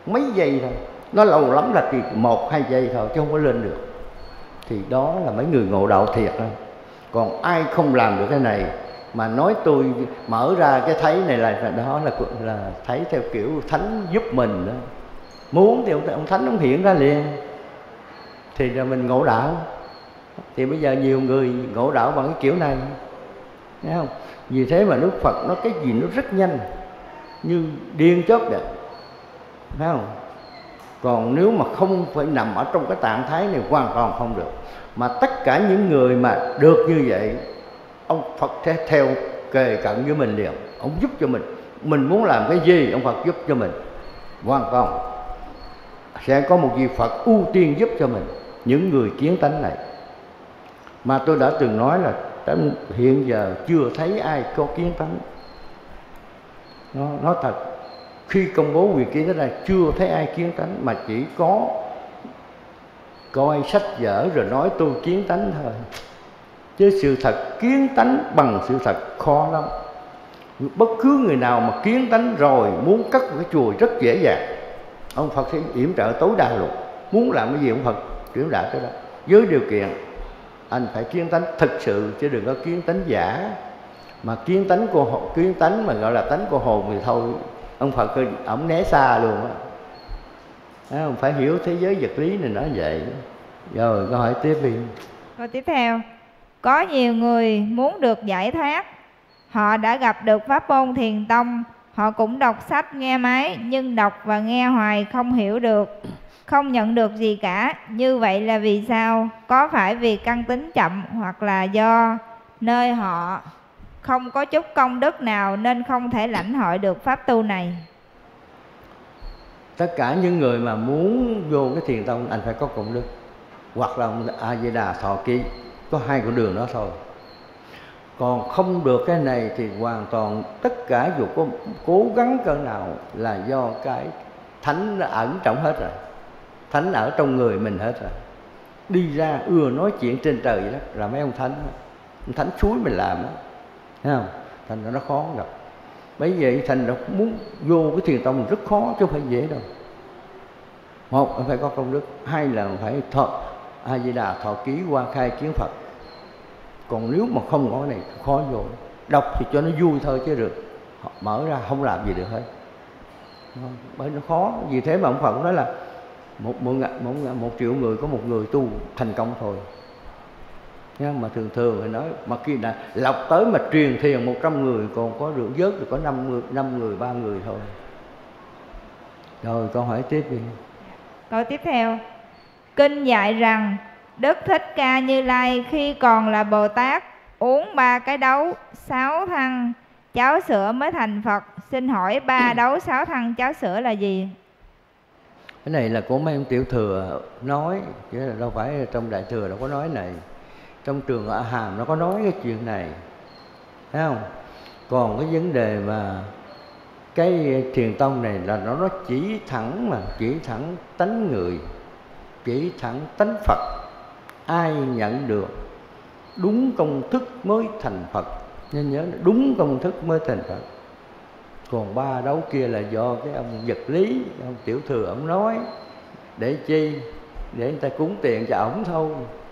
mấy giây thôi, nó lâu lắm là chỉ một hai giây thôi chứ không có lên được. Thì đó là mấy người ngộ đạo thiệt thôi. Còn ai không làm được cái này mà nói tôi mở ra cái thấy này là đó là là thấy theo kiểu thánh giúp mình đó. Muốn thì ông, ông thánh ông hiện ra liền thì là mình ngộ đạo. Thì bây giờ nhiều người ngộ đạo bằng cái kiểu này, thấy không? Vì thế mà Đức Phật nói cái gì nó rất nhanh, như điên chớp vậy, thấy không? Còn nếu mà không phải nằm ở trong cái trạng thái này hoàn toàn không được. Mà tất cả những người mà được như vậy, ông Phật sẽ theo kề cận với mình liền, ông giúp cho mình. Mình muốn làm cái gì ông Phật giúp cho mình hoàn toàn. Sẽ có một vị Phật ưu tiên giúp cho mình những người kiến tánh này. Mà tôi đã từng nói là hiện giờ chưa thấy ai có kiến tánh. Nó nói thật, khi công bố quyền kiến tánh này chưa thấy ai kiến tánh, mà chỉ có coi sách vở rồi nói tôi kiến tánh thôi. Chứ sự thật kiến tánh bằng sự thật khó lắm. Bất cứ người nào mà kiến tánh rồi muốn cất một cái chùa rất dễ dàng. Ông Phật sẽ yểm trợ tối đa luôn. Muốn làm cái gì ông Phật yểm trợ tới đó. Với điều kiện anh phải kiến tánh thực sự, chứ đừng có kiến tánh giả. Mà kiến tánh của kiến tánh mà gọi là tánh của hồn thì thôi, ông Phật ổng né xa luôn á. Không phải hiểu thế giới vật lý này nói vậy. Rồi câu hỏi tiếp đi. Câu tiếp theo, có nhiều người muốn được giải thoát, họ đã gặp được pháp môn thiền tông, họ cũng đọc sách nghe máy, nhưng đọc và nghe hoài không hiểu được, không nhận được gì cả. Như vậy là vì sao? Có phải vì căn tính chậm, hoặc là do nơi họ không có chút công đức nào nên không thể lãnh hội được pháp tu này? Tất cả những người mà muốn vô cái thiền tông anh phải có công đức, hoặc là A Di Đà Thọ Ký, có hai con đường đó thôi. Còn không được cái này thì hoàn toàn tất cả dù có cố gắng cỡ nào là do cái thánh đã ẩn trọng hết rồi. Thánh ở trong người mình hết rồi. Đi ra ưa nói chuyện trên trời vậy đó là mấy ông thánh. Ông thánh suối mình làm đó, thấy không? Thành ra nó khó gặp. Bởi vậy thành ra muốn vô cái thiền tông rất khó chứ không phải dễ đâu. Một là phải có công đức, hai là phải thọ A Di Đà Thọ Ký qua khai kiến Phật. Còn nếu mà không có cái này khó vô. Đọc thì cho nó vui thôi chứ được, họ mở ra không làm gì được hết. Bởi nó khó. Vì thế mà ông Phật nói là một, một, một, một triệu người có một người tu thành công thôi. Nhưng mà thường thường phải nói, mà khi đã lọc tới mà truyền thiền một trăm người, còn có được vớt được có năm người, năm người, ba người thôi. Rồi câu hỏi tiếp đi. Câu tiếp theo, kinh dạy rằng Đức Thích Ca Như Lai khi còn là Bồ Tát uống ba cái đấu sáu thăng cháo sữa mới thành Phật. Xin hỏi ba đấu sáu thăng cháo sữa là gì? Cái này là của mấy ông tiểu thừa nói, chứ là đâu phải trong đại thừa đâu có nói này. Trong trường A Hàm nó có nói cái chuyện này, thấy không? Còn cái vấn đề mà cái thiền tông này là nó nó chỉ thẳng mà chỉ thẳng tánh người, chỉ thẳng tánh Phật. Ai nhận được đúng công thức mới thành Phật. Nên nhớ đúng công thức mới thành Phật. Còn ba đấu kia là do cái ông vật lý, ông tiểu thừa ông nói để chi? Để người ta cúng tiền cho ổng thôi.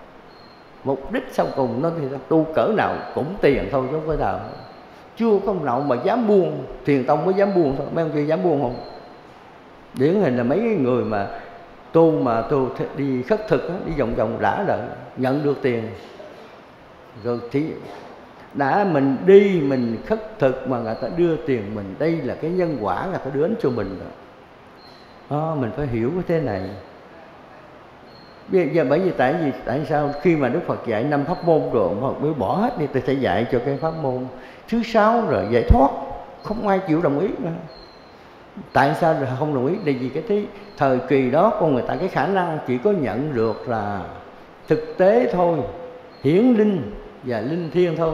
Mục đích sau cùng nó thì tu cỡ nào cũng tiền thôi chứ không phải nào. Chưa có ông nào mà dám buông, thiền tông mới dám buông thôi. Mấy ông kia dám buông không? Điển hình là mấy người mà tu mà tu đi khất thực đó, đi vòng vòng đã đợi nhận được tiền. Rồi thì đã mình đi mình khất thực mà người ta đưa tiền mình, đây là cái nhân quả người ta đến cho mình rồi. Đó, mình phải hiểu cái thế này. Bây giờ bởi vì tại vì tại sao khi mà Đức Phật dạy năm pháp môn rồi mà mới bỏ hết đi, tôi sẽ dạy cho cái pháp môn thứ sáu rồi giải thoát, không ai chịu đồng ý mà. Tại sao không đồng ý? Tại vì cái thế, thời kỳ đó con người ta cái khả năng chỉ có nhận được là thực tế thôi, hiển linh và linh thiêng thôi.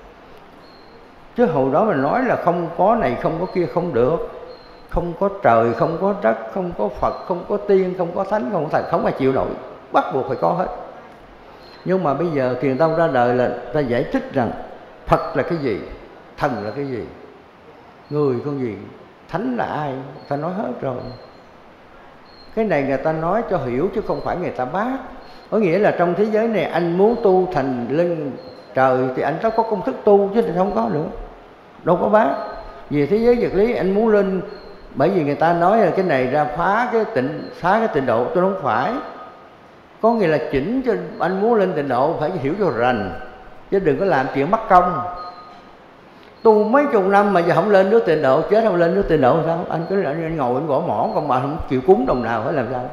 Chứ hồi đó mình nói là không có này không có kia không được. Không có trời, không có đất, không có Phật, không có tiên, không có thánh, không có thần, không ai chịu nổi, bắt buộc phải có hết. Nhưng mà bây giờ thiền tông ra đời là ta giải thích rằng Phật là cái gì, thần là cái gì, người con gì, thánh là ai, ta nói hết rồi. Cái này người ta nói cho hiểu chứ không phải người ta bác. Có nghĩa là trong thế giới này anh muốn tu thành lên trời thì anh phải có công thức tu, chứ không có nữa, đâu có bác. Vì thế giới vật lý anh muốn lên, bởi vì người ta nói là cái này ra phá cái tịnh, phá cái tịnh độ, tôi không phải. Có nghĩa là chỉnh cho anh muốn lên tịnh độ phải hiểu cho rành, chứ đừng có làm chuyện mất công. Tu mấy chục năm mà giờ không lên nước tịnh độ, chết không lên nước tịnh độ sao? Anh cứ anh ngồi anh gõ mỏ, còn mà không chịu cúng đồng nào phải làm sao?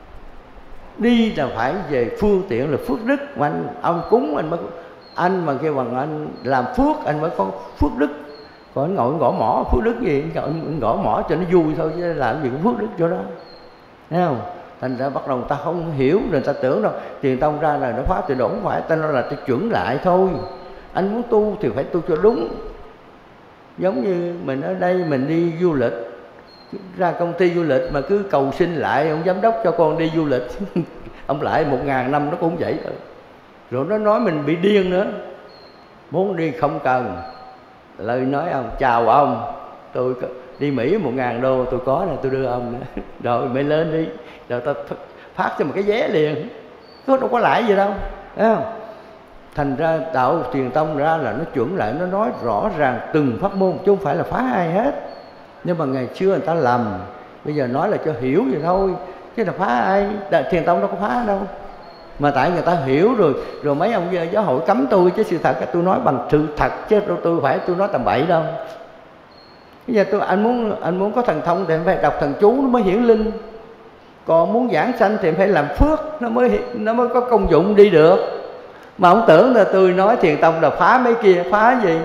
Đi là phải về phương tiện là phước đức, mà anh ông cúng anh mới, anh mà kêu bằng anh làm phước anh mới có phước đức. Còn anh ngồi anh gõ mỏ phước đức gì, anh, anh gõ mỏ cho nó vui thôi chứ làm gì có phước đức chỗ đó, thấy không? Thành ra bắt đầu người ta không hiểu, người ta tưởng đâu Thiền Tông ra là nó phá tịnh độ, không phải. Ta nói là ta chuẩn lại thôi. Anh muốn tu thì phải tu cho đúng. Giống như mình ở đây mình đi du lịch, ra công ty du lịch mà cứ cầu xin lại ông giám đốc cho con đi du lịch ông lại một ngàn năm nó cũng vậy thôi. Rồi nó nói mình bị điên nữa. Muốn đi không cần, lời nói ông chào ông, tôi đi Mỹ một ngàn đô tôi có này, tôi đưa ông nữa rồi mới lên đi, rồi ta phát cho một cái vé liền, nó đâu có lãi gì đâu, thấy không? Thành ra đạo Thiền Tông ra là nó chuẩn lại, nó nói rõ ràng từng pháp môn, chứ không phải là phá ai hết. Nhưng mà ngày xưa người ta lầm, bây giờ nói là cho hiểu vậy thôi, chứ là phá ai? Thiền Tông đâu có phá đâu. Mà tại người ta hiểu rồi, rồi mấy ông giáo hội cấm tôi, chứ sự thật tôi nói bằng sự thật, chứ tôi, tôi phải tôi nói tầm bậy đâu. Bây giờ tôi anh muốn anh muốn có thần thông thì phải đọc thần chú nó mới hiển linh. Còn muốn giảng sanh thì phải làm phước, nó mới nó mới có công dụng đi được. Mà ông tưởng là tôi nói Thiền Tông là phá mấy kia, phá gì?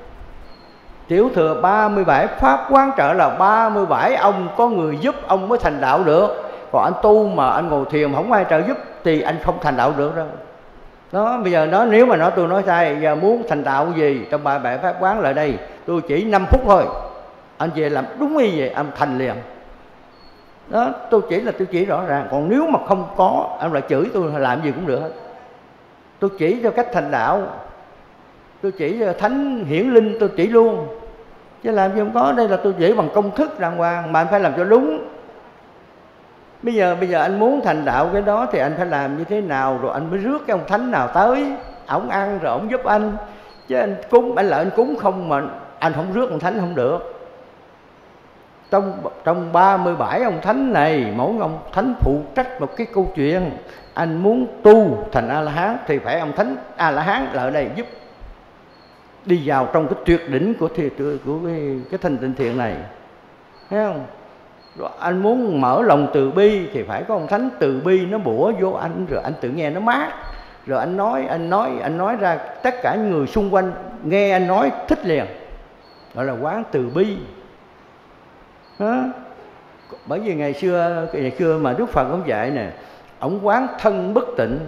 Tiểu thừa ba mươi bảy pháp quán trợ là ba mươi bảy ông có người giúp ông mới thành đạo được. Còn anh tu mà anh ngồi thiền mà không ai trợ giúp thì anh không thành đạo được đâu. Đó, bây giờ nó nếu mà nói tôi nói sai, giờ muốn thành đạo gì trong ba mươi bảy pháp quán lại đây, tôi chỉ năm phút thôi, anh về làm đúng y vậy, anh thành liền. Đó, tôi chỉ là tôi chỉ rõ ràng. Còn nếu mà không có, anh lại chửi tôi làm gì cũng được hết. Tôi chỉ cho cách thành đạo, tôi chỉ cho thánh hiển linh, tôi chỉ luôn. Chứ làm gì không có, đây là tôi chỉ bằng công thức đàng hoàng, mà anh phải làm cho đúng. Bây giờ bây giờ anh muốn thành đạo cái đó thì anh phải làm như thế nào, rồi anh mới rước cái ông thánh nào tới, ổng ăn rồi ổng giúp anh. Chứ anh cúng, anh lại anh cúng không mà anh không rước ông thánh không được. Trong trong ba mươi bảy ông thánh này, mỗi ông thánh phụ trách một cái câu chuyện. Anh muốn tu thành A-la-hán thì phải ông thánh A-la-hán là ở đây giúp, đi vào trong cái tuyệt đỉnh của thiệt của cái, cái thanh tịnh thiện này, thấy không? Rồi anh muốn mở lòng từ bi thì phải có ông thánh từ bi nó bủa vô anh, rồi anh tự nghe nó mát, rồi anh nói anh nói anh nói ra tất cả những người xung quanh nghe anh nói thích liền, gọi là quán từ bi. Đó. Bởi vì ngày xưa ngày xưa mà Đức Phật ông dạy nè, ông quán thân bất tịnh,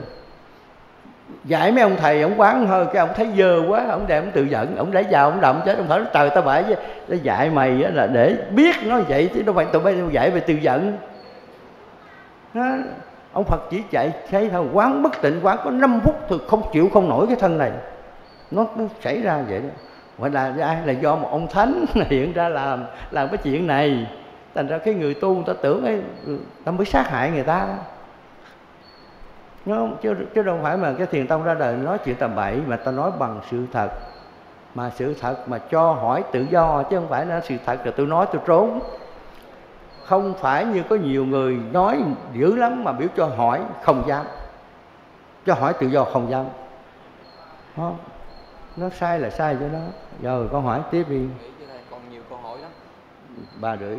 dạy mấy ông thầy ông quán hơi cái ông thấy dơ quá, ông đem ông tự giận, ông lấy vào ông đậm chết, ông phải trời ta bãi chứ, nó dạy mày là để biết nó vậy chứ đâu phải tụi bay dạy về tự giận. Đó. Ông Phật chỉ dạy thấy thôi, quán bất tịnh, quán có năm phút thì không chịu không nổi cái thân này, nó, nó xảy ra vậy đó. Gọi là ai? Là do một ông thánh hiện ra làm làm cái chuyện này. Thành ra cái người tu người ta tưởng ấy, ta mới sát hại người ta. Đúng không? Chứ, chứ đâu phải mà cái Thiền Tông ra đời nói chuyện tầm bậy, mà ta nói bằng sự thật. Mà sự thật mà cho hỏi tự do, chứ không phải là sự thật rồi tôi nói tôi trốn. Không phải như có nhiều người nói dữ lắm mà biểu cho hỏi không dám, cho hỏi tự do không dám. Đó. Nó sai là sai cho nó. Rồi con hỏi tiếp đi. Còn nhiều câu hỏi lắm. Ba rưỡi.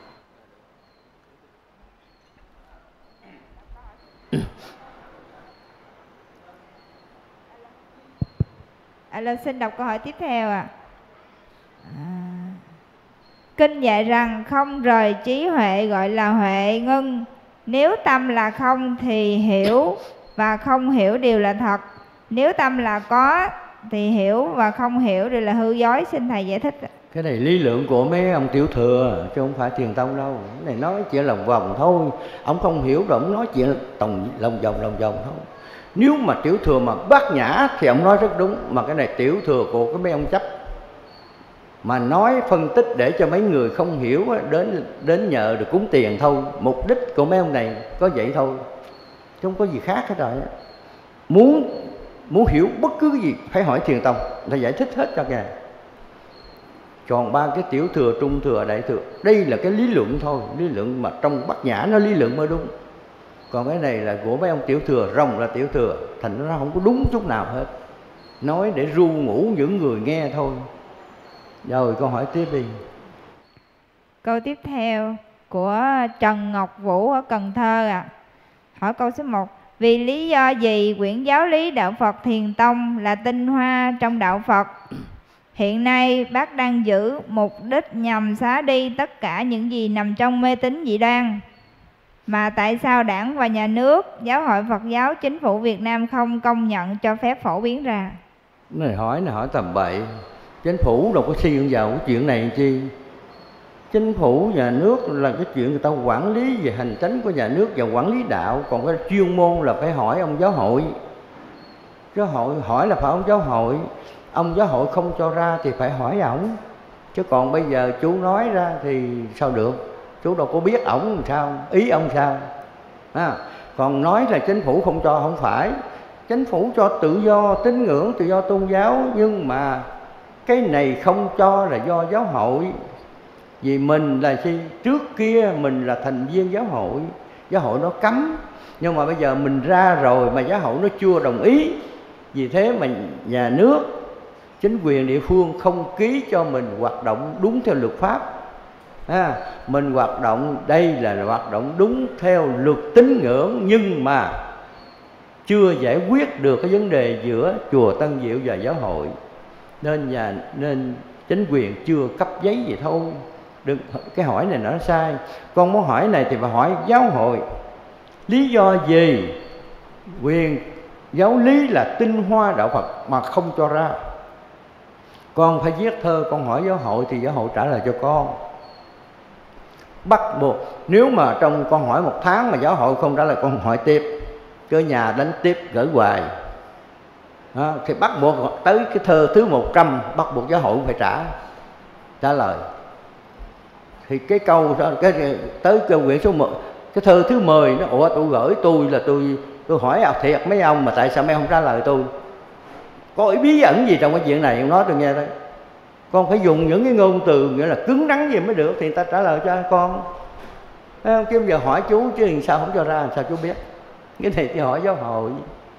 Alo, xin đọc câu hỏi tiếp theo ạ. À. À, kinh dạy rằng không rời trí huệ gọi là huệ ngưng. Nếu tâm là không thì hiểu và không hiểu đều là thật. Nếu tâm là có thì hiểu và không hiểu đều là hư dối. Xin thầy giải thích. Cái này lý lượng của mấy ông tiểu thừa chứ không phải Thiền Tông đâu. Cái này nói chuyện lòng vòng thôi. Ông không hiểu rồi ông nói chuyện tổng lòng vòng lòng vòng thôi. Nếu mà tiểu thừa mà bát nhã thì ông nói rất đúng, mà cái này tiểu thừa của cái mấy ông chấp. Mà nói phân tích để cho mấy người không hiểu đến đến nhờ được cúng tiền thôi. Mục đích của mấy ông này có vậy thôi, chứ không có gì khác hết rồi. Muốn muốn hiểu bất cứ cái gì phải hỏi Thiền Tông, ta giải thích hết cho ngài. Còn ba cái tiểu thừa, trung thừa, đại thừa, đây là cái lý luận thôi, lý luận mà trong Bát Nhã nó lý luận mới đúng. Còn cái này là của mấy ông tiểu thừa, rồng là tiểu thừa, thành nó không có đúng chút nào hết. Nói để ru ngủ những người nghe thôi. Rồi câu hỏi tiếp đi. Câu tiếp theo của Trần Ngọc Vũ ở Cần Thơ ạ. À. Hỏi câu số một. Vì lý do gì quyển giáo lý Đạo Phật Thiền Tông là tinh hoa trong Đạo Phật? Hiện nay bác đang giữ mục đích nhằm xóa đi tất cả những gì nằm trong mê tín dị đoan. Mà tại sao Đảng và Nhà nước, Giáo hội Phật giáo, Chính phủ Việt Nam không công nhận cho phép phổ biến ra? Này hỏi này hỏi tầm bậy. Chính phủ đâu có suy nghĩ vào cái chuyện này chi. Chính phủ, nhà nước là cái chuyện người ta quản lý về hành chánh của nhà nước và quản lý đạo. Còn cái chuyên môn là phải hỏi ông giáo hội. Giáo hội hỏi là phải ông giáo hội. Ông giáo hội không cho ra thì phải hỏi ổng. Chứ còn bây giờ chú nói ra thì sao được. Chú đâu có biết ổng làm sao, ý ông sao à. Còn nói là chính phủ không cho, không phải. Chính phủ cho tự do tín ngưỡng, tự do tôn giáo. Nhưng mà cái này không cho là do giáo hội. Vì mình là gì? Trước kia mình là thành viên giáo hội, giáo hội nó cấm. Nhưng mà bây giờ mình ra rồi mà giáo hội nó chưa đồng ý. Vì thế mà nhà nước, chính quyền địa phương không ký cho mình hoạt động đúng theo luật pháp à, mình hoạt động đây là hoạt động đúng theo luật tín ngưỡng. Nhưng mà chưa giải quyết được cái vấn đề giữa chùa Tân Diệu và giáo hội, nên nhà nên chính quyền chưa cấp giấy gì thôi. Đừng, cái hỏi này nó sai. Con muốn hỏi này thì phải hỏi giáo hội. Lý do gì quyền giáo lý là tinh hoa đạo Phật mà không cho ra? Con phải viết thơ con hỏi giáo hội thì giáo hội trả lời cho con. Bắt buộc. Nếu mà trong con hỏi một tháng mà giáo hội không trả lời, con hỏi tiếp, cơ nhà đánh tiếp gửi hoài à, thì bắt buộc tới cái thơ thứ một trăm bắt buộc giáo hội phải trả trả lời. Thì cái câu đó, cái tới cái quyển số một, cái thơ thứ mười nó ủa tôi gửi tôi là tôi tôi hỏi thiệt mấy ông mà tại sao mấy ông trả lời tôi? Có ý bí ẩn gì trong cái chuyện này? Ông nói tôi nghe đây. Con phải dùng những cái ngôn từ nghĩa là cứng rắn gì mới được thì người ta trả lời cho con. Thấy không? Chứ bây giờ hỏi chú chứ làm sao không cho ra, làm sao chú biết? Cái này thì hỏi giáo hội.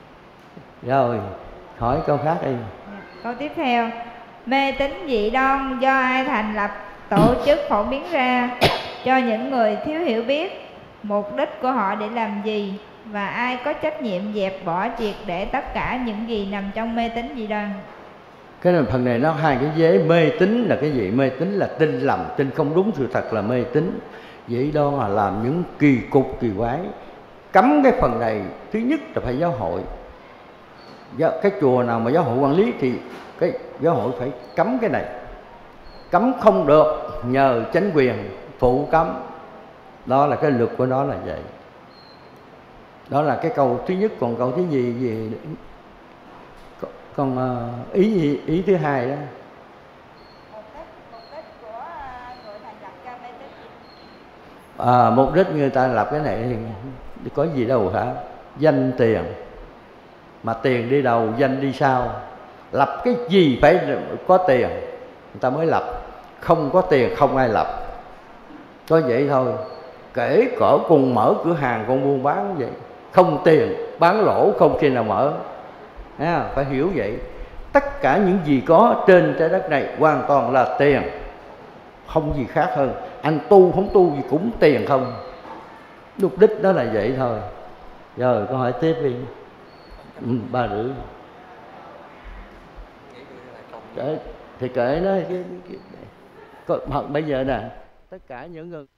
Rồi, hỏi câu khác đi. Câu tiếp theo. Mê tín dị đoan do ai thành lập, tổ chức, phổ biến ra cho những người thiếu hiểu biết? Mục đích của họ để làm gì? Và ai có trách nhiệm dẹp bỏ triệt để tất cả những gì nằm trong mê tín dị đoan? Cái này, phần này nó hai cái vế. Mê tín là cái gì? Mê tín là tin lầm, tin không đúng sự thật là mê tín. Vậy đó là làm những kỳ cục kỳ quái. Cấm cái phần này, thứ nhất là phải giáo hội. Cái chùa nào mà giáo hội quản lý thì cái giáo hội phải cấm cái này. Cấm không được, nhờ chính quyền phụ cấm. Đó là cái luật của nó là vậy. Đó là cái câu thứ nhất. Còn câu thứ gì gì còn ý gì, ý thứ hai đó. À, mục đích người ta lập cái này thì có gì đâu hả? Danh tiền. Mà tiền đi đầu, danh đi sau. Lập cái gì phải có tiền người ta mới lập. Không có tiền không ai lập. Có vậy thôi. Kể cỡ cùng mở cửa hàng con buôn bán vậy, không tiền bán lỗ không khi nào mở à, phải hiểu vậy. Tất cả những gì có trên trái đất này hoàn toàn là tiền, không gì khác hơn. Anh tu không tu gì cũng tiền không. Mục đích đó là vậy thôi. Rồi câu hỏi tiếp đi. Ừ, ba rưỡi kể, thì kể nó cái, cái, cái, cái, bây giờ nè, tất cả những người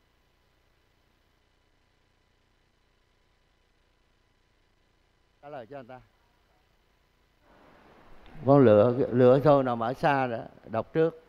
trả lời cho anh ta. Con lựa lựa câu nào mà ở xa đó, đọc trước.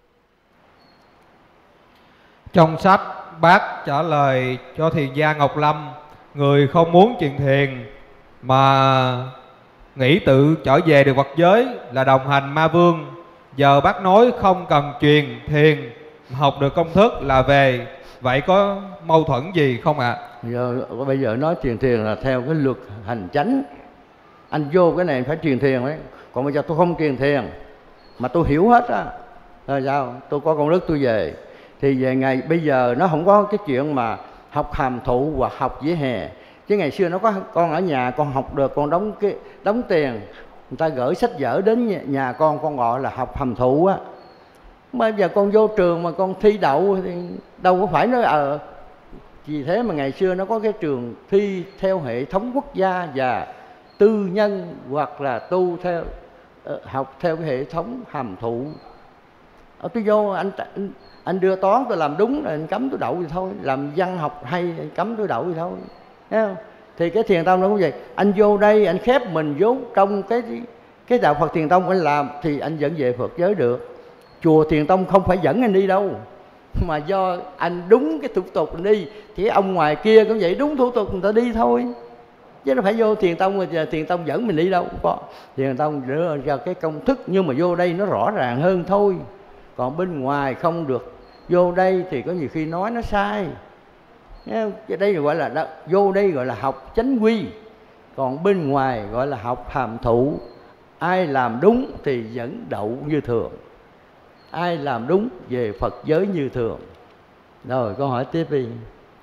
Trong sách bác trả lời cho thiền gia Ngọc Lâm, người không muốn chuyện thiền mà nghĩ tự trở về được vật giới là đồng hành ma vương, Giờ bác nói không cần truyền thiền, học được công thức là về. Vậy có mâu thuẫn gì không ạ? À? Giờ, bây giờ nói truyền thiền là theo cái luật hành chánh. Anh vô cái này phải truyền thiền đấy. Còn bây giờ tôi không truyền thiền mà tôi hiểu hết á, rồi sao? Tôi có công đức tôi về. Thì về ngày bây giờ nó không có cái chuyện mà học hàm thụ và học vỉa hè. Chứ ngày xưa nó có con ở nhà con học được, con đóng cái đóng tiền, người ta gửi sách vở đến nhà con, con gọi là học hàm thụ á. Bây giờ con vô trường mà con thi đậu thì đâu có phải nói ờ. Vì thế mà ngày xưa nó có cái trường thi theo hệ thống quốc gia và tư nhân, hoặc là tu theo học theo cái hệ thống hàm thụ. Ở tôi vô anh, anh anh đưa toán tôi làm đúng rồi anh cấm tôi đậu thì thôi, làm văn học hay anh cấm tôi đậu thì thôi, thấy không? Thì cái thiền tông nó cũng vậy. Anh vô đây anh khép mình vô trong cái cái đạo Phật Thiền Tông anh làm thì anh vẫn về Phật giới được. Chùa Thiền Tông không phải dẫn anh đi đâu, mà do anh đúng cái thủ tục anh đi, thì ông ngoài kia cũng vậy, đúng thủ tục người ta đi thôi, chứ nó phải vô Thiền Tông rồi Thiền Tông dẫn mình đi đâu. Không có. Thiền Tông đưa ra cái công thức, nhưng mà vô đây nó rõ ràng hơn thôi. Còn bên ngoài không được. Vô đây thì có nhiều khi nói nó sai. Cái đây gọi là vô đây gọi là học chánh quy, còn bên ngoài gọi là học hàm thụ. Ai làm đúng thì vẫn đậu như thường, ai làm đúng về Phật giới như thường. Rồi câu hỏi tiếp đi.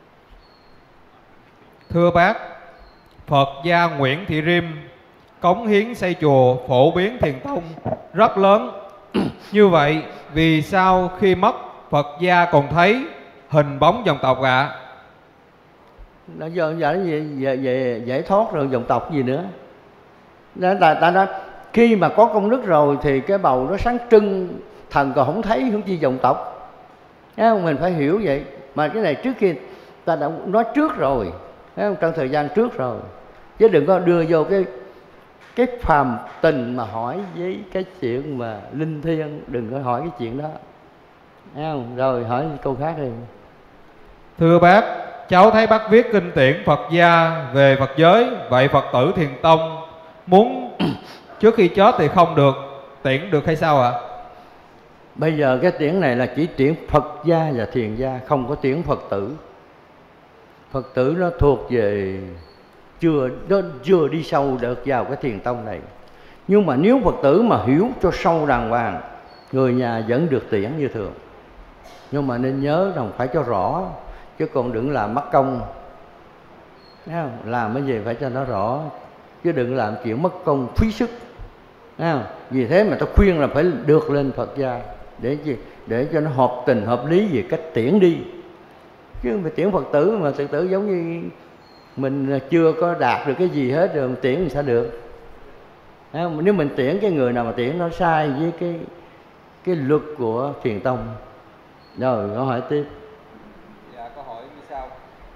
Thưa bác, Phật gia Nguyễn Thị Rim cống hiến xây chùa phổ biến thiền tông rất lớn. Như vậy vì sao khi mất Phật gia còn thấy hình bóng dòng tộc ạ? À? Nó giờ giờ về, về, về giải thoát rồi dòng tộc gì nữa. Đó, ta, ta nói khi mà có công đức rồi thì cái bầu nó sáng trưng, thần còn không thấy, không chi dòng tộc. Thấy không? Mình phải hiểu vậy. Mà cái này trước khi ta đã nói trước rồi, thấy không? Trong thời gian trước rồi, chứ đừng có đưa vô cái cái phàm tình mà hỏi với cái chuyện mà linh thiêng, đừng có hỏi cái chuyện đó. Thấy không? Rồi hỏi câu khác đi. Thưa bác, cháu thấy bác viết kinh điển Phật gia về Phật giới, vậy Phật tử Thiền Tông muốn trước khi chết thì không được tiễn được hay sao ạ? À? Bây giờ cái tiễn này là chỉ tiễn Phật gia và Thiền gia, không có tiễn Phật tử. Phật tử nó thuộc về chưa nó chưa đi sâu được vào cái Thiền Tông này. Nhưng mà nếu Phật tử mà hiểu cho sâu đàng hoàng, người nhà vẫn được tiễn như thường. Nhưng mà nên nhớ rằng phải cho rõ, chứ còn đừng làm mất công. Thấy không? Làm cái gì phải cho nó rõ, chứ đừng làm chuyện mất công phí sức. Thấy không? Vì thế mà tôi khuyên là phải được lên Phật gia để gì? Để cho nó hợp tình hợp lý về cách tiễn đi. Chứ mà tiễn Phật tử mà Phật tử giống như mình chưa có đạt được cái gì hết rồi mình tiễn thì sao được? Thấy không? Nếu mình tiễn cái người nào mà tiễn nó sai với cái cái luật của Thiền Tông. Rồi câu hỏi tiếp. Dạ, câu hỏi như sau.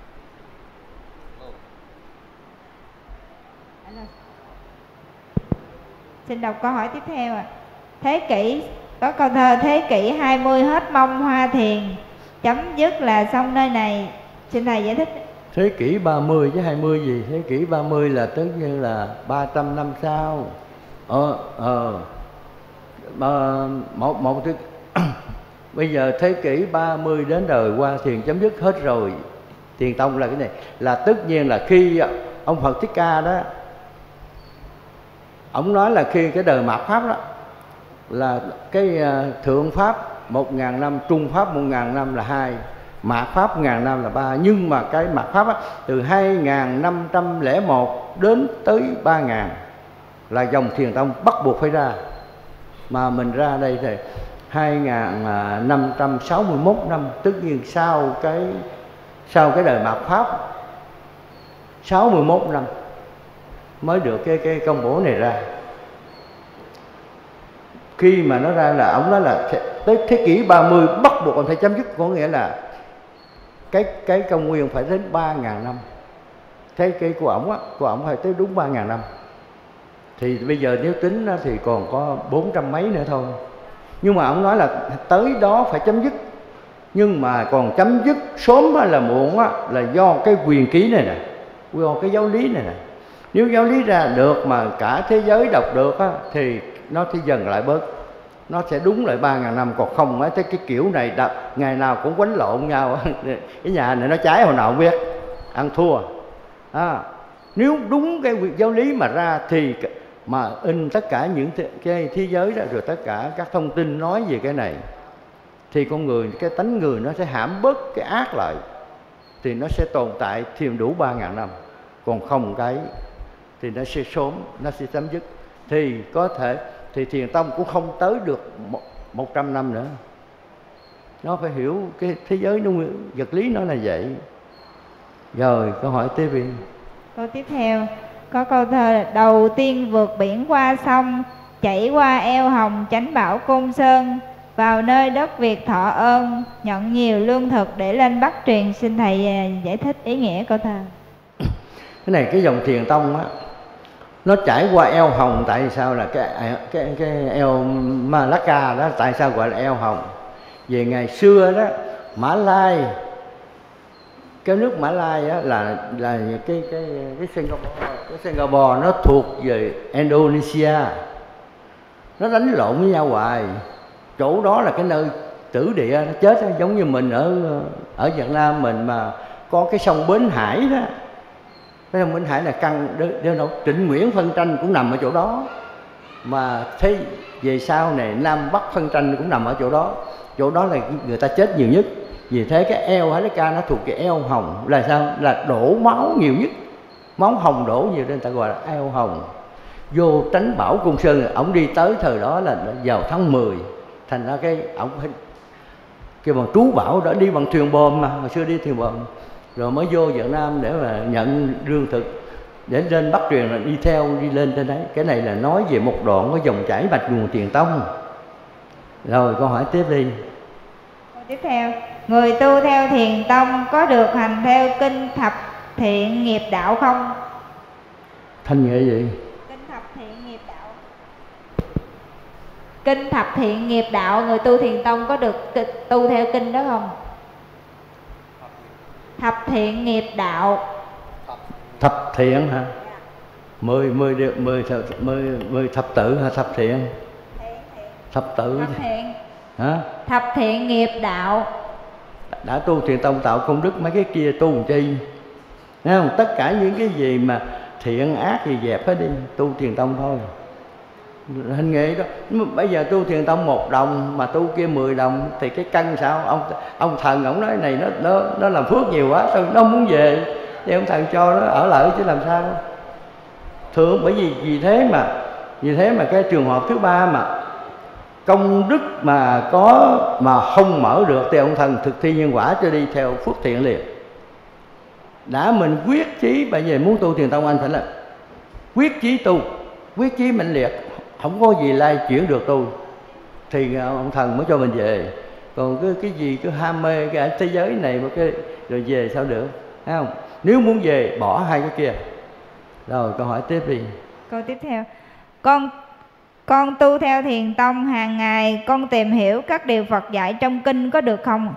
Xin đọc câu hỏi tiếp theo ạ. À. Thế kỷ có câu thơ thế kỷ hai mươi hết mong hoa thiền, chấm dứt là xong nơi này. Xin thầy giải thích. Thế kỷ ba mươi chứ hai mươi gì? Thế kỷ ba mươi là tất nhiên là ba trăm năm sau. Ờ ờ à, một một thứ bây giờ thế kỷ ba mươi đến đời qua thiền chấm dứt hết rồi. Thiền Tông là cái này là tất nhiên là khi ông Phật Thích Ca đó, ông nói là khi cái đời mạt Pháp đó là cái thượng Pháp một ngàn năm, trung Pháp một ngàn năm là hai, mạt Pháp một ngàn năm là ba. Nhưng mà cái mạt Pháp đó, từ hai nghìn năm trăm lẻ một đến tới ba nghìn là dòng Thiền Tông bắt buộc phải ra. Mà mình ra đây thì hai nghìn năm trăm sáu mươi mốt năm, tất nhiên sau cái sau cái đời mạt Pháp sáu mươi mốt năm mới được cái cái công bố này ra. Khi mà nó ra là ông nói là tới thế kỷ ba mươi bắt buộc ông phải chấm dứt, có nghĩa là cái cái công nguyên phải đến ba nghìn năm. Thế cái của ổng á, của ổng phải tới đúng ba nghìn năm. Thì bây giờ nếu tính thì còn có bốn trăm mấy nữa thôi. Nhưng mà ông nói là tới đó phải chấm dứt. Nhưng mà còn chấm dứt sớm hay là muộn á, là do cái quyền ký này nè, do cái giáo lý này nè. Nếu giáo lý ra được mà cả thế giới đọc được á, thì nó sẽ dần lại bớt. nó sẽ đúng lại ba ngàn năm. Còn không á, cái cái kiểu này đập, ngày nào cũng quánh lộn nhau. Cái nhà này nó cháy hồi nào không biết, ăn thua. À, nếu đúng cái giáo lý mà ra thì mà in tất cả những cái thế giới đó, rồi tất cả các thông tin nói về cái này, thì con người, cái tánh người nó sẽ hãm bớt cái ác lại, thì nó sẽ tồn tại thêm đủ ba ngàn năm. Còn không cái thì nó sẽ sớm, nó sẽ chấm dứt. Thì có thể thì Thiền tông cũng không tới được một trăm năm nữa. Nó phải hiểu cái thế giới nó, vật lý nó là vậy. Rồi câu hỏi tiếp đi. Câu tiếp theo có câu thơ là: đầu tiên vượt biển qua sông, chảy qua eo hồng tránh bão Côn Sơn, vào nơi đất Việt thọ ơn, nhận nhiều lương thực để lên Bắc truyền. Xin thầy giải thích ý nghĩa câu thơ. Cái này cái dòng Thiền tông á, nó trải qua eo hồng. Tại sao là cái cái cái eo Malacca đó, tại sao gọi là eo hồng? Về ngày xưa đó, Mã Lai, cái nước Mã Lai á, là là cái cái cái Singapore, cái Singapore nó thuộc về Indonesia, nó đánh lộn với nhau hoài. Chỗ đó là cái nơi tử địa, nó chết đó. Giống như mình ở ở Việt Nam mình mà có cái sông Bến Hải đó, cái sông Bến Hải là căn đeo đâu Trịnh Nguyễn phân tranh cũng nằm ở chỗ đó. Mà thế về sau này Nam Bắc phân tranh cũng nằm ở chỗ đó. Chỗ đó là người ta chết nhiều nhất. Vì thế cái eo Halakha nó thuộc cái eo hồng. Là sao? Là đổ máu nhiều nhất, máu hồng đổ nhiều, nên ta gọi là eo hồng. Vô tránh bão Côn Sơn, ổng đi tới thời đó là vào tháng mười. Thành ra cái ổng phải kêu bằng trú bão đó, đi bằng thuyền bom mà, hồi xưa đi thuyền bom. Rồi mới vô Việt Nam để mà nhận lương thực, để lên Bắc truyền là đi theo, đi lên trên đấy. Cái này là nói về một đoạn có dòng chảy mạch nguồn Thiền tông. Rồi câu hỏi tiếp đi. Câu tiếp theo: người tu theo Thiền tông có được hành theo kinh thập thiện nghiệp đạo không? Thanh nghĩa gì? Kinh thập thiện nghiệp đạo. Kinh thập thiện nghiệp đạo, người tu Thiền tông có được tu theo kinh đó không? Thập thiện nghiệp đạo. Thập thiện hả? Mười mười điều mười thập mười mười thập tự hả? Thập thiện. Thập tự. Thập thiện. Hả? Thập thiện nghiệp đạo. Đã tu Thiền tông tạo công đức, mấy cái kia tu làm chi? Thấy không? Tất cả những cái gì mà thiện ác thì dẹp hết đi, tu Thiền tông thôi. Hình nghệ đó. Bây giờ tu Thiền tông một đồng mà tu kia mười đồng thì cái căn sao? Ông ông thần ổng nói này nó nó nó làm phước nhiều quá, thôi nó muốn về thì ông thần cho nó ở lại chứ làm sao? Thường bởi vì vì thế mà vì thế mà cái trường hợp thứ ba mà công đức mà có mà không mở được thì ông thần thực thi nhân quả cho đi theo phước thiện liền. Đã mình quyết chí bây giờ muốn tu Thiền tông, anh phải là quyết chí tu, quyết chí mạnh liệt, không có gì lai chuyển được tu thì ông thần mới cho mình về. Còn cái cái gì cứ ham mê cái thế giới này mà cái rồi về sao được, thấy không? Nếu muốn về bỏ hai cái kia. Rồi câu hỏi tiếp đi. Câu tiếp theo: con con tu theo Thiền tông, hàng ngày con tìm hiểu các điều Phật dạy trong kinh có được không?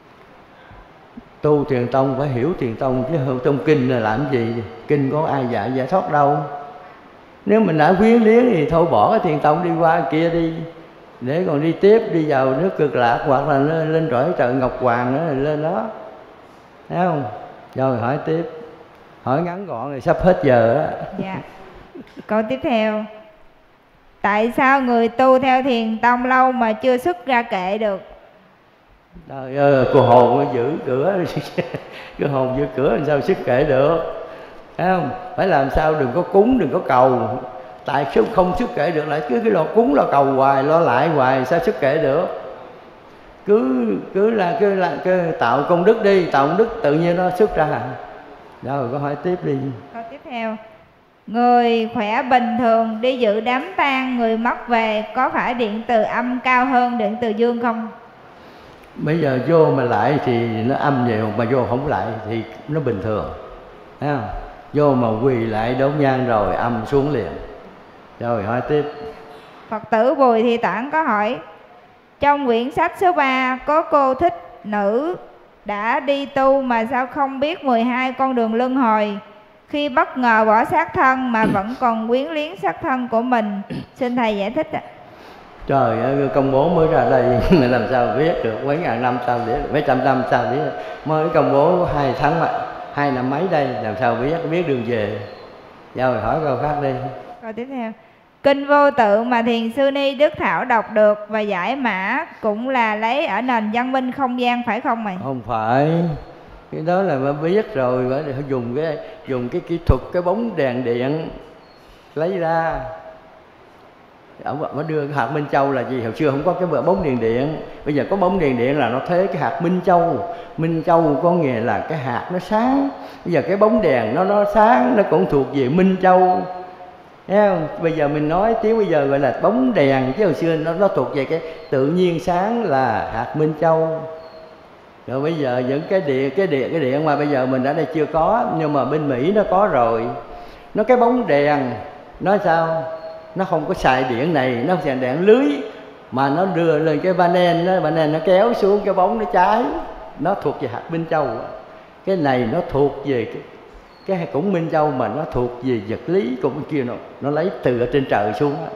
Tu Thiền tông phải hiểu Thiền tông chứ không trong kinh là làm gì? Kinh có ai dạy giải thoát đâu. Nếu mình đã quyến liếng thì thôi bỏ cái Thiền tông đi qua kia đi, để còn đi tiếp đi vào nước Cực Lạc hoặc là lên, lên rõi trời Ngọc Hoàng nữa là lên đó, thấy không? Rồi hỏi tiếp, hỏi ngắn gọn rồi sắp hết giờ đó. Dạ. Câu tiếp theo: tại sao người tu theo Thiền tông lâu mà chưa xuất ra kệ được? Trời ơi, cô hồn nó giữ cửa, cái hồn giữ cửa làm sao xuất kệ được, thấy không? Phải làm sao đừng có cúng, đừng có cầu. Tại sao không xuất kệ được lại cứ cái lo cúng lo cầu hoài, lo lại hoài sao xuất kệ được? Cứ cứ là cứ là cứ tạo công đức đi, tạo công đức tự nhiên nó xuất ra. Rồi có hỏi tiếp đi. Câu tiếp theo: người khỏe bình thường đi dự đám tang người mất về có phải điện từ âm cao hơn điện từ dương không? Bây giờ vô mà lại thì nó âm nhiều, mà vô không lại thì nó bình thường, thấy không? Vô mà quỳ lại đốt nhang rồi âm xuống liền. Rồi hỏi tiếp. Phật tử Bùi Thị Toản có hỏi: trong quyển sách số ba có cô thích nữ đã đi tu mà sao không biết mười hai con đường luân hồi, khi bất ngờ bỏ xác thân mà vẫn còn quyến liếng xác thân của mình? Xin thầy giải thích ạ. Trời ơi, công bố mới ra đây làm sao viết được, mấy ngàn năm sao viết, mấy trăm năm sao viết, mới công bố hai tháng mà hai năm mấy đây, làm sao viết, viết đường về. Rồi hỏi câu khác đi. Câu tiếp theo. Kinh Vô Tự mà Thiền Sư Ni Đức Thảo đọc được và giải mã cũng là lấy ở nền văn minh không gian phải không mày? Không phải, cái đó là mới biết rồi, phải dùng cái dùng cái kỹ thuật cái bóng đèn điện lấy ra. Ông mới đưa cái hạt Minh Châu là gì? Hồi xưa không có cái bóng đèn điện, bây giờ có bóng đèn điện là nó thế cái hạt Minh Châu. Minh Châu có nghĩa là cái hạt nó sáng, bây giờ cái bóng đèn nó nó sáng, nó cũng thuộc về Minh Châu. Thấy không? Bây giờ mình nói tiếng bây giờ gọi là bóng đèn, chứ hồi xưa nó nó thuộc về cái tự nhiên sáng là hạt Minh Châu. Rồi bây giờ những cái điện cái điện cái điện mà bây giờ mình ở đây chưa có, nhưng mà bên Mỹ nó có rồi. Nó cái bóng đèn nó sao? Nó không có xài điện này, nó xài đèn lưới, mà nó đưa lên cái panel, nó panel nó kéo xuống cái bóng nó cháy. Nó thuộc về hạt Minh Châu. Cái này nó thuộc về cái cái cũng Minh Châu mà nó thuộc về vật lý cũng kia, nó nó lấy từ ở trên trời xuống đó.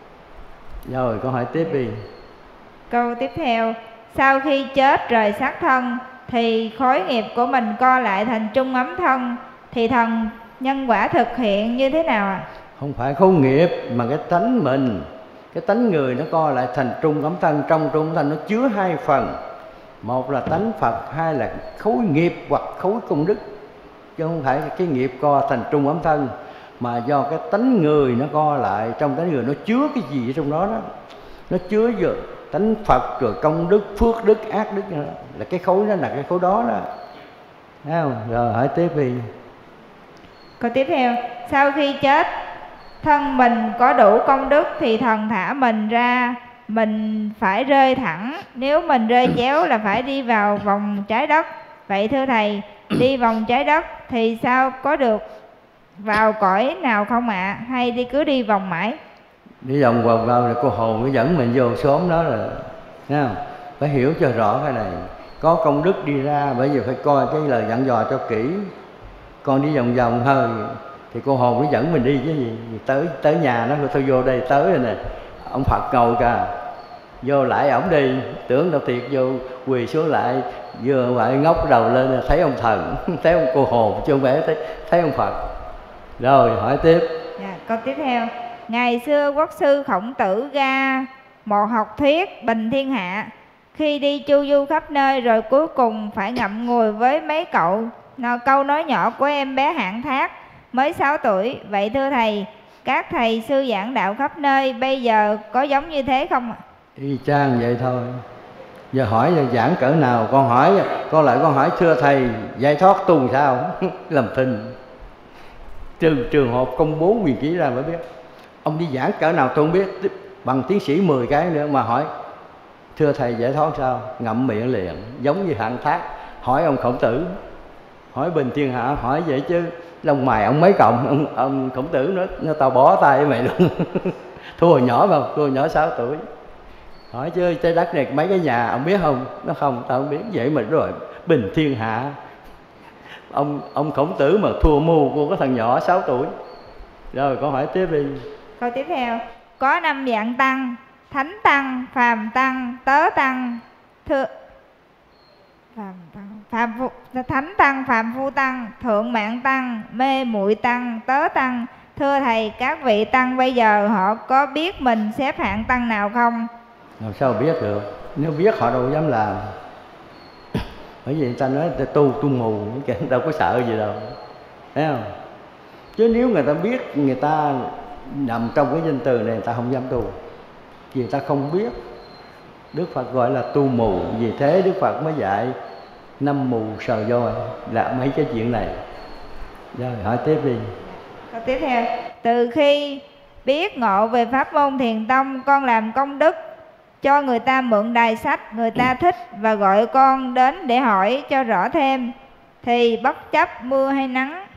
Rồi câu hỏi tiếp đi. Câu tiếp theo. Sau khi chết rời xác thân thì khối nghiệp của mình co lại thành trung ấm thân, thì thần nhân quả thực hiện như thế nào ạ? À? Không phải khối nghiệp mà cái tánh mình, cái tánh người nó co lại thành trung ấm thân. Trong trung ấm thân nó chứa hai phần, một là tánh Phật, hai là khối nghiệp hoặc khối công đức. Chứ không phải cái nghiệp co thành trung ấm thân, mà do cái tánh người nó co lại. Trong tánh người nó chứa cái gì ở trong đó đó, nó chứa vừa tánh Phật rồi công đức, phước đức, ác đức nữa. Là cái khối đó là cái khối đó đó. Thấy không? Rồi hỏi tiếp đi. Câu tiếp theo. Sau khi chết thân mình có đủ công đức thì thần thả mình ra, mình phải rơi thẳng. Nếu mình rơi chéo là phải đi vào vòng trái đất. Vậy thưa thầy, đi vòng trái đất thì sao, có được vào cõi nào không ạ? À? Hay đi cứ đi vòng mãi? Đi vòng vòng vào là cô hồn nó dẫn mình vô xóm đó là, thấy không? Phải hiểu cho rõ cái này. Có công đức đi ra, bởi vì phải coi cái lời dặn dò cho kỹ. Còn đi vòng vòng thôi thì cô hồn nó dẫn mình đi chứ gì. Tới tới nhà nó thôi vô đây tới rồi nè, ông Phật ngồi kìa, vô lại ổng đi, tưởng đâu thiệt vô quỳ xuống lại, vừa lại ngóc đầu lên thấy ông thần, thấy ông cô hồn chứ không phải thấy, thấy ông Phật. Rồi hỏi tiếp. Dạ, câu tiếp theo. Ngày xưa quốc sư Khổng Tử ra một học thuyết bình thiên hạ, khi đi chu du khắp nơi rồi cuối cùng phải ngậm ngùi với mấy cậu nó câu nói nhỏ của em bé Hạng Thác mới sáu tuổi. Vậy thưa thầy, các thầy sư giảng đạo khắp nơi bây giờ có giống như thế không ạ? Y chang vậy thôi. Giờ hỏi giờ giảng cỡ nào, con hỏi con lại con hỏi thưa thầy giải thoát tu sao? Làm thinh. Trừ trường hợp công bố quyền ký ra mới biết. Ông đi giảng cỡ nào tôi không biết, bằng tiến sĩ mười cái nữa mà hỏi thưa thầy giải thoát sao? Ngậm miệng liền, giống như Hạng Thác. Hỏi ông Khổng Tử, hỏi bình thiên hạ, hỏi vậy chứ lông mày ông mấy cộng, ông, ông Khổng Tử nói, nó tao bỏ tay với mày luôn. Thua hồi nhỏ không? Thua hồi nhỏ sáu tuổi. Hỏi chứ trái đất này mấy cái nhà ông biết không? Nó không, tao không biết. Vậy mà rồi bình thiên hạ. Ông ông Khổng Tử mà thua mưu của cái thằng nhỏ sáu tuổi. Rồi con hỏi tiếp đi. Câu tiếp theo. Có năm dạng tăng: thánh tăng, phàm tăng, tớ tăng, thưa phàm tăng, phàm phu, thánh tăng, phàm phu tăng, thượng mạng tăng, mê muội tăng, tớ tăng. Thưa thầy, các vị tăng bây giờ họ có biết mình xếp hạng tăng nào không? Làm sao biết được? Nếu biết họ đâu dám làm. Bởi vì người ta nói ta tu tu mù, đâu có sợ gì đâu, thấy không? Chứ nếu người ta biết, người ta nằm trong cái danh từ này, người ta không dám tu. Vì người ta không biết. Đức Phật gọi là tu mù. Vì thế Đức Phật mới dạy năm mù sờ voi là mấy cái chuyện này. Rồi hỏi tiếp đi. Câu tiếp theo. Từ khi biết ngộ về pháp môn Thiền Tông, con làm công đức cho người ta mượn đài sách, người ta thích và gọi con đến để hỏi cho rõ thêm, thì bất chấp mưa hay nắng,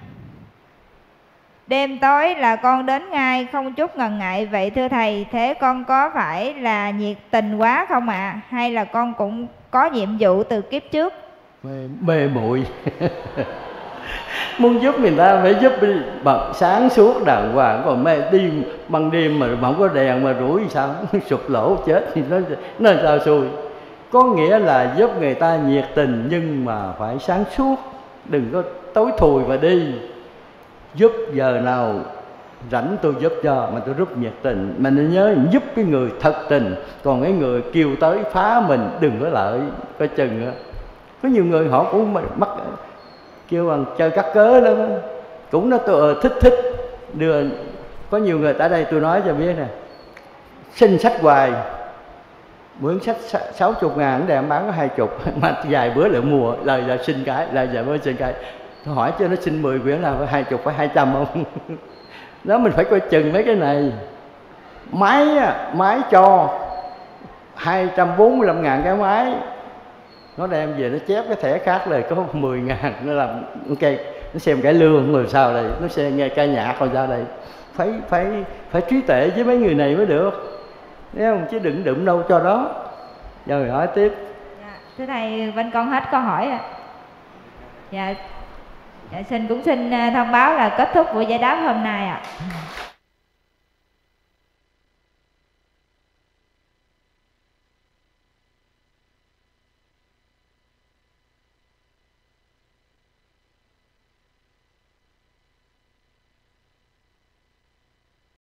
đêm tối là con đến ngay, không chút ngần ngại. Vậy thưa thầy, thế con có phải là nhiệt tình quá không ạ? À? Hay là con cũng có nhiệm vụ từ kiếp trước? Mê, mê muội. Muốn giúp người ta phải giúp đi bằng sáng suốt đàng hoàng, còn mê đi ban đêm mà không có đèn mà rủi sao sụp lỗ chết thì nó nó sao xui. Có nghĩa là giúp người ta nhiệt tình nhưng mà phải sáng suốt, đừng có tối thùi mà đi. Giúp giờ nào rảnh tôi giúp cho, mà tôi rất nhiệt tình. Mà nên nhớ giúp cái người thật tình, còn cái người kêu tới phá mình đừng có lợi, coi chừng đó. Có nhiều người họ cũng mắc kêu bằng chơi cắt cớ lắm, cũng nó tôi thích thích đưa. Có nhiều người tại đây tôi nói cho biết nè, xin sách hoài, mượn sách sáu chục ngàn để em bán có hai chục, mà vài bữa lại mua, lời là xin cái, lời vài bữa xin cái. Tôi hỏi cho nó xin mười quyển nào phải hai chục, phải hai trăm không? Đó, mình phải coi chừng mấy cái này. Máy máy cho hai trăm bốn mươi lăm ngàn cái máy, nó đem về nó chép cái thẻ khác là có mười ngàn, nó làm ok, nó xem cải lương rồi sao đây, nó xem nghe ca nhạc rồi sao đây. Phải phải phải trí tuệ với mấy người này mới được, thấy không? Chứ đừng đụng đâu cho đó. Rồi hỏi tiếp. Dạ, thưa thầy, bên con hết câu hỏi ạ. Dạ, dạ xin cũng xin thông báo là kết thúc buổi giải đáp hôm nay ạ.